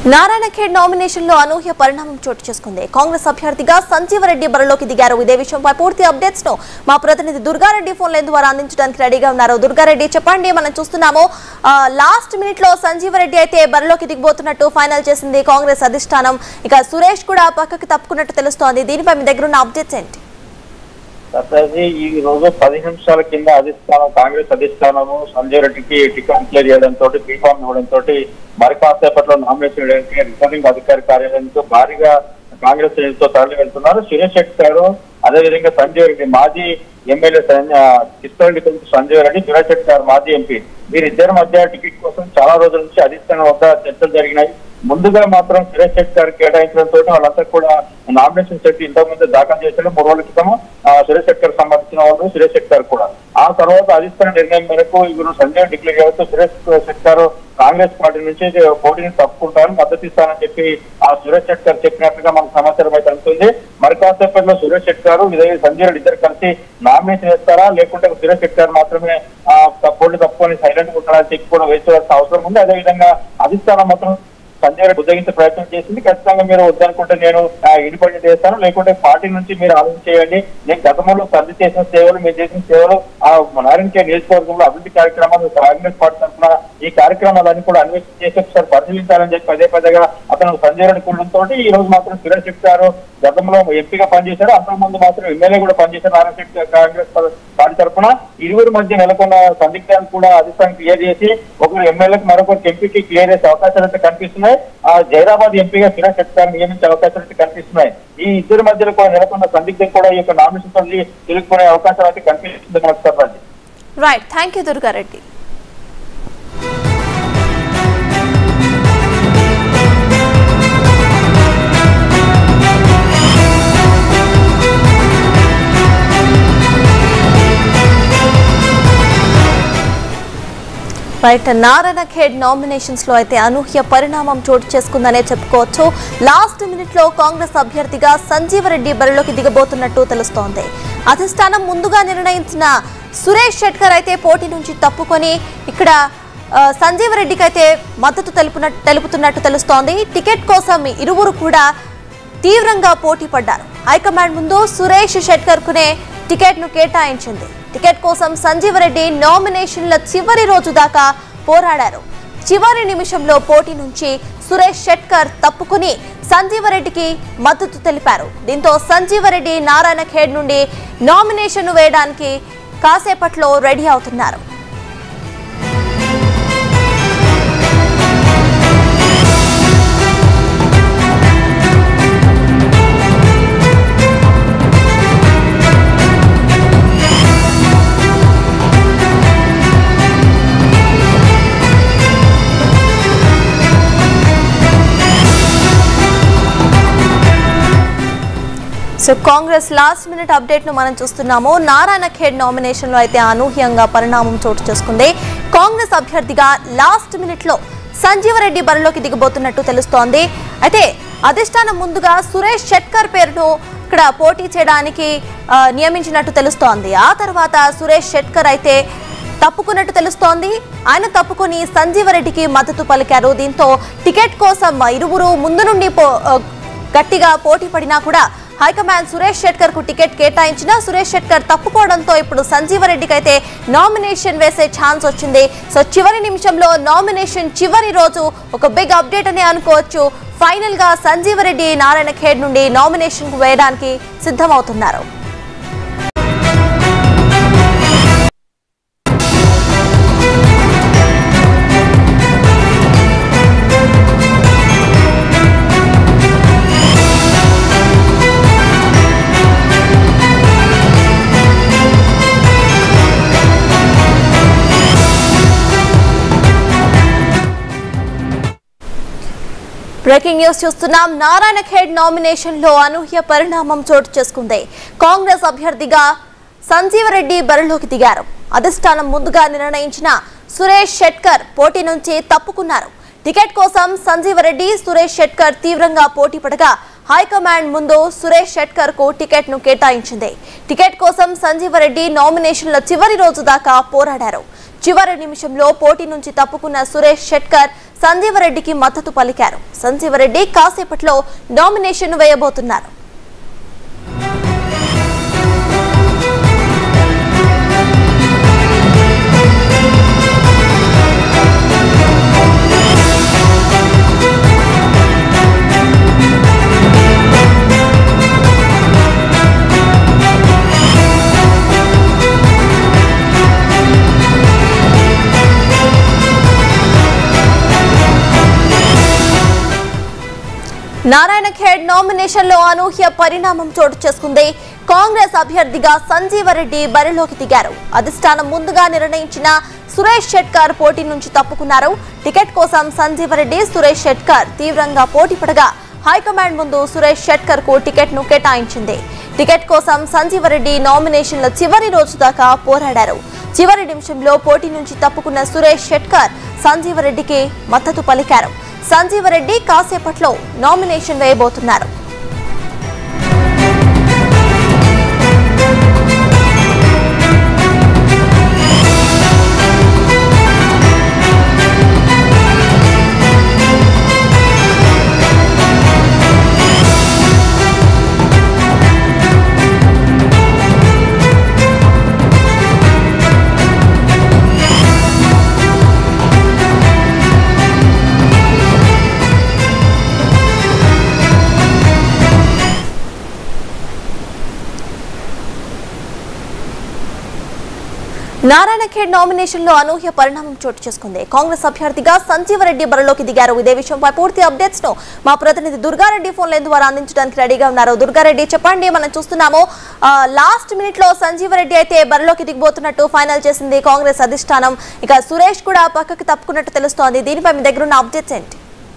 నారాయణఖేడ్ నామినేషన్ లో అనూహ్య పరిణామం చోటు చేసుకుంది. కాంగ్రెస్ అభ్యర్థిగా సంజీవరెడ్డి బరిలోకి దిగారు. ఇదే విషయంపై పూర్తి అప్డేట్స్ ను మా ప్రతినిధి దుర్గారెడ్డి ఫోన్ లైన్ ద్వారా అందించడానికి రెడీగా ఉన్నారు. దుర్గారెడ్డి, చెప్పండి. మనం చూస్తున్నాము లాస్ట్ మినిట్ లో సంజీవరెడ్డి అయితే బరిలోకి దిగబోతున్నట్టు ఫైనల్ చేసింది కాంగ్రెస్ అధిష్టానం. ఇక సురేష్ కూడా పక్కకి తప్పుకున్నట్టు తెలుస్తోంది. దీనిపై మీ దగ్గర ఉన్న అప్డేట్స్ ఏంటి? ఈ రోజు 10 నిమిషాల కింద కాంగ్రెస్ అధిష్టానము సంజయ్ రెడ్డికి టికెట్ క్లియర్ చేయడంతో బీఫామ్ ఇవ్వడంతో మరి కాసేపట్లో నామినేషన్ వేయడానికి రిటర్నింగ్ అధికారి కార్యాలయంతో భారీగా కాంగ్రెస్ శ్రేణులతో తరలి వెళ్తున్నారు. సురేష్ శెట్టి గారు, అదేవిధంగా సంజయ్ రెడ్డి మాజీ ఎమ్మెల్యే కిష్టరెడ్డి కొడుకు సంజయ్ రెడ్డి, సురేష్ శెట్టి గారు మాజీ ఎంపీ, వీరిద్దరి మధ్య టికెట్ కోసం చాలా రోజుల నుంచి అధిష్టానం వద్ద చర్చలు జరిగినాయి. ముందుగా మాత్రం సురేష్ శెట్టి గారు కేటాయించడంతో వాళ్ళంతా కూడా నామినేషన్ సెట్ ఇంతకు ముందు దాఖలు చేశారు. 3 రోజుల క్రితం సురేష్ శెట్టి గారు సంబంధించిన వాళ్ళు సురేష్ శెట్టి గారు కూడా. ఆ తర్వాత అధిష్టాన నిర్ణయం మేరకు ఇప్పుడు సంజయ్ డిక్లేర్ చేస్తూ సురేష్ శెట్టి గారు కాంగ్రెస్ పార్టీ నుంచి పోటీని తప్పుకుంటారని మద్దతు ఇస్తానని చెప్పి ఆ సురేష్ శెట్టి గారు చెప్పినట్టుగా మనకు సమాచారం అయితే అందుతుంది. మరి కాసేపట్లో సురేష్ శెట్టి గారు సంజయ్ రెడ్డి ఇద్దరు కలిసి నామినేషన్ వేస్తారా, లేకుంటే సురేష్ శెట్టి గారు మాత్రమే పోటీ తప్పుకొని సైలెంట్ గా ఉంటారని చెప్పి కూడా వేసుకోవాల్సిన అవసరం ఉంది. అదేవిధంగా అధిష్టానం మాత్రం సంజయ్ రెడ్డి ఉద్దగించే ప్రయత్నం చేసింది. ఖచ్చితంగా మీరు వద్దనుకుంటే నేను ఇండిపెండెంట్ చేస్తాను, లేకుంటే పార్టీ నుంచి మీరు ఆలోచన చేయండి. నేను గతంలో తల్లి చేసిన సేవలు, మీరు చేసిన సేవలు ఆ నారాయణఖేడ్ నియోజకవర్గంలో అభివృద్ధి కార్యక్రమాలు కాంగ్రెస్ పార్టీ తరఫున ఈ కార్యక్రమాలన్నీ కూడా అన్వేషణ చేసి ఒకసారి పరిశీలించాలని చెప్పి పదేగా అతను సంజయ్ రెడ్డి కూడడంతో ఈ రోజు మాత్రం సురేష్ శెట్టి గారు గతంలో ఎంపీగా పనిచేశారు, అంతకుముందు మాత్రం ఎమ్మెల్యే కూడా పనిచేశారు నారాయణఖేడ్ కాంగ్రెస్ పార్టీ తరఫున. ఇరువురి మధ్య నెలకొన్న సందిగ్ధాలు కూడా అధిష్టానం క్లియర్ చేసి ఒకరు ఎమ్మెల్యేకి మరొకరికి ఎంపీకి క్లియర్ చేసే అవకాశాలు అయితే కనిపిస్తున్నాయి. జైరాబాద్ ఎంపీగా సురేష్ శెట్టి గారిని నియమించే అవకాశాలు అయితే కనిపిస్తున్నాయి. ఈ ఇద్దరి మధ్యలో కూడా నెలకొన్న సందిగ్ధం కూడా ఈ యొక్క నామినేషన్ తిరుగుకునే అవకాశాలు అయితే కనిపిస్తుంది మనకు. చెప్పండి. Right, thank you Durga Reddy. Right, Narayankhed nominations లో అయితే అనూహ్య పరిణామం చోటు చేసుకుందనే చెప్పుకోవచ్చు. లాస్ట్ మినిట్ లో కాంగ్రెస్ అభ్యర్థిగా సంజీవరెడ్డి బరిలోకి దిగబోతున్నట్టు తెలుస్తోంది. అధిష్టానం ముందుగా నిర్ణయించిన సురేష్ శెట్కర్ అయితే పోటీ నుంచి తప్పుకొని ఇక్కడ సంజీవరెడ్డికి అయితే మద్దతు తెలుపుతున్నట్టు తెలుస్తోంది. టికెట్ కోసం ఇరువురు కూడా తీవ్రంగా పోటీ పడ్డారు. హైకమాండ్ ముందు సురేష్ శెట్కర్ కునే టికెట్ ను కేటాయించింది. టికెట్ కోసం సంజీవరెడ్డి నామినేషన్ల చివరి రోజు దాకా పోరాడారు. చివరి నిమిషంలో పోటీ నుంచి సురేష్ శెట్కర్ తప్పుకుని సంజీవరెడ్డికి మద్దతు తెలిపారు. దీంతో సంజీవరెడ్డి నారాయణఖేడ్ నుండి నామినేషన్ వేయడానికి కాసేపట్లో రెడీ అవుతున్నారు. So Congress last minute update ను మనం చూస్తున్నాము. నారాయణఖేడ్ నామినేషన్ లో అయితే అనూహ్యంగా పరిణామం చోటు చేసుకుంది. కాంగ్రెస్ అభ్యర్థిగా లాస్ట్ మినిట్ లో సంజీవరెడ్డి బరిలోకి దిగబోతున్నట్టు తెలుస్తోంది. అయితే అధిష్టానం ముందుగా సురేష్ శెట్కర్ పేరును ఇక్కడ పోటీ చేయడానికి నియమించినట్టు తెలుస్తోంది. ఆ తర్వాత సురేష్ శెట్కర్ అయితే తప్పుకున్నట్టు తెలుస్తోంది. ఆయన తప్పుకొని సంజీవరెడ్డికి మద్దతు పలికారు. దీంతో టికెట్ కోసం ఇరువురు ముందు నుండి గట్టిగా పోటీ పడినా కూడా హైకమాండ్ సురేష్ శెట్కర్ కు టికెట్ కేటాయించిన సురేష్ శెట్కర్ తప్పుకోవడంతో ఇప్పుడు సంజీవరెడ్డికి అయితే నామినేషన్ వేసే ఛాన్స్ వచ్చింది. సో చివరి నిమిషంలో నామినేషన్ చివరి రోజు ఒక బిగ్ అప్డేట్ అనే అనుకోవచ్చు. ఫైనల్ గా సంజీవరెడ్డి నారాయణఖేడ్ నుండి నామినేషన్ కు వేయడానికి సిద్ధమవుతున్నారు. బ్రేకింగ్ న్యూస్ చూస్తున్నాం. నారాయణఖేడ్ నామినేషన్ లో అనూహ్య పరిణామం చోటు చేసుకుంది. కాంగ్రెస్ అభ్యర్థిగా సంజీవరెడ్డి బరిలోకి దిగారు. అధిష్టానం ముందుగా నిర్ణయించిన సురేష్ శెట్కర్ పోటీ నుంచి తప్పుకున్నారు. టికెట్ కోసం సంజీవరెడ్డి, సురేష్ శెట్కర్ తీవ్రంగా పోటీ పడగా హైకమాండ్ ముందు సురేష్ శెట్కర్ కు టికెట్ ను కేటాయించింది. టికెట్ కోసం సంజీవరెడ్డి నామినేషన్ల చివరి రోజు దాకా పోరాడారు. చివరి నిమిషంలో పోటీ నుంచి తప్పుకున్న సురేష్ శెట్కర్ సంజీవరెడ్డికి మద్దతు పలికారు. సంజీవరెడ్డి కాసేపట్లో నామినేషన్ వేయబోతున్నారు. నారాయణఖేడ్ నామినేషన్ లో అనూహ్య పరిణామం చోటు చేసుకుంది. కాంగ్రెస్ అభ్యర్థిగా సంజీవరెడ్డి బరిలోకి దిగారు. అధిష్టానం ముందుగా నిర్ణయించిన సురేష్ షెట్కర్ పోటీ నుంచి తప్పుకున్నారు. టికెట్ కోసం సంజీవరెడ్డి, సురేష్ షెట్కర్ తీవ్రంగా పోటీ పడగా హైకమాండ్ ముందు సురేష్ షెట్కర్ కు టికెట్ ను కేటాయించింది. టికెట్ కోసం సంజీవరెడ్డి నామినేషన్ల చివరి రోజు దాకా పోరాడారు. చివరి నిమిషంలో పోటీ నుంచి తప్పుకున్న సురేష్ షెట్కర్ సంజీవరెడ్డికి మద్దతు పలికారు. సంజీవరెడ్డి కాసేపట్లో నామినేషన్ వేయబోతున్నారు. నారాయణఖేడ్ నామినేషన్ లో అనూహ్య పరిణామం చోటు చేసుకుంది. కాంగ్రెస్ అభ్యర్థిగా సంజీవరెడ్డి బరిలోకి దిగారు. ఇదే విషయంపై పూర్తి అప్డేట్స్ ను మా ప్రతినిధి దుర్గారెడ్డి ఫోన్ లైన్ ద్వారా అందించడానికి రెడీగా ఉన్నారు. దుర్గారెడ్డి, చెప్పండి. మనం చూస్తున్నాము లాస్ట్ మినిట్ లో సంజీవరెడ్డి అయితే బరిలోకి దిగబోతున్నట్టు ఫైనల్ చేసింది కాంగ్రెస్ అధిష్టానం. ఇక సురేష్ కూడా పక్కకి తప్పుకున్నట్టు తెలుస్తోంది. దీనిపై మీ దగ్గర ఉన్న అప్డేట్స్ ఏంటి?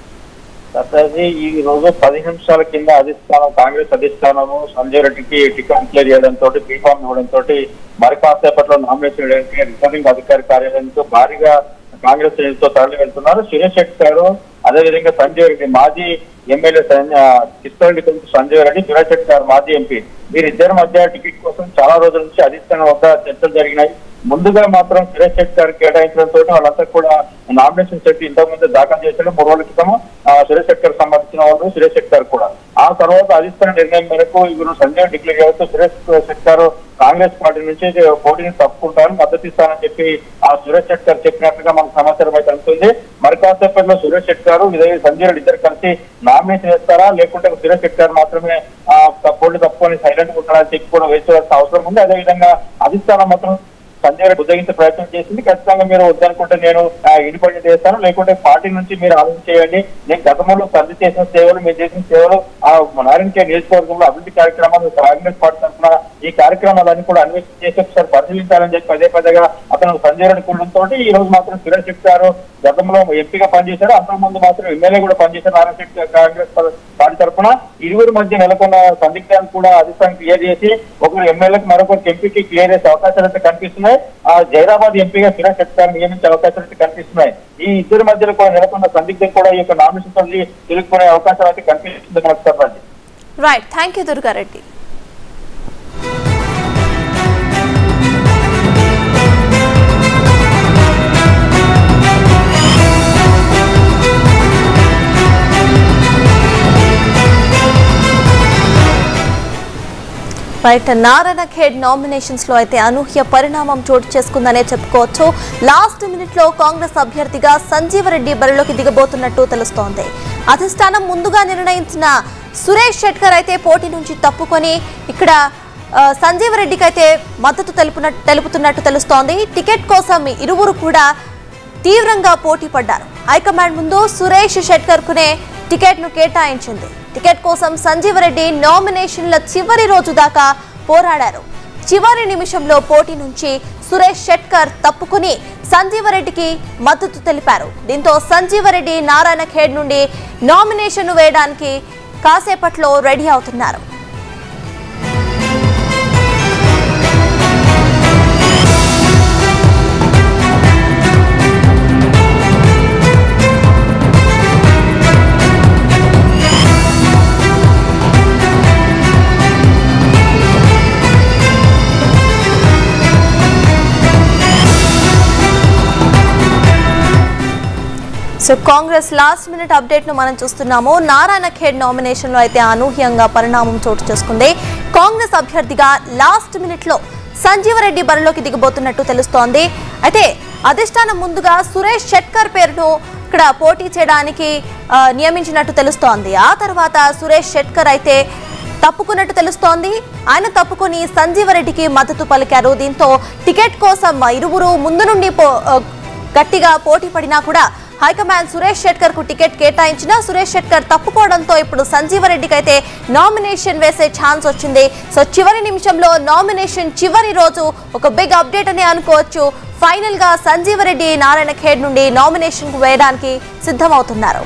ఈ రోజు 10 నిమిషాల కింద కాంగ్రెస్ అధిష్టానము సంజయ్ రెడ్డికి టికెట్ క్లియర్ చేయడంతో బీఫామ్ ఇవ్వడంతో మరి కాసేపట్లో నామినేషన్ వేయడానికి రిటర్నింగ్ అధికారి కార్యాలయంతో భారీగా కాంగ్రెస్ శ్రేణులతో తరలి వెళ్తున్నారు. సురేష్ షెట్కర్, అదేవిధంగా సంజయ్ రెడ్డి మాజీ ఎమ్మెల్యే కిష్టరెడ్డి కొడుకు సంజయ్ రెడ్డి, సురేష్ షెట్కర్ మాజీ ఎంపీ, వీరిద్దరి మధ్య టికెట్ కోసం చాలా రోజుల నుంచి అధిష్టానం వద్ద చర్చలు జరిగినాయి. ముందుగా మాత్రం సురేష్ షెట్కర్ కేటాయించడంతో వాళ్ళంతా కూడా నామినేషన్ చెట్టు ఇంతకుముందు దాఖలు చేశారు. 3 రోజుల క్రితం సురేష్ షెట్కర్ సంబంధించిన వాళ్ళు సురేష్ షెట్కర్ కూడా. ఆ తర్వాత అధిష్టాన నిర్ణయం మేరకు ఇವರು సంజయ్ డిక్లేర్ చేస్తూ సురేష్ షెట్కర్ కాంగ్రెస్ పార్టీ నుంచి పోటీని తప్పుకుంటారని మద్దతు ఇస్తానని చెప్పి ఆ సురేష్ షెట్కర్ చెప్పినట్టుగా మనకు సమాచారం అయితే అందుతుంది. మరి కాసేపట్లో సురేష్ షెట్కర్ సంజయ్ రెడ్డి ఇద్దరు కలిసి నామినేషన్ వేస్తారా, లేకుంటే సురేష్ షెట్కర్ మాత్రమే పోటీ తప్పుకొని సైలెంట్ ఉంటారని చెప్పి కూడా వేసుకోవాల్సిన అవసరం ఉంది. అదేవిధంగా అధిష్టానం మాత్రం సంజయ్ రెడ్డి ఉద్దగించే ప్రయత్నం చేసింది. ఖచ్చితంగా మీరు వద్దనుకుంటే నేను ఇండిపెండెంట్ చేస్తాను, లేకుంటే పార్టీ నుంచి మీరు ఆలోచన చేయండి. నేను గతంలో సంధి చేసిన సేవలు, మీరు చేసిన సేవలు నారాయణఖేడ్ నియోజకవర్గంలో అభివృద్ధి కార్యక్రమాలు కాంగ్రెస్ పార్టీ తరఫున ఈ కార్యక్రమాలన్నీ కూడా అన్వేషణ చేసి ఒకసారి పరిశీలించాలని చెప్పి పదే అతను సంజయ్ రెడ్డి కూడడంతో ఈ రోజు మాత్రం సురేష్ షెట్కర్ గతంలో ఎంపీగా పనిచేశారు, అంతకుముందు మాత్రం ఎమ్మెల్యే కూడా పనిచేశారు నారాయణఖేడ్ కాంగ్రెస్ పార్టీ తరఫున. ఇరువురి మధ్య నెలకొన్న సందిగ్ధాన్ని కూడా అధిష్టానం క్లియర్ చేసి ఒకరు ఎమ్మెల్యేకి మరొకరికి ఎంపీకి క్లియర్ చేసే అవకాశాలు అయితే కనిపిస్తున్నాయి. జైరాబాద్ ఎంపీగా సురేష్ షెట్కర్ నియమించే అవకాశాలు అయితే కనిపిస్తున్నాయి. ఈ ఇద్దరి మధ్యలో కూడా నెలకొన్న సందిగ్ధం కూడా ఈ యొక్క నామినేషన్ తెలుసుకునే అవకాశాలు అయితే కనిపిస్తుంది మనకు చెప్పండి. Right, thank you Durga Reddy. Right, Narayankhed nominations లో అయితే అనూహ్య పరిణామం చోటు చేసుకుందనే చెప్పుకోవచ్చు. లాస్ట్ మినిట్ లో కాంగ్రెస్ అభ్యర్థిగా సంజీవరెడ్డి బరిలోకి దిగబోతున్నట్టు తెలుస్తోంది. అధిష్టానం ముందుగా నిర్ణయించిన సురేష్ షెట్కర్ అయితే పోటీ నుంచి తప్పుకొని ఇక్కడ సంజీవరెడ్డికి అయితే మద్దతు తెలుపుతున్నట్టు తెలుస్తోంది. టికెట్ కోసం ఇరువురు కూడా తీవ్రంగా పోటీ పడ్డారు. హైకమాండ్ ముందు సురేష్ షెట్కర్ కునే టికెట్ ను కేటాయించింది. టికెట్ కోసం సంజీవరెడ్డి నామినేషన్ల చివరి రోజు దాకా పోరాడారు. చివరి నిమిషంలో పోటీ నుంచి సురేష్ షెట్కర్ తప్పుకుని సంజీవరెడ్డికి మద్దతు తెలిపారు. దీంతో సంజీవరెడ్డి నారాయణఖేడ్ నుండి నామినేషన్ వేయడానికి కాసేపట్లో రెడీ అవుతున్నారు. So Congress last minute update ను మనం చూస్తున్నాము. నారాయణఖేడ్ నామినేషన్ లో అయితే అనూహ్యంగా పరిణామం చోటు చేసుకుంది. కాంగ్రెస్ అభ్యర్థిగా లాస్ట్ మినిట్ లో సంజీవరెడ్డి బరిలోకి దిగబోతున్నట్టు తెలుస్తోంది. అయితే అధిష్టానం ముందుగా సురేష్ షెట్కర్ పేరును ఇక్కడ పోటీ చేయడానికి నియమించినట్టు తెలుస్తోంది. ఆ తర్వాత సురేష్ షెట్కర్ అయితే తప్పుకున్నట్టు తెలుస్తోంది. ఆయన తప్పుకొని సంజీవరెడ్డికి మద్దతు పలికారు. దీంతో టికెట్ కోసం ఇరువురు ముందు నుండి గట్టిగా పోటీ పడినా కూడా హైకమాండ్ సురేష్ షెట్కర్ కు టికెట్ కేటాయించిన సురేష్ షెట్కర్ తప్పుకోవడంతో ఇప్పుడు సంజీవరెడ్డికి అయితే నామినేషన్ వేసే ఛాన్స్ వచ్చింది. సో చివరి నిమిషంలో నామినేషన్ చివరి రోజు ఒక బిగ్ అప్డేట్ అని అనుకోవచ్చు. ఫైనల్ గా సంజీవరెడ్డి నారాయణఖేడ్ నుండి నామినేషన్ కు వేయడానికి సిద్ధమవుతున్నారు.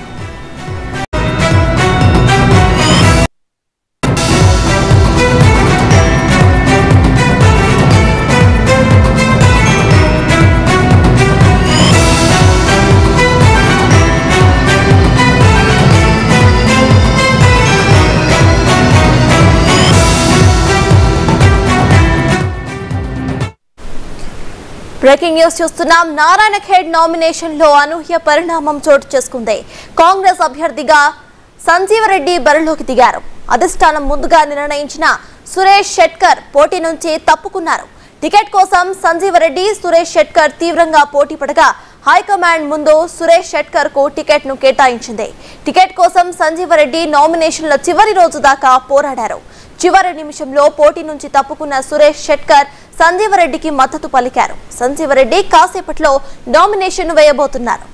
బ్రేకింగ్ న్యూస్ చూస్తున్నాం. నారాయణఖేడ్ నామినేషన్ లో అనూహ్య పరిణామం చోటు చేసుకుంది. కాంగ్రెస్ అభ్యర్థిగా సంజీవరెడ్డి బరిలోకి దిగారు. అధిష్టానం ముందుగా నిర్ణయించిన సురేష్ షెట్కర్ పోటీ నుంచి తప్పుకున్నారు. టికెట్ కోసం సంజీవరెడ్డి సురేష్ షెట్కర్ తీవ్రంగా పోటీ పడగా హైకమాండ్ ముందు సురేష్ షెట్కర్ కు టికెట్ ను కేటాయించింది. టికెట్ కోసం సంజీవరెడ్డి నామినేషన్ల చివరి రోజు దాకా పోరాడారు. చివరి నిమిషంలో పోటీ నుంచి తప్పుకున్న సురేష్ షెట్కర్ సంజీవరెడ్డికి మద్దతు పలికారు. సంజీవరెడ్డి కాసేపట్లో నామినేషన్ వేయబోతున్నారు.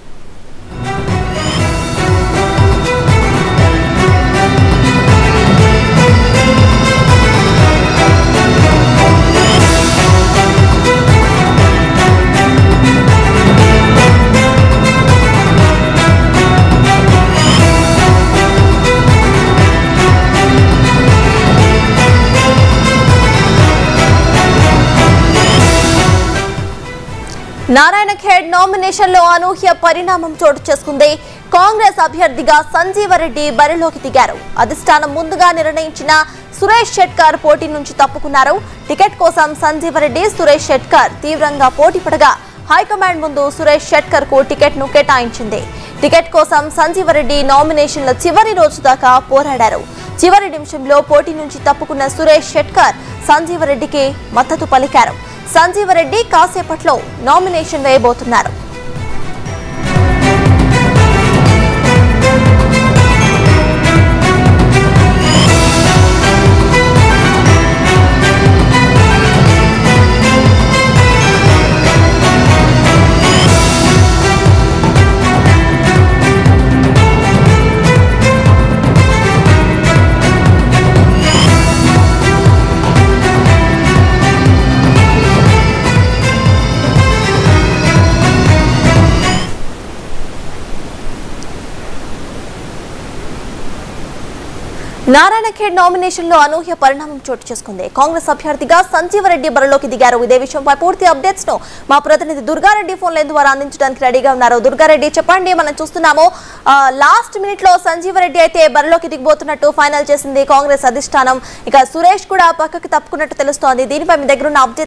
నారాయణఖేడ్ నామినేషన్ లో అనూహ్య పరిణామం చోటు చేసుకుంది. కాంగ్రెస్ అభ్యర్థిగా సంజీవరెడ్డి బరిలోకి దిగారు. అధిష్టానం ముందుగా నిర్ణయించిన సురేష్ షెట్కర్ పోటీ నుంచి తప్పుకున్నారు. టికెట్ కోసం సంజీవరెడ్డి సురేష్ షెట్కర్ తీవ్రంగా పోటీ పడగా హైకమాండ్ ముందు సురేష్ షెట్కర్ కు టికెట్ ను కేటాయించింది. టికెట్ కోసం సంజీవరెడ్డి నామినేషన్ల చివరి రోజు దాకా పోరాడారు. చివరి నిమిషంలో పోటీ నుంచి తప్పుకున్న సురేష్ షెట్కర్ సంజీవరెడ్డికి మద్దతు పలికారు. సంజీవరెడ్డి కాసేపట్లో నామినేషన్ వేయబోతున్నారు. నారాయణఖేడ్ నామినేషన్ లో అనూహ్య పరిణామం చోటు చేసుకుంది. కాంగ్రెస్ అభ్యర్థిగా సంజీవరెడ్డి బరిలోకి దిగారు. ఇదే విషయంపై పూర్తి అప్డేట్స్ ను మా ప్రతినిధి దుర్గారెడ్డి ఫోన్ లైన్ ద్వారా అందించడానికి రెడీగా ఉన్నారు. దుర్గారెడ్డి, చెప్పండి. మనం చూస్తున్నాము లాస్ట్ మినిట్ లో సంజీవరెడ్డి అయితే బరిలోకి దిగబోతున్నట్టు ఫైనల్ చేసింది కాంగ్రెస్ అధిష్టానం. ఇక సురేష్ కూడా పక్కకి తప్పుకున్నట్టు తెలుస్తోంది. దీనిపై మీ దగ్గర ఉన్న అప్డేట్